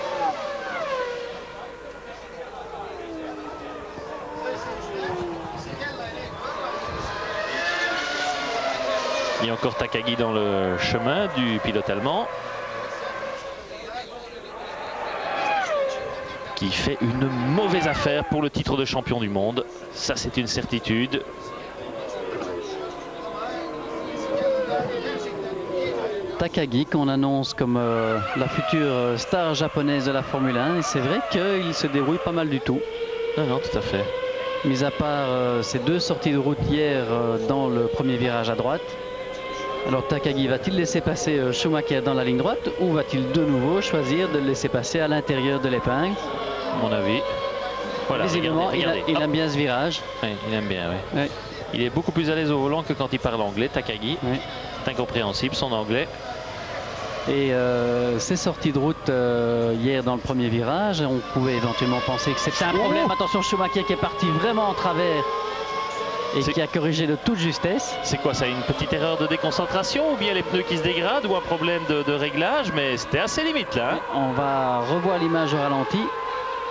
Il y a encore Takagi dans le chemin du pilote allemand, qui fait une mauvaise affaire pour le titre de champion du monde. Ça, c'est une certitude. Takagi qu'on annonce comme la future star japonaise de la Formule 1. Et c'est vrai qu'il se débrouille pas mal du tout. Non, tout à fait. Mis à part ces 2 sorties de route hier dans le premier virage à droite. Alors Takagi va-t-il laisser passer Schumacher dans la ligne droite ou va-t-il de nouveau choisir de le laisser passer à l'intérieur de l'épingle? À mon avis. Voilà, visiblement, regardez. Il aime bien ce virage. Oui, il aime bien, oui. Ouais. Il est beaucoup plus à l'aise au volant que quand il parle anglais, Takagi. Oui. C'est incompréhensible, son anglais. Et ces sorties de route hier dans le premier virage, on pouvait éventuellement penser que c'était un problème. Attention, Schumacher qui est parti vraiment en travers et qui a corrigé de toute justesse. C'est quoi ça, une petite erreur de déconcentration ou bien les pneus qui se dégradent ou un problème de réglage? Mais c'était assez limite là. Hein. On va revoir l'image au ralenti.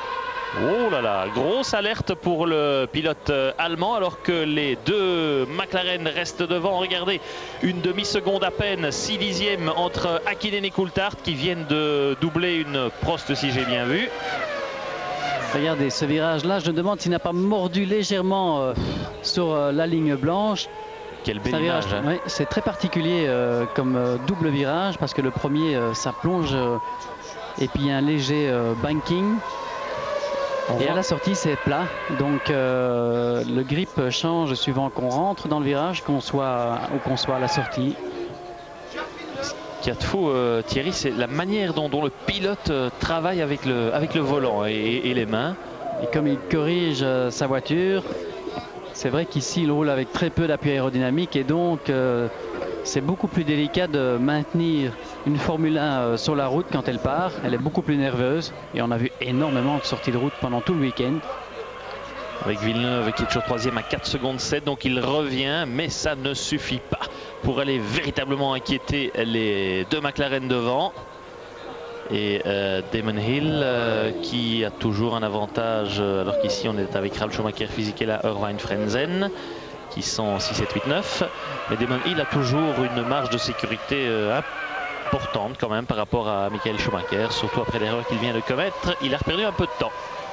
Oh là là, grosse alerte pour le pilote allemand alors que les deux McLaren restent devant. Regardez, une demi-seconde à peine, 6 dixièmes entre Häkkinen et Coulthard qui viennent de doubler une Prost si j'ai bien vu. Regardez ce virage-là, je me demande s'il n'a pas mordu légèrement sur la ligne blanche. Quel bel image, hein. Oui, c'est très particulier comme double virage parce que le premier, ça plonge et puis il y a un léger banking. Et à la sortie, c'est plat. Donc le grip change suivant qu'on rentre dans le virage, qu'on soit à la sortie. Ce qu'il y a de fou, Thierry, c'est la manière dont le pilote travaille avec le volant et les mains. Et comme il corrige sa voiture, c'est vrai qu'ici, il roule avec très peu d'appui aérodynamique et donc c'est beaucoup plus délicat de maintenir une Formule 1 sur la route quand elle part. Elle est beaucoup plus nerveuse et on a vu énormément de sorties de route pendant tout le week-end. Avec Villeneuve qui est toujours troisième à 4 secondes 7, donc il revient, mais ça ne suffit pas pour aller véritablement inquiéter les deux McLaren devant. Et Damon Hill qui a toujours un avantage, alors qu'ici on est avec Ralf Schumacher, Fisichella, Irvine, Frentzen, qui sont 6, 7, 8, 9. Mais Damon Hill a toujours une marge de sécurité importante quand même par rapport à Michael Schumacher, surtout après l'erreur qu'il vient de commettre. Il a perdu un peu de temps.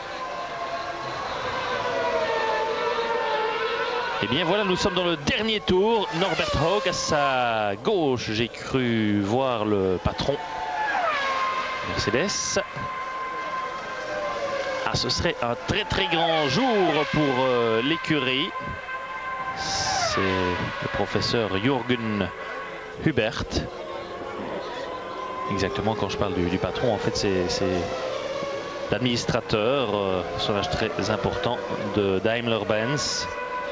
Et bien voilà, nous sommes dans le dernier tour. Norbert Haug à sa gauche, j'ai cru voir le patron Mercedes. Ah, ce serait un très très grand jour pour l'écurie. C'est le professeur Jürgen Hubert. Exactement, quand je parle du patron, en fait c'est l'administrateur, personnage très important de Daimler-Benz.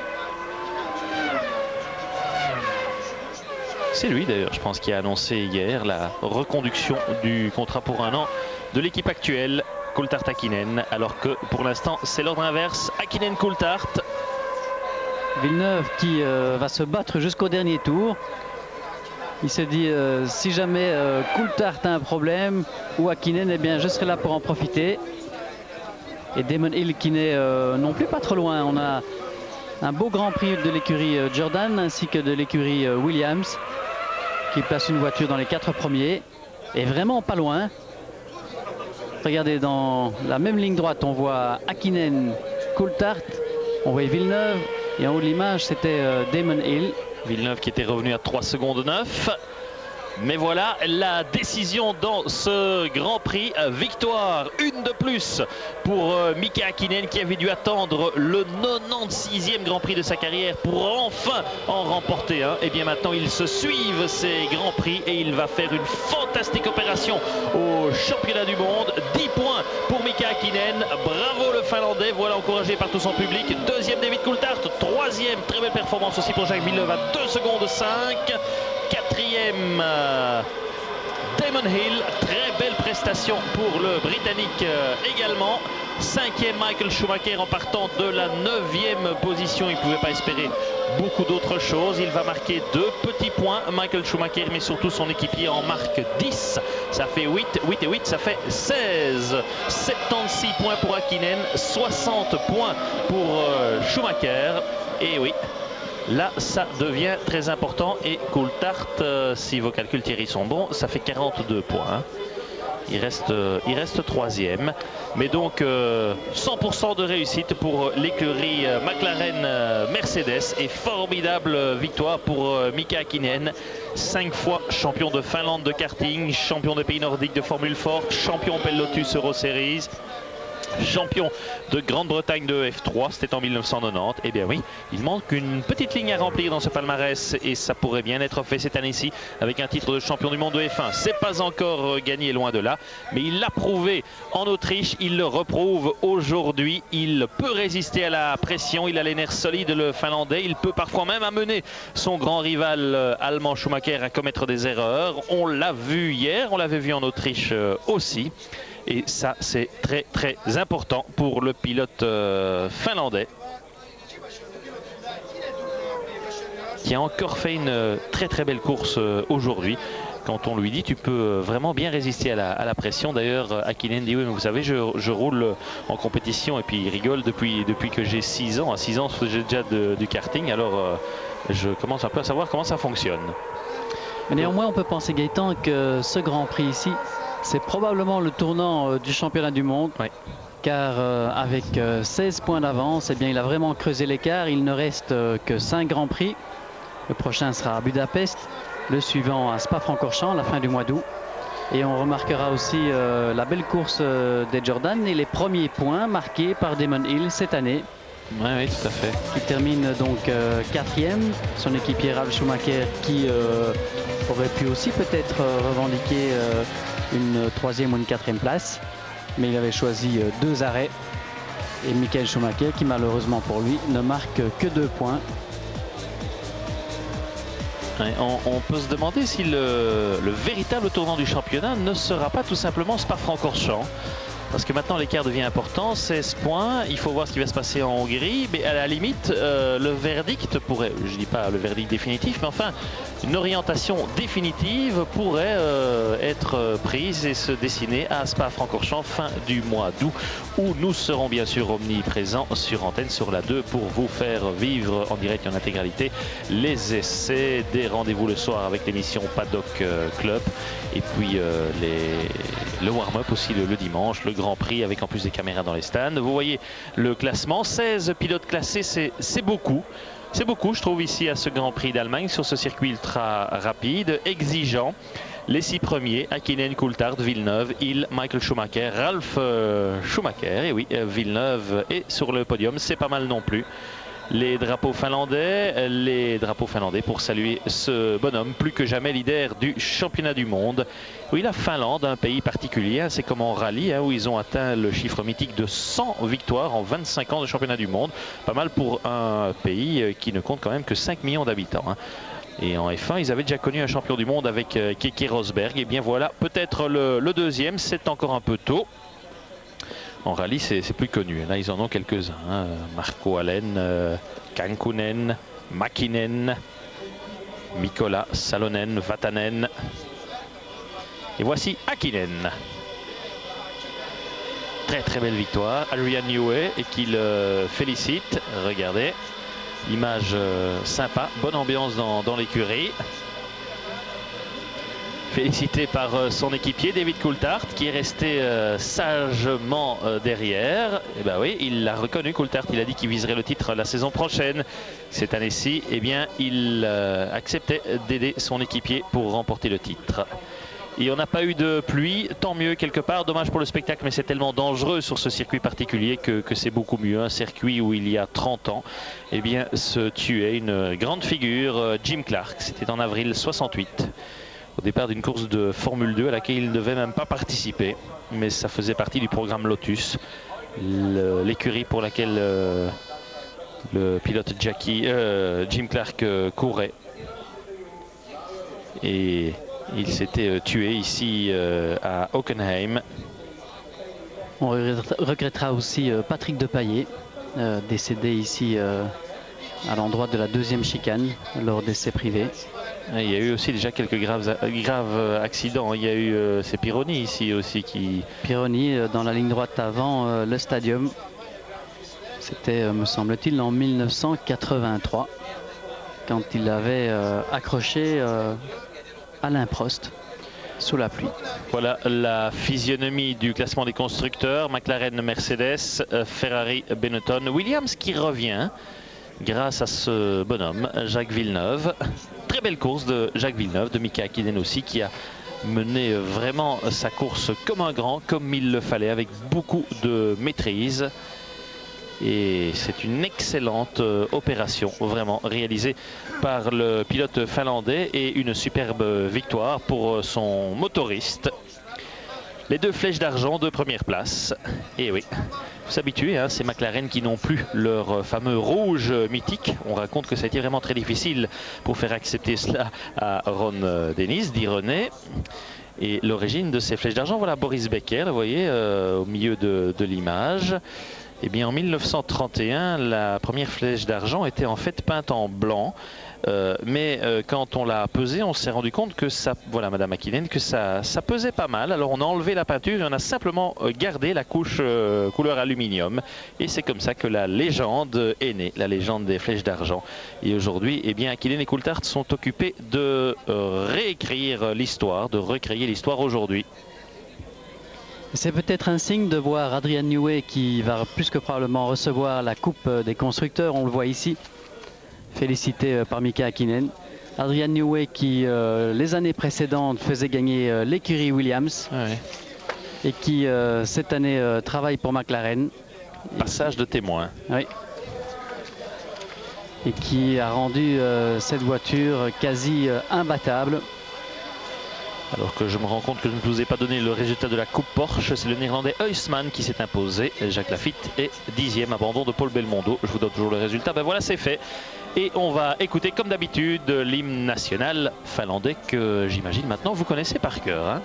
C'est lui d'ailleurs, je pense, qui a annoncé hier la reconduction du contrat pour 1 an de l'équipe actuelle, Coulthard-Häkkinen, alors que pour l'instant c'est l'ordre inverse, Häkkinen-Coulthard. Villeneuve qui va se battre jusqu'au dernier tour. Il se dit si jamais Coulthard a un problème ou Häkkinen, eh bien je serai là pour en profiter. Et Damon Hill qui n'est non plus pas trop loin. On a un beau Grand Prix de l'écurie Jordan ainsi que de l'écurie Williams qui place une voiture dans les 4 premiers. Et vraiment pas loin. Regardez, dans la même ligne droite, on voit Häkkinen, Coulthard, on voit Villeneuve. Et en haut de l'image, c'était Damon Hill. Villeneuve qui était revenu à 3 secondes 9. Mais voilà la décision dans ce Grand Prix. Victoire, une de plus pour Mika Häkkinen qui avait dû attendre le 96e Grand Prix de sa carrière pour enfin en remporter un. Et bien maintenant ils se suivent ces Grands Prix et il va faire une fantastique opération au championnat du monde. 10 points pour Mika Häkkinen. Bravo le Finlandais, voilà encouragé par tout son public. Deuxième David Coulthard, troisième très belle performance aussi pour Jacques Villeneuve à 2 secondes 5. Quatrième Damon Hill, très belle prestation pour le Britannique également. Cinquième Michael Schumacher en partant de la 9e position. Il ne pouvait pas espérer beaucoup d'autres choses. Il va marquer 2 petits points, Michael Schumacher, mais surtout son équipier en marque 10. Ça fait 8, 8 et 8, ça fait 16. 76 points pour Häkkinen, 60 points pour Schumacher. Et oui, là, ça devient très important. Et Coulthard, si vos calculs Thierry sont bons, ça fait 42 points. Il reste troisième. Mais donc, 100% de réussite pour l'écurie McLaren Mercedes. Et formidable victoire pour Mika Häkkinen. 5 fois champion de Finlande de karting, champion des pays nordiques de Formule Ford, champion Opel Lotus Euro Series, champion de Grande-Bretagne de F3, c'était en 1990. Eh bien oui, il manque une petite ligne à remplir dans ce palmarès et ça pourrait bien être fait cette année-ci avec un titre de champion du monde de F1. C'est pas encore gagné, loin de là, mais il l'a prouvé en Autriche, il le reprouve aujourd'hui. Il peut résister à la pression, il a les nerfs solides, le Finlandais. Il peut parfois même amener son grand rival allemand Schumacher à commettre des erreurs. On l'a vu hier, on l'avait vu en Autriche aussi. Et ça, c'est très très important pour le pilote finlandais qui a encore fait une très très belle course aujourd'hui. quand on lui dit tu peux vraiment bien résister à la pression. D'ailleurs, Hakkinen dit oui, mais vous savez, je roule en compétition, et puis il rigole depuis que j'ai 6 ans. À 6 ans, j'ai déjà du karting, alors je commence un peu à savoir comment ça fonctionne. Mais néanmoins, on peut penser, Gaëtan, que ce Grand Prix ici, c'est probablement le tournant du championnat du monde. Oui. Car avec 16 points d'avance, eh bien, il a vraiment creusé l'écart. Il ne reste que 5 Grands Prix. Le prochain sera à Budapest, le suivant à Spa-Francorchamps, la fin du mois d'août. Et on remarquera aussi la belle course des Jordan et les premiers points marqués par Damon Hill cette année. Oui, tout à fait. Qui termine donc 4e. Son équipier Ralf Schumacher qui aurait pu aussi peut-être revendiquer une 3e ou une 4e place. Mais il avait choisi 2 arrêts. Et Michael Schumacher, qui malheureusement pour lui, ne marque que 2 points. On peut se demander si le véritable tournant du championnat ne sera pas tout simplement Spa-Francorchamps. Parce que maintenant l'écart devient important, 16 points, il faut voir ce qui va se passer en Hongrie, mais à la limite le verdict pourrait, je ne dis pas le verdict définitif, mais enfin une orientation définitive pourrait être prise et se dessiner à Spa-Francorchamps fin du mois d'août, où nous serons bien sûr omniprésents sur antenne sur la 2 pour vous faire vivre en direct et en intégralité les essais, des rendez-vous le soir avec l'émission Paddock Club, et puis le warm-up aussi le dimanche, le Grand Prix avec en plus des caméras dans les stands. Vous voyez le classement, 16 pilotes classés, c'est beaucoup. C'est beaucoup, je trouve, ici à ce Grand Prix d'Allemagne, sur ce circuit ultra rapide, exigeant. Les 6 premiers, Hakkinen, Coulthard, Villeneuve, Hill, Michael Schumacher, Ralf Schumacher. Et oui, Villeneuve est sur le podium, c'est pas mal non plus. Les drapeaux finlandais pour saluer ce bonhomme, plus que jamais leader du championnat du monde. Oui, la Finlande, un pays particulier, c'est comme en rallye, où ils ont atteint le chiffre mythique de 100 victoires en 25 ans de championnat du monde. Pas mal pour un pays qui ne compte quand même que 5 millions d'habitants. Et en F1, ils avaient déjà connu un champion du monde avec Keke Rosberg. Et bien voilà, peut-être le deuxième, c'est encore un peu tôt. En rallye, c'est plus connu. Là, ils en ont quelques-uns. Marco Allen, Kankkunen, Mäkinen, Mikkola, Salonen, Vatanen. Et voici Hakkinen. Très très belle victoire. Adrian Newey et qui le félicite. Regardez, image sympa, bonne ambiance dans l'écurie. Félicité par son équipier David Coulthard qui est resté sagement derrière. Et ben oui, il l'a reconnu, Coulthard, il a dit qu'il viserait le titre la saison prochaine. Cette année-ci, eh bien, il acceptait d'aider son équipier pour remporter le titre. Et on n'a pas eu de pluie, tant mieux quelque part, dommage pour le spectacle, mais c'est tellement dangereux sur ce circuit particulier que c'est beaucoup mieux. Un circuit où il y a 30 ans, eh bien, se tuait une grande figure, Jim Clark, c'était en avril 68. Au départ d'une course de Formule 2 à laquelle il ne devait même pas participer, mais ça faisait partie du programme Lotus, l'écurie pour laquelle le pilote Jim Clark courait. Et il s'était tué ici à Hockenheim. On regrettera aussi Patrick Depailler, décédé ici à l'endroit de la 2e chicane lors d'essais privés. Il y a eu aussi déjà quelques graves accidents. Il y a eu c'est Pironi ici aussi qui... Pironi dans la ligne droite avant le stadium. C'était, me semble-t-il, en 1983, quand il avait accroché Alain Prost sous la pluie. Voilà la physionomie du classement des constructeurs. McLaren, Mercedes, Ferrari, Benetton, Williams qui revient grâce à ce bonhomme, Jacques Villeneuve. Très belle course de Jacques Villeneuve, de Mika Hakkinen aussi, qui a mené vraiment sa course comme un grand, comme il le fallait, avec beaucoup de maîtrise. Et c'est une excellente opération, vraiment réalisée par le pilote finlandais, et une superbe victoire pour son motoriste. Les 2 flèches d'argent de première place. Et oui, faut s'habituer, c'est McLaren qui n'ont plus leur fameux rouge mythique. On raconte que ça a été vraiment très difficile pour faire accepter cela à Ron Dennis, dit René. Et l'origine de ces flèches d'argent, voilà Boris Becker, vous voyez, au milieu de l'image. Eh bien, en 1931, la première flèche d'argent était en fait peinte en blanc Mais quand on l'a pesé, on s'est rendu compte que ça, voilà Madame Häkkinen, que ça pesait pas mal. Alors on a enlevé la peinture et on a simplement gardé la couche couleur aluminium. Et c'est comme ça que la légende est née, la légende des flèches d'argent. Et aujourd'hui, eh bien, Häkkinen et Coulthard sont occupés de réécrire l'histoire, de recréer l'histoire aujourd'hui. C'est peut-être un signe de voir Adrian Newey qui va plus que probablement recevoir la Coupe des constructeurs, on le voit ici, félicité par Mika Häkkinen. Adrian Newey qui, les années précédentes, faisait gagner l'écurie Williams et qui, cette année, travaille pour McLaren. Passage de témoin. Oui. Et qui a rendu cette voiture quasi imbattable. Alors que je me rends compte que je ne vous ai pas donné le résultat de la Coupe Porsche, c'est le Néerlandais Huisman qui s'est imposé. Jacques Lafitte est 10e, abandon de Paul Belmondo. Je vous donne toujours le résultat. Ben voilà, c'est fait. Et on va écouter comme d'habitude l'hymne national finlandais que j'imagine maintenant vous connaissez par cœur. Hein.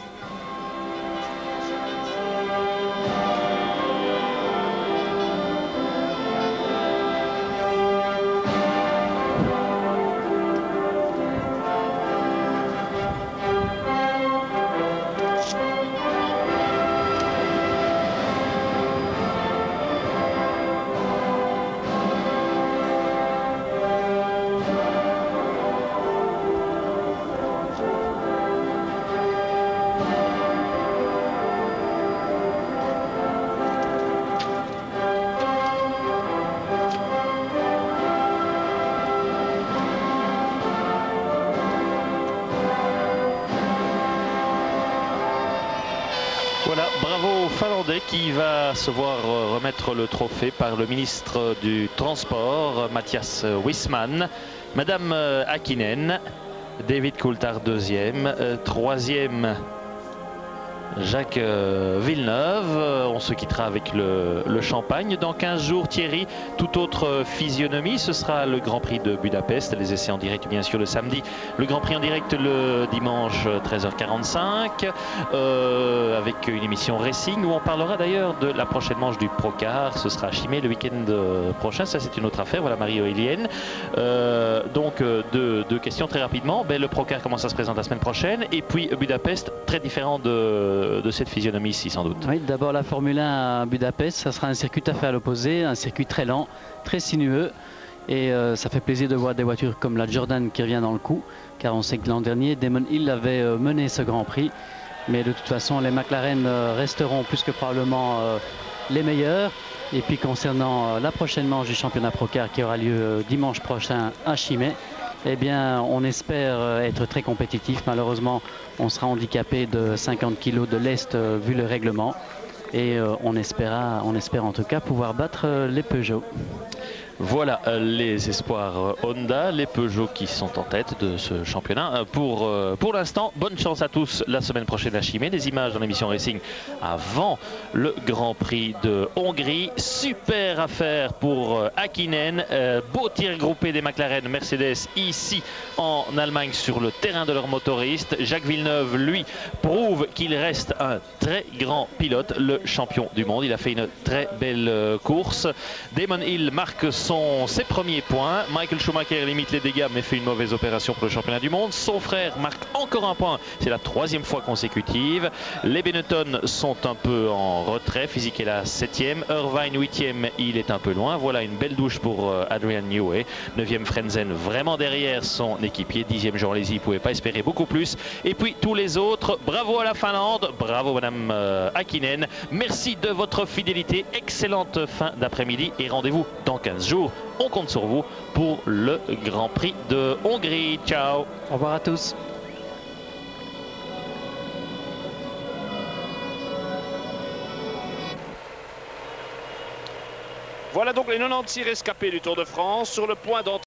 Voilà, bravo aux Finlandais qui va se voir remettre le trophée par le ministre du Transport, Mattias Huisman. Madame Häkkinen, David Coulthard 2e, 3e Jacques Villeneuve. On se quittera avec le champagne. Dans 15 jours, Thierry, toute autre physionomie, ce sera le Grand Prix de Budapest. Les essais en direct, bien sûr, le samedi. Le Grand Prix en direct le dimanche 13h45 avec une émission Racing où on parlera d'ailleurs de la prochaine manche du Procar. Ce sera à Chimay le week-end prochain. Ça, c'est une autre affaire. Voilà, Marie-Aurélienne. Donc, deux questions très rapidement. Ben, le Procar, comment ça se présente la semaine prochaine? Et puis, Budapest, très différent de cette physionomie-ci, sans doute. Oui, d'abord la Formule 1 à Budapest, ça sera un circuit tout à fait à l'opposé, un circuit très lent, très sinueux. Et ça fait plaisir de voir des voitures comme la Jordan qui revient dans le coup, car on sait que l'an dernier, Damon Hill avait mené ce Grand Prix. Mais de toute façon, les McLaren resteront plus que probablement les meilleurs. Et puis concernant la prochaine manche du championnat Procar qui aura lieu dimanche prochain à Chimay, eh bien, on espère être très compétitif. Malheureusement, on sera handicapé de 50 kg de lest vu le règlement. Et on espère en tout cas pouvoir battre les Peugeot. Voilà les espoirs Honda, les Peugeot qui sont en tête de ce championnat. Pour l'instant, bonne chance à tous la semaine prochaine à Chimay. Des images dans l'émission Racing avant le Grand Prix de Hongrie. Super affaire pour Häkkinen. Beau tir groupé des McLaren Mercedes ici en Allemagne sur le terrain de leurs motoristes. Jacques Villeneuve, lui, prouve qu'il reste un très grand pilote, le champion du monde. Il a fait une très belle course. Damon Hill marque ses premiers points. Michael Schumacher limite les dégâts mais fait une mauvaise opération pour le championnat du monde. Son frère marque encore un point. C'est la 3e fois consécutive. Les Benetton sont un peu en retrait. Physique est la 7e. Irvine 8e. Il est un peu loin. Voilà une belle douche pour Adrian Newey. 9e Frentzen vraiment derrière son équipier. 10e Jean Lézy. Il ne pouvait pas espérer beaucoup plus. Et puis tous les autres. Bravo à la Finlande. Bravo Madame Häkkinen. Merci de votre fidélité. Excellente fin d'après-midi et rendez-vous dans 15 jours. On compte sur vous pour le Grand Prix de Hongrie. Ciao. Au revoir à tous. Voilà donc les 96 rescapés du Tour de France sur le point d'entrer.